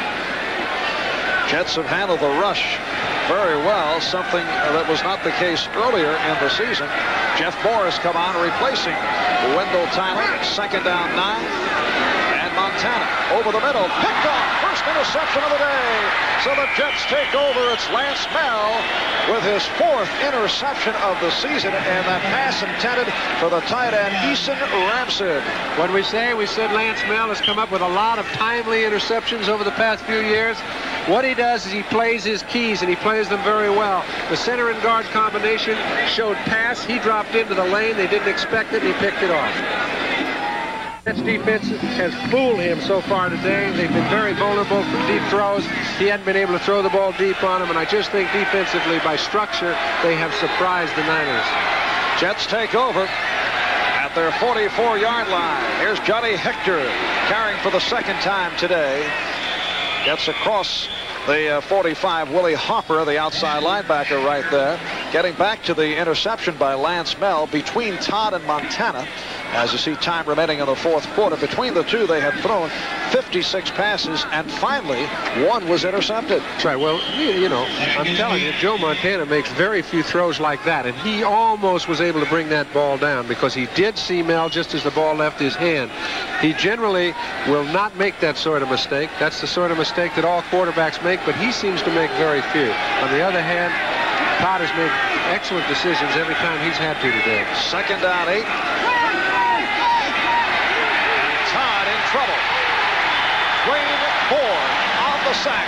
Jets have handled the rush very well, something that was not the case earlier in the season. Jeff Morris come on replacing Wendell Tyler. Second down 9. And Montana over the middle. Picked off. First interception of the day. So the Jets take over. It's Lance Mel with his 4th interception of the season. And that pass intended for the tight end, Eason Ramsden. What we said Lance Mel has come up with a lot of timely interceptions over the past few years. What he does is he plays his keys, and he plays them very well. The center and guard combination showed pass. He dropped into the lane. They didn't expect it, and he picked it off. Jets defense has fooled him so far today. They've been very vulnerable for deep throws. He hadn't been able to throw the ball deep on them, and I just think defensively, by structure, they have surprised the Niners. Jets take over at their 44-yard line. Here's Johnny Hector carrying for the second time today. Gets across the 45. Willie Hopper, the outside linebacker right there. Getting back to the interception by Lance Mel between Todd and Montana. As you see time remaining in the 4th quarter. Between the two, they had thrown 56 passes, and finally, 1 was intercepted. That's right. Well, you know, I'm telling you, Joe Montana makes very few throws like that, and he almost was able to bring that ball down because he did see Mel just as the ball left his hand. He generally will not make that sort of mistake. That's the sort of mistake that all quarterbacks make, but he seems to make very few. On the other hand, Todd has made excellent decisions every time he's had to today. Second down 8. Todd in trouble. Wayne Ford on the sack.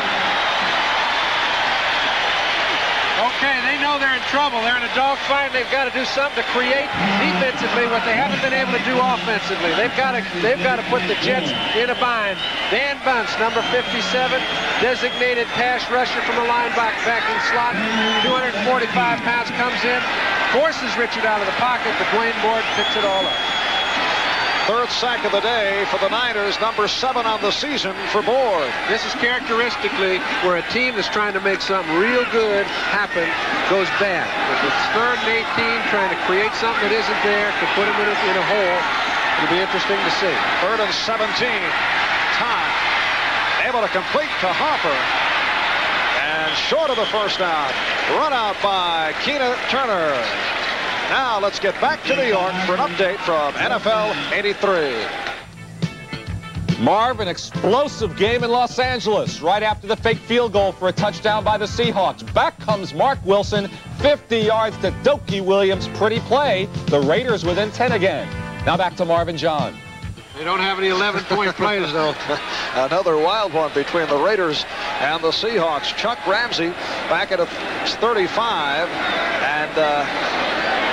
Okay, they know they're in trouble. They're in a dogfight. They've got to do something to create defensively what they haven't been able to do offensively. They've got to put the Jets in a bind. Dan Bunce, number 57, designated pass rusher from the linebacking slot. 245 pounds, comes in, forces Richard out of the pocket, but Wayne Ford picks it all up. 3rd sack of the day for the Niners, number 7 on the season for Board. This is characteristically where a team that's trying to make something real good happen goes bad. If it's 3rd and 18, trying to create something that isn't there, to put them in a hole, it'll be interesting to see. 3rd and 17. Todd able to complete to Hopper. And short of the first down. Run out by Keena Turner. Now let's get back to New York for an update from NFL 83. Marv, an explosive game in Los Angeles right after the fake field goal for a touchdown by the Seahawks. Back comes Mark Wilson, 50 yards to Dokie Williams. Pretty play. The Raiders within 10 again. Now back to Marv and John. They don't have any 11-point plays, though. Another wild one between the Raiders and the Seahawks. Chuck Ramsey back at 35. And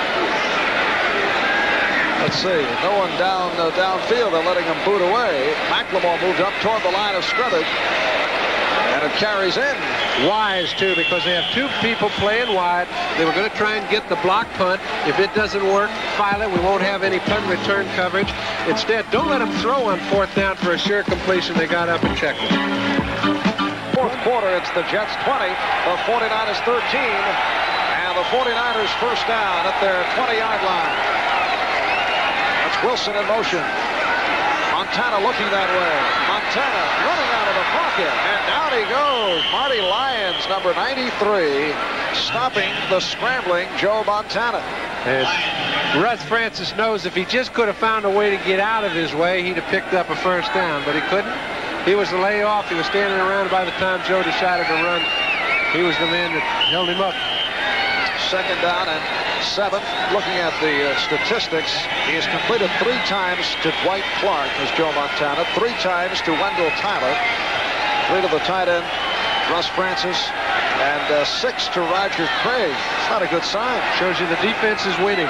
let's see, no one downfield. They're letting him boot away. McLemore moved up toward the line of scrimmage. And it carries in. Wise, too, because they have 2 people playing wide. They were going to try and get the block punt. If it doesn't work, file it. We won't have any punt return coverage. Instead, don't let them throw on 4th down for a sure completion. They got up and checked it. 4th quarter, it's the Jets 20, the 49ers 13. And the 49ers first down at their 20-yard line. That's Wilson in motion. Montana looking that way. Montana running out of the pocket. And down he goes. Marty Lyons, number 93, stopping the scrambling Joe Montana. And Russ Francis knows if he just could have found a way to get out of his way, he'd have picked up a first down, but he couldn't. He was the layoff. He was standing around by the time Joe decided to run. He was the man that held him up. Second down and 7. Looking at the statistics, he has completed 3 times to Dwight Clark as Joe Montana, 3 times to Wendell Tyler, 3 to the tight end, Russ Francis, and 6 to Roger Craig. It's not a good sign. Shows you the defense is winning.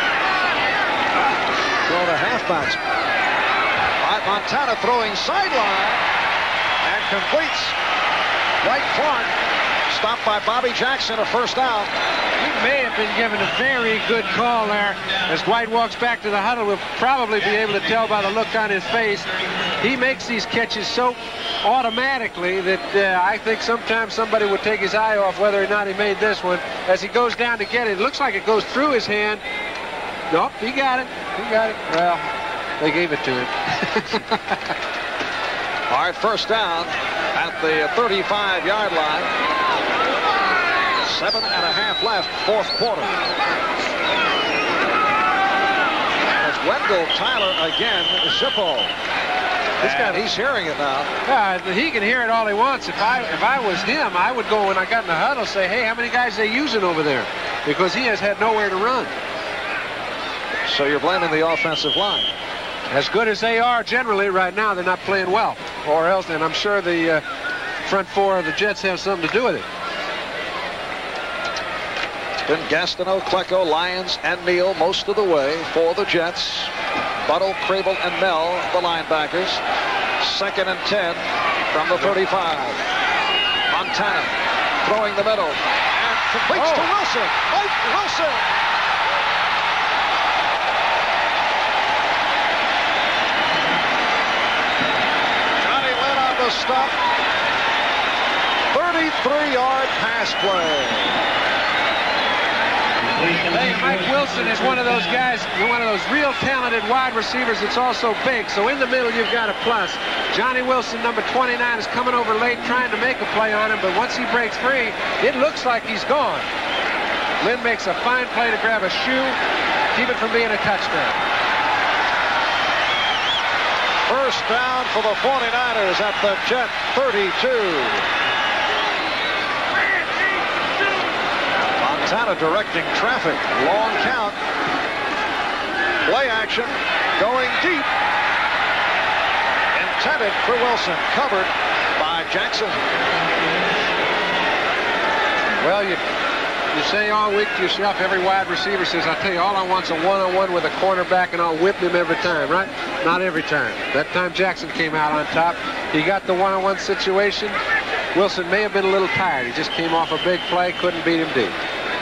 Throw to halfbacks. All right, Montana throwing sideline and completes. Dwight Clark Stopped by Bobby Jackson, a first down. He may have been given a very good call there. As Dwight walks back to the huddle, we'll probably be able to tell by the look on his face. He makes these catches so automatically that I think sometimes somebody would take his eye off whether or not he made this one. As he goes down to get it, it looks like it goes through his hand. Nope, he got it. He got it. Well, they gave it to him. All right, first down at the 35-yard line. 7.5 left, fourth quarter. It's Wendell Tyler again, Zippo. He's hearing it now. He can hear it all he wants. If I was him, I would go when I got in the huddle say, hey, how many guys are they using over there? Because he has had nowhere to run. So you're blaming the offensive line. As good as they are generally right now, they're not playing well. Or else, and I'm sure the front four of the Jets have something to do with it. It's been Gastineau, Klecko, Lyons, and Neal most of the way for the Jets. Buttle, Crable, and Mel, the linebackers. 2nd and 10 from the 35. Montana throwing the middle. And completes to Wilson. Mike Wilson. Johnny Lynn on the stop. 33-yard pass play. Hey, Mike Wilson is one of those guys, one of those real talented wide receivers that's also big. So in the middle, you've got a plus. Johnny Wilson, number 29, is coming over late trying to make a play on him, but once he breaks free, it looks like he's gone. Lynn makes a fine play to grab a shoe, keep it from being a touchdown. First down for the 49ers at the Jet 32. Montana directing traffic. Long count. Play action. Going deep. Intended for Wilson. Covered by Jackson. Well, you say all week to yourself, every wide receiver says, I'll tell you, all I want's a one-on-one with a cornerback and I'll whip him every time, right? Not every time. That time Jackson came out on top. He got the one-on-one situation. Wilson may have been a little tired. He just came off a big play, couldn't beat him deep.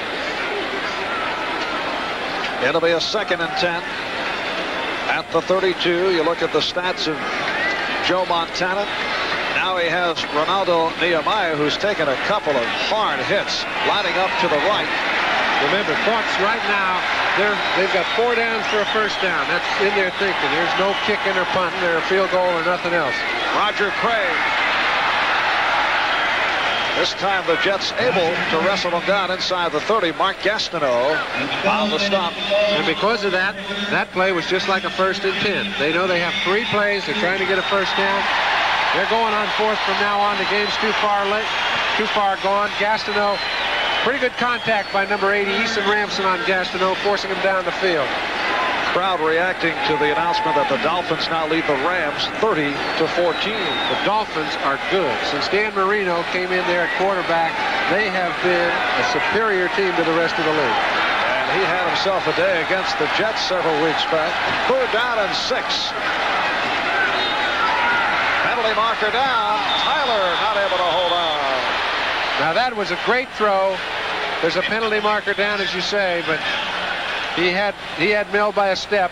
It'll be a 2nd and 10 at the 32. You look at the stats of Joe Montana. Now he has Ronaldo Nehemiah, who's taken a couple of hard hits, lining up to the right. Remember, Fox right now, they've got 4 downs for a first down. That's in their thinking. There's no kicking or punting or a field goal or nothing else. Roger Craig. This time the Jets able to wrestle them down inside the 30. Mark Gastineau on the stop. And because of that, that play was just like a 1st and 10. They know they have 3 plays. They're trying to get a first down. They're going on 4th from now on. The game's too far gone. Gastineau, pretty good contact by number 80, Eason Ramson on Gastineau, forcing him down the field. Crowd reacting to the announcement that the Dolphins now lead the Rams 30-14. The Dolphins are good. Since Dan Marino came in there at quarterback, they have been a superior team to the rest of the league. And he had himself a day against the Jets several weeks back. 3rd down and 6. Penalty marker down. Tyler not able to hold on. Now that was a great throw. There's a penalty marker down, as you say, but he had Mel by a step.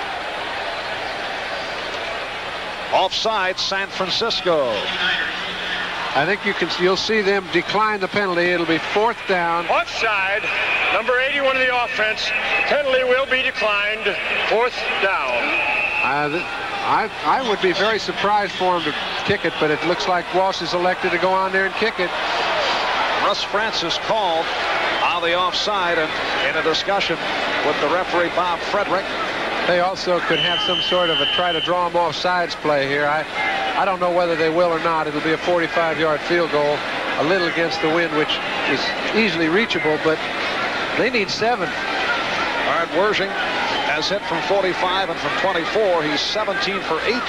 Offside, San Francisco. I think you'll see them decline the penalty. It'll be 4th down. Offside, number 81 of the offense. Penalty will be declined. 4th down. I would be very surprised for him to kick it, but it looks like Walsh is elected to go on there and kick it. Russ Francis called on the offside and in a discussion with the referee Bob Frederick. They also could have some sort of a try to draw them off sides play here. I don't know whether they will or not. It'll be a 45-yard field goal, a little against the wind, which is easily reachable, but they need 7. Art Wersching has hit from 45 and from 24. He's 17 for 18.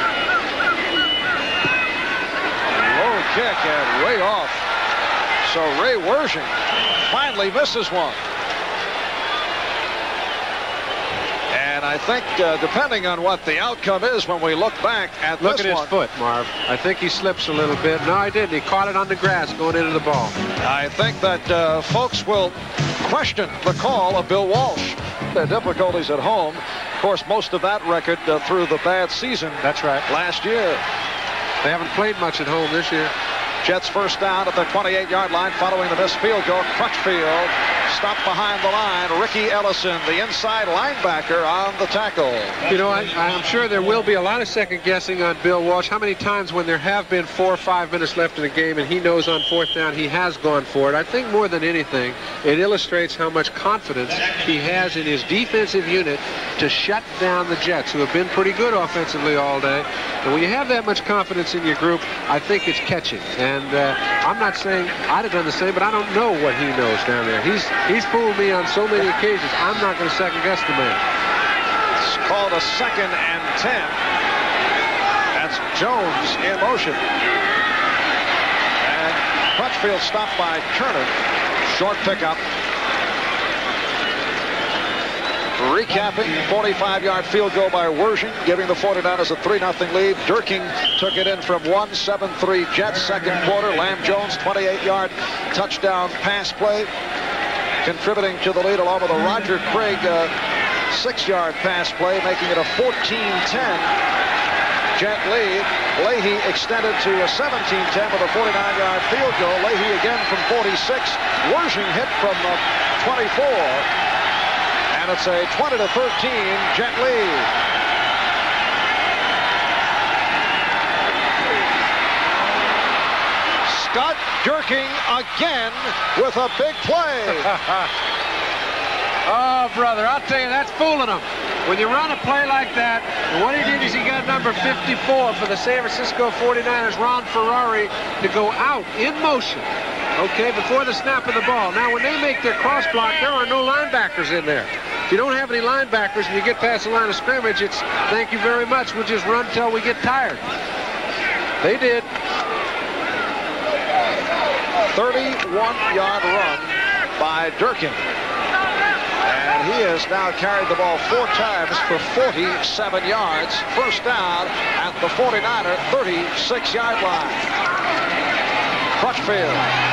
Low kick and way off. So Ray Wersching finally misses one. And And I think depending on what the outcome is when we look back at Look this at his one, foot, Marv. I think he slips a little bit. No, he didn't. He caught it on the grass going into the ball. I think that folks will question the call of Bill Walsh. The difficulties at home. Of course, most of that record through the bad season. That's right. Last year. They haven't played much at home this year. Jets first down at the 28-yard line following the missed field goal. Crutchfield stopped behind the line. Ricky Ellison, the inside linebacker, on the tackle. You know, I'm sure there will be a lot of second guessing on Bill Walsh. How many times when there have been 4 or 5 minutes left in the game and he knows on 4th down he has gone for it? I think more than anything, it illustrates how much confidence he has in his defensive unit to shut down the Jets, who have been pretty good offensively all day. And when you have that much confidence in your group, I think it's catching. And I'm not saying I'd have done the same, but I don't know what he knows down there. He's fooled me on so many occasions. I'm not going to second guess the man. It's called a 2nd and 10. That's Jones in motion. And Crutchfield stopped by Kernan. Short pickup. Recapping, 45-yard field goal by Wershing, giving the 49ers a 3-0 lead. Durking took it in from 1-7-3 Jets second quarter. Lamb Jones, 28-yard touchdown pass play, contributing to the lead along with a Roger Craig 6-yard pass play, making it a 14-10 Jet lead. Leahy extended to a 17-10 with a 49-yard field goal. Leahy again from 46. Wershing hit from 24. And it's a 20-13 Jet lead. Scott Durking again with a big play. Oh, brother, I'll tell you, that's fooling him. When you run a play like that, and what he did is he got number 54 for the San Francisco 49ers, Ron Ferrari, to go out in motion, okay, before the snap of the ball. Now, when they make their cross block, there are no linebackers in there. If you don't have any linebackers and you get past the line of scrimmage, it's thank you very much. We'll just run till we get tired. They did. 31-yard run by Durkin. And he has now carried the ball 4 times for 47 yards. First down at the 49er 36-yard line. Crutchfield.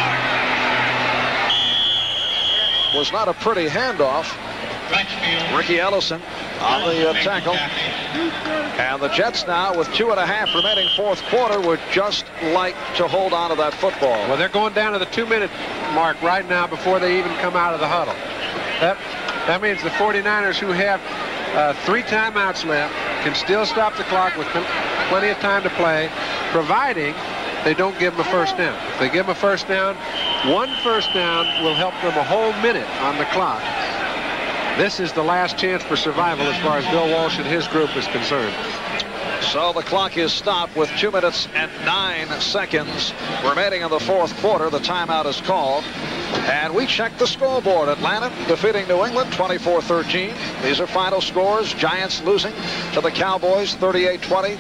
Was not a pretty handoff. Ricky Ellison on the tackle. And the Jets now, with 2.5 remaining fourth quarter, would just like to hold on to that football. Well, they're going down to the 2-minute mark right now before they even come out of the huddle. That means the 49ers, who have 3 timeouts left, can still stop the clock with plenty of time to play, providing they don't give them a first down. If they give them a first down, 1 first down will help them a whole minute on the clock. This is the last chance for survival as far as Bill Walsh and his group is concerned. So the clock is stopped with 2 minutes and 9 seconds remaining in the fourth quarter. The timeout is called. And we check the scoreboard. Atlanta defeating New England 24-13. These are final scores. Giants losing to the Cowboys 38-20.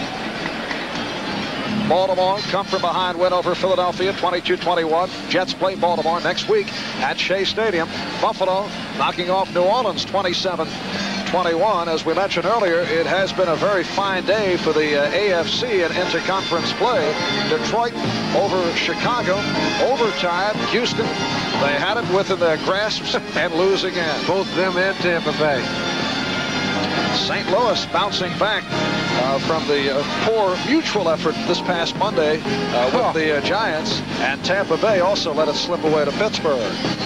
Baltimore come from behind win over Philadelphia 22-21. Jets play Baltimore next week at Shea Stadium. Buffalo knocking off New Orleans 27-21. As we mentioned earlier, it has been a very fine day for the AFC in interconference play. Detroit over Chicago. Overtime, Houston. They had it within their grasps and lose again. Both them and Tampa Bay. St. Louis bouncing back from the poor mutual effort this past Monday with the Giants, and Tampa Bay also let it slip away to Pittsburgh.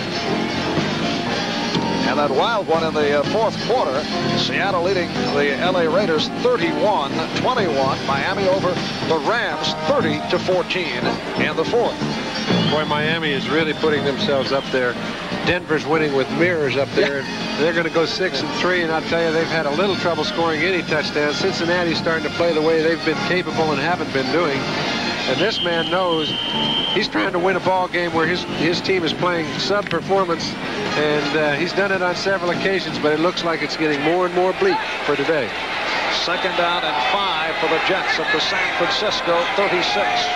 And that wild one in the fourth quarter, Seattle leading the LA Raiders 31-21. Miami over the Rams 30-14 in the fourth. Boy, Miami is really putting themselves up there. Denver's winning with mirrors up there. And they're going to go 6-3, and I'll tell you, they've had a little trouble scoring any touchdowns. Cincinnati's starting to play the way they've been capable and haven't been doing. And this man knows he's trying to win a ball game where his team is playing sub-performance, and he's done it on several occasions, but it looks like it's getting more and more bleak for today. Second down and 5 for the Jets at the San Francisco 36.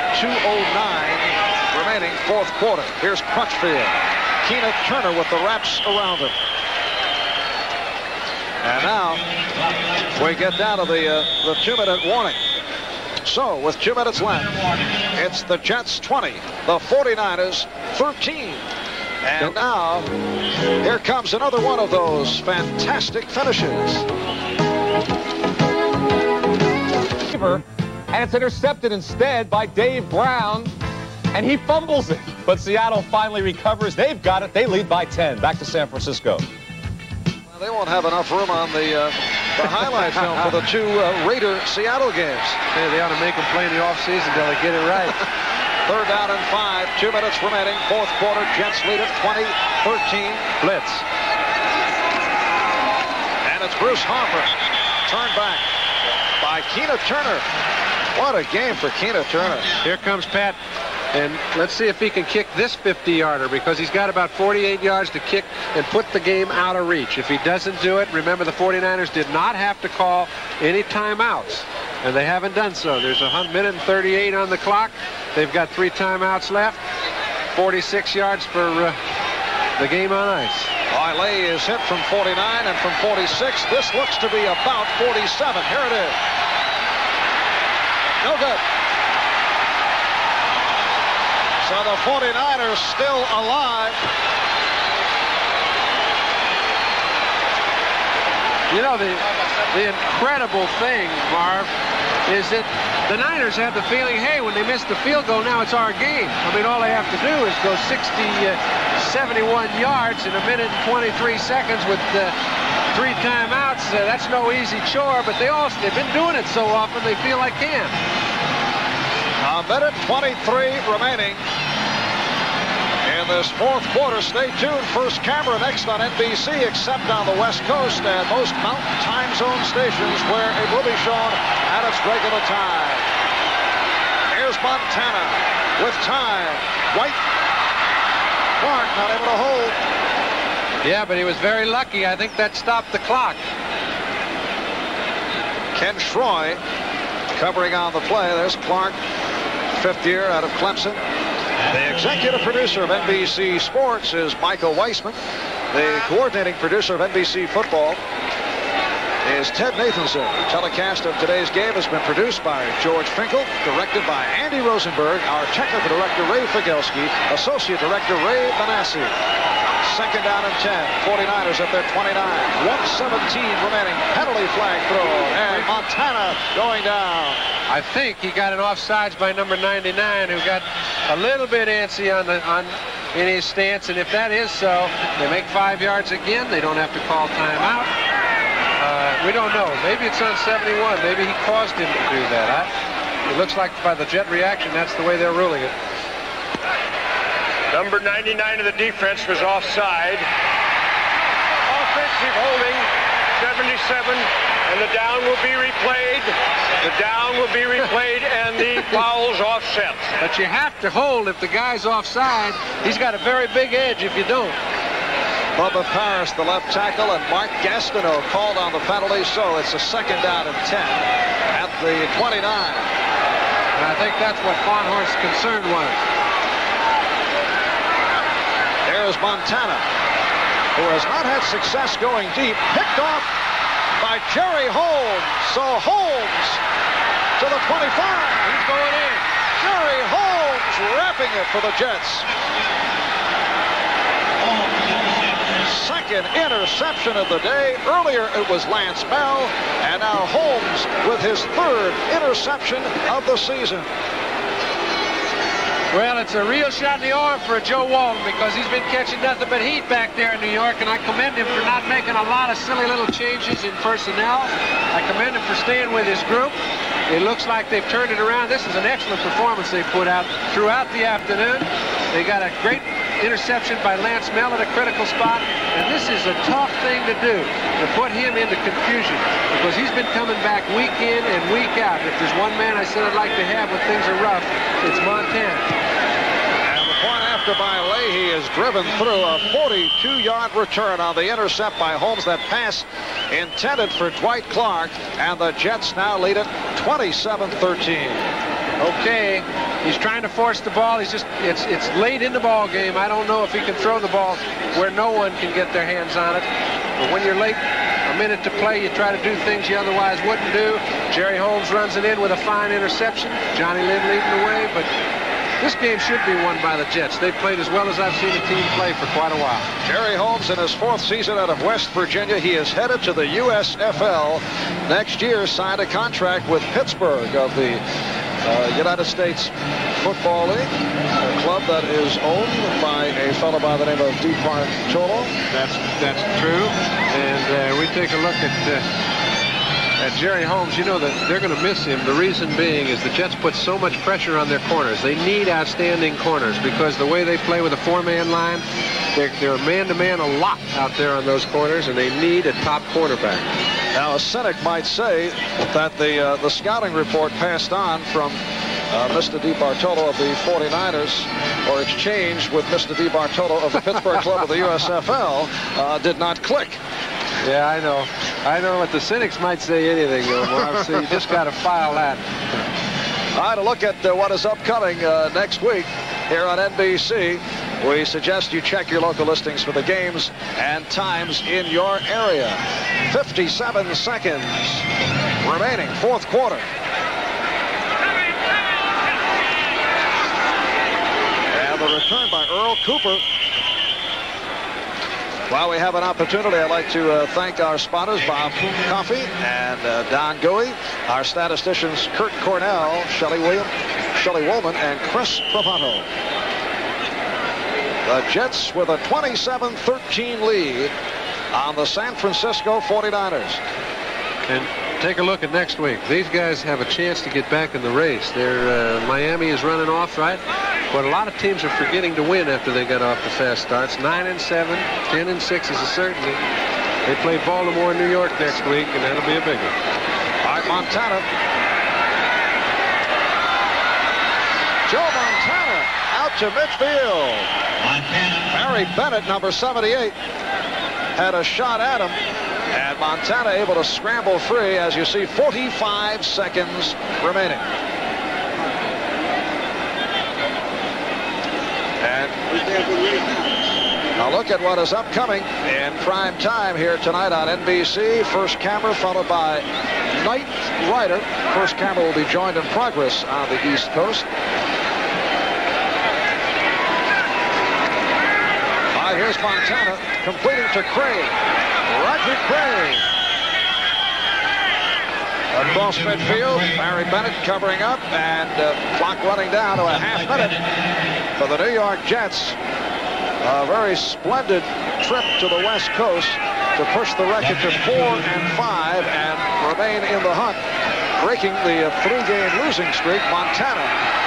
2:09 remaining fourth quarter. Here's Crutchfield. Keenan Turner with the wraps around him. And now we get down to the 2-minute warning. So with 2 minutes left, it's the Jets 20, the 49ers 13. And now here comes another one of those fantastic finishes. And it's intercepted instead by Dave Brown, and he fumbles it. But Seattle finally recovers. They've got it. They lead by 10. Back to San Francisco. Well, they won't have enough room on the highlight film for the two Raider-Seattle games. Hey, they ought to make them play in the offseason until they get it right. 3rd down and 5. 2 minutes remaining. 4th quarter. Jets lead it 20-13. Blitz. And it's Bruce Harper. Turned back by Keena Turner. What a game for Keena Turner. Here comes Pat. And let's see if he can kick this 50-yarder, because he's got about 48 yards to kick and put the game out of reach. If he doesn't do it, remember the 49ers did not have to call any timeouts, and they haven't done so. There's 1 minute and 38 on the clock. They've got 3 timeouts left. 46 yards for the game on ice. Wiley is hit from 49 and from 46. This looks to be about 47. Here it is. No good. So the 49ers still alive. You know, the incredible thing, Marv, is that the Niners had the feeling, hey, when they missed the field goal, now it's our game. I mean, all they have to do is go 71 yards in 1 minute and 23 seconds with 3 timeouts. That's no easy chore, but they've been doing it so often they feel like can. 1 minute 23 remaining in this 4th quarter. Stay tuned. First camera next on NBC, except on the West Coast and most Mountain Time Zone stations where it will be shown at its regular time. Here's Montana with time. White. Clark not able to hold. Yeah, but he was very lucky. I think that stopped the clock. Ken Schroy covering on the play. There's Clark, 5th year out of Clemson. The executive producer of NBC Sports is Michael Weissman. The coordinating producer of NBC Football is Ted Nathanson. The telecast of today's game has been produced by George Finkel, directed by Andy Rosenberg, our technical director Ray Figelski, associate director Ray Benassi. 2nd down and 10. 49ers at their 29. 1:17 remaining. Penalty flag thrown. And Montana going down. I think he got an offsides by number 99, who got a little bit antsy in his stance. And if that is so, they make 5 yards again. They don't have to call timeout. We don't know. Maybe it's on 71. Maybe he caused him to do that. It looks like by the Jet reaction, that's the way they're ruling it. Number 99 of the defense was offside. Offensive holding, 77, and the down will be replayed. The down will be replayed, and the foul's offset. But you have to hold if the guy's offside. He's got a very big edge if you don't. Bubba Paris, the left tackle, and Mark Gastineau called on the penalty, so it's a 2nd down and 10 at the 29. And I think that's what Fonhorst's concern was. There's Montana, who has not had success going deep. Picked off by Jerry Holmes. So Holmes to the 25. He's going in. Jerry Holmes wrapping it for the Jets. 2nd interception of the day. Earlier it was Lance Bell, and now Holmes with his 3rd interception of the season. Well, it's a real shot in the arm for Joe Walton, because he's been catching nothing but heat back there in New York, and I commend him for not making a lot of silly little changes in personnel. I commend him for staying with his group. It looks like they've turned it around. This is an excellent performance they put out throughout the afternoon. They got a great interception by Lance Mel at a critical spot, and this is a tough thing to do, to put him into confusion, because he's been coming back week in and week out. If there's one man I said I'd like to have when things are rough, it's Montana. And the point after by Leahy is driven through a 42-yard return on the intercept by Holmes. That pass intended for Dwight Clark, and the Jets now lead it 27-13. Okay, he's trying to force the ball. It's late in the ball game. I don't know if he can throw the ball where no one can get their hands on it. But when you're late, 1 minute to play, you try to do things you otherwise wouldn't do. Jerry Holmes runs it in with a fine interception. Johnny Lynn leading the way, but this game should be won by the Jets. They've played as well as I've seen a team play for quite a while. Jerry Holmes in his 4th season out of West Virginia. He is headed to the USFL next year, signed a contract with Pittsburgh of the United States Football League, a club that is owned by a fellow by the name of DiBartolo. That's true. And we take a look at Jerry Holmes. You know that they're going to miss him. The reason being is the Jets put so much pressure on their corners. They need outstanding corners because the way they play with a 4-man line, they're man-to-man a lot out there on those corners, and they need a top quarterback. Now, a cynic might say that the scouting report passed on from Mr. DiBartolo of the 49ers, or exchanged with Mr. DiBartolo of the Pittsburgh club of the USFL, did not click. Yeah, I know. I know what the cynics might say anything, though, Marv, so you just got to file that. All right, a look at what is upcoming next week here on NBC. We suggest you check your local listings for the games and times in your area. 57 seconds remaining, 4th quarter. And the return by Earl Cooper. While we have an opportunity, I'd like to thank our spotters, Bob Coffey and Don Gooey, our statisticians, Kurt Cornell, Shelley Woolman, and Chris Provato. The Jets with a 27-13 lead on the San Francisco 49ers. And take a look at next week. These guys have a chance to get back in the race. Miami is running off, right? But a lot of teams are forgetting to win after they got off the fast starts. 9-7, 10-6 is a certainty. They play Baltimore and New York next week, and that'll be a big one. All right, Montana. Joe Montana out to midfield. Barry Bennett, number 78, had a shot at him. And Montana able to scramble free, as you see, 45 seconds remaining. And now look at what is upcoming in prime time here tonight on NBC. First camera followed by Knight Rider. First camera will be joined in progress on the East Coast. All right, here's Montana completing to Craig. Roger Craig. Across midfield, Barry Bennett covering up, and clock running down to a half minute for the New York Jets. A very splendid trip to the West Coast to push the record to 4-5 and remain in the hunt, breaking the 3-game losing streak. Montana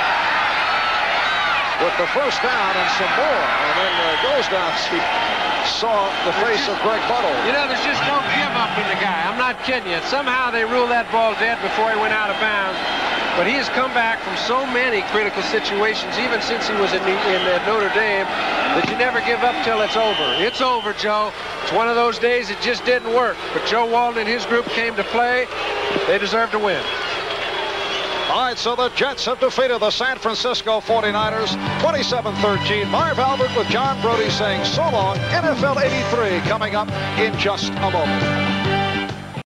with the first down and some more, and then goes down. He saw the face of Greg Buttle. You know, there's just no give up in the guy. I'm not kidding you. Somehow they ruled that ball dead before he went out of bounds. But he has come back from so many critical situations, even since he was in Notre Dame, that you never give up till it's over. It's over, Joe. It's one of those days it just didn't work. But Joe Walton and his group came to play. They deserve to win. All right, so the Jets have defeated the San Francisco 49ers 27-13. Marv Albert with John Brody saying so long. NFL 83 coming up in just a moment.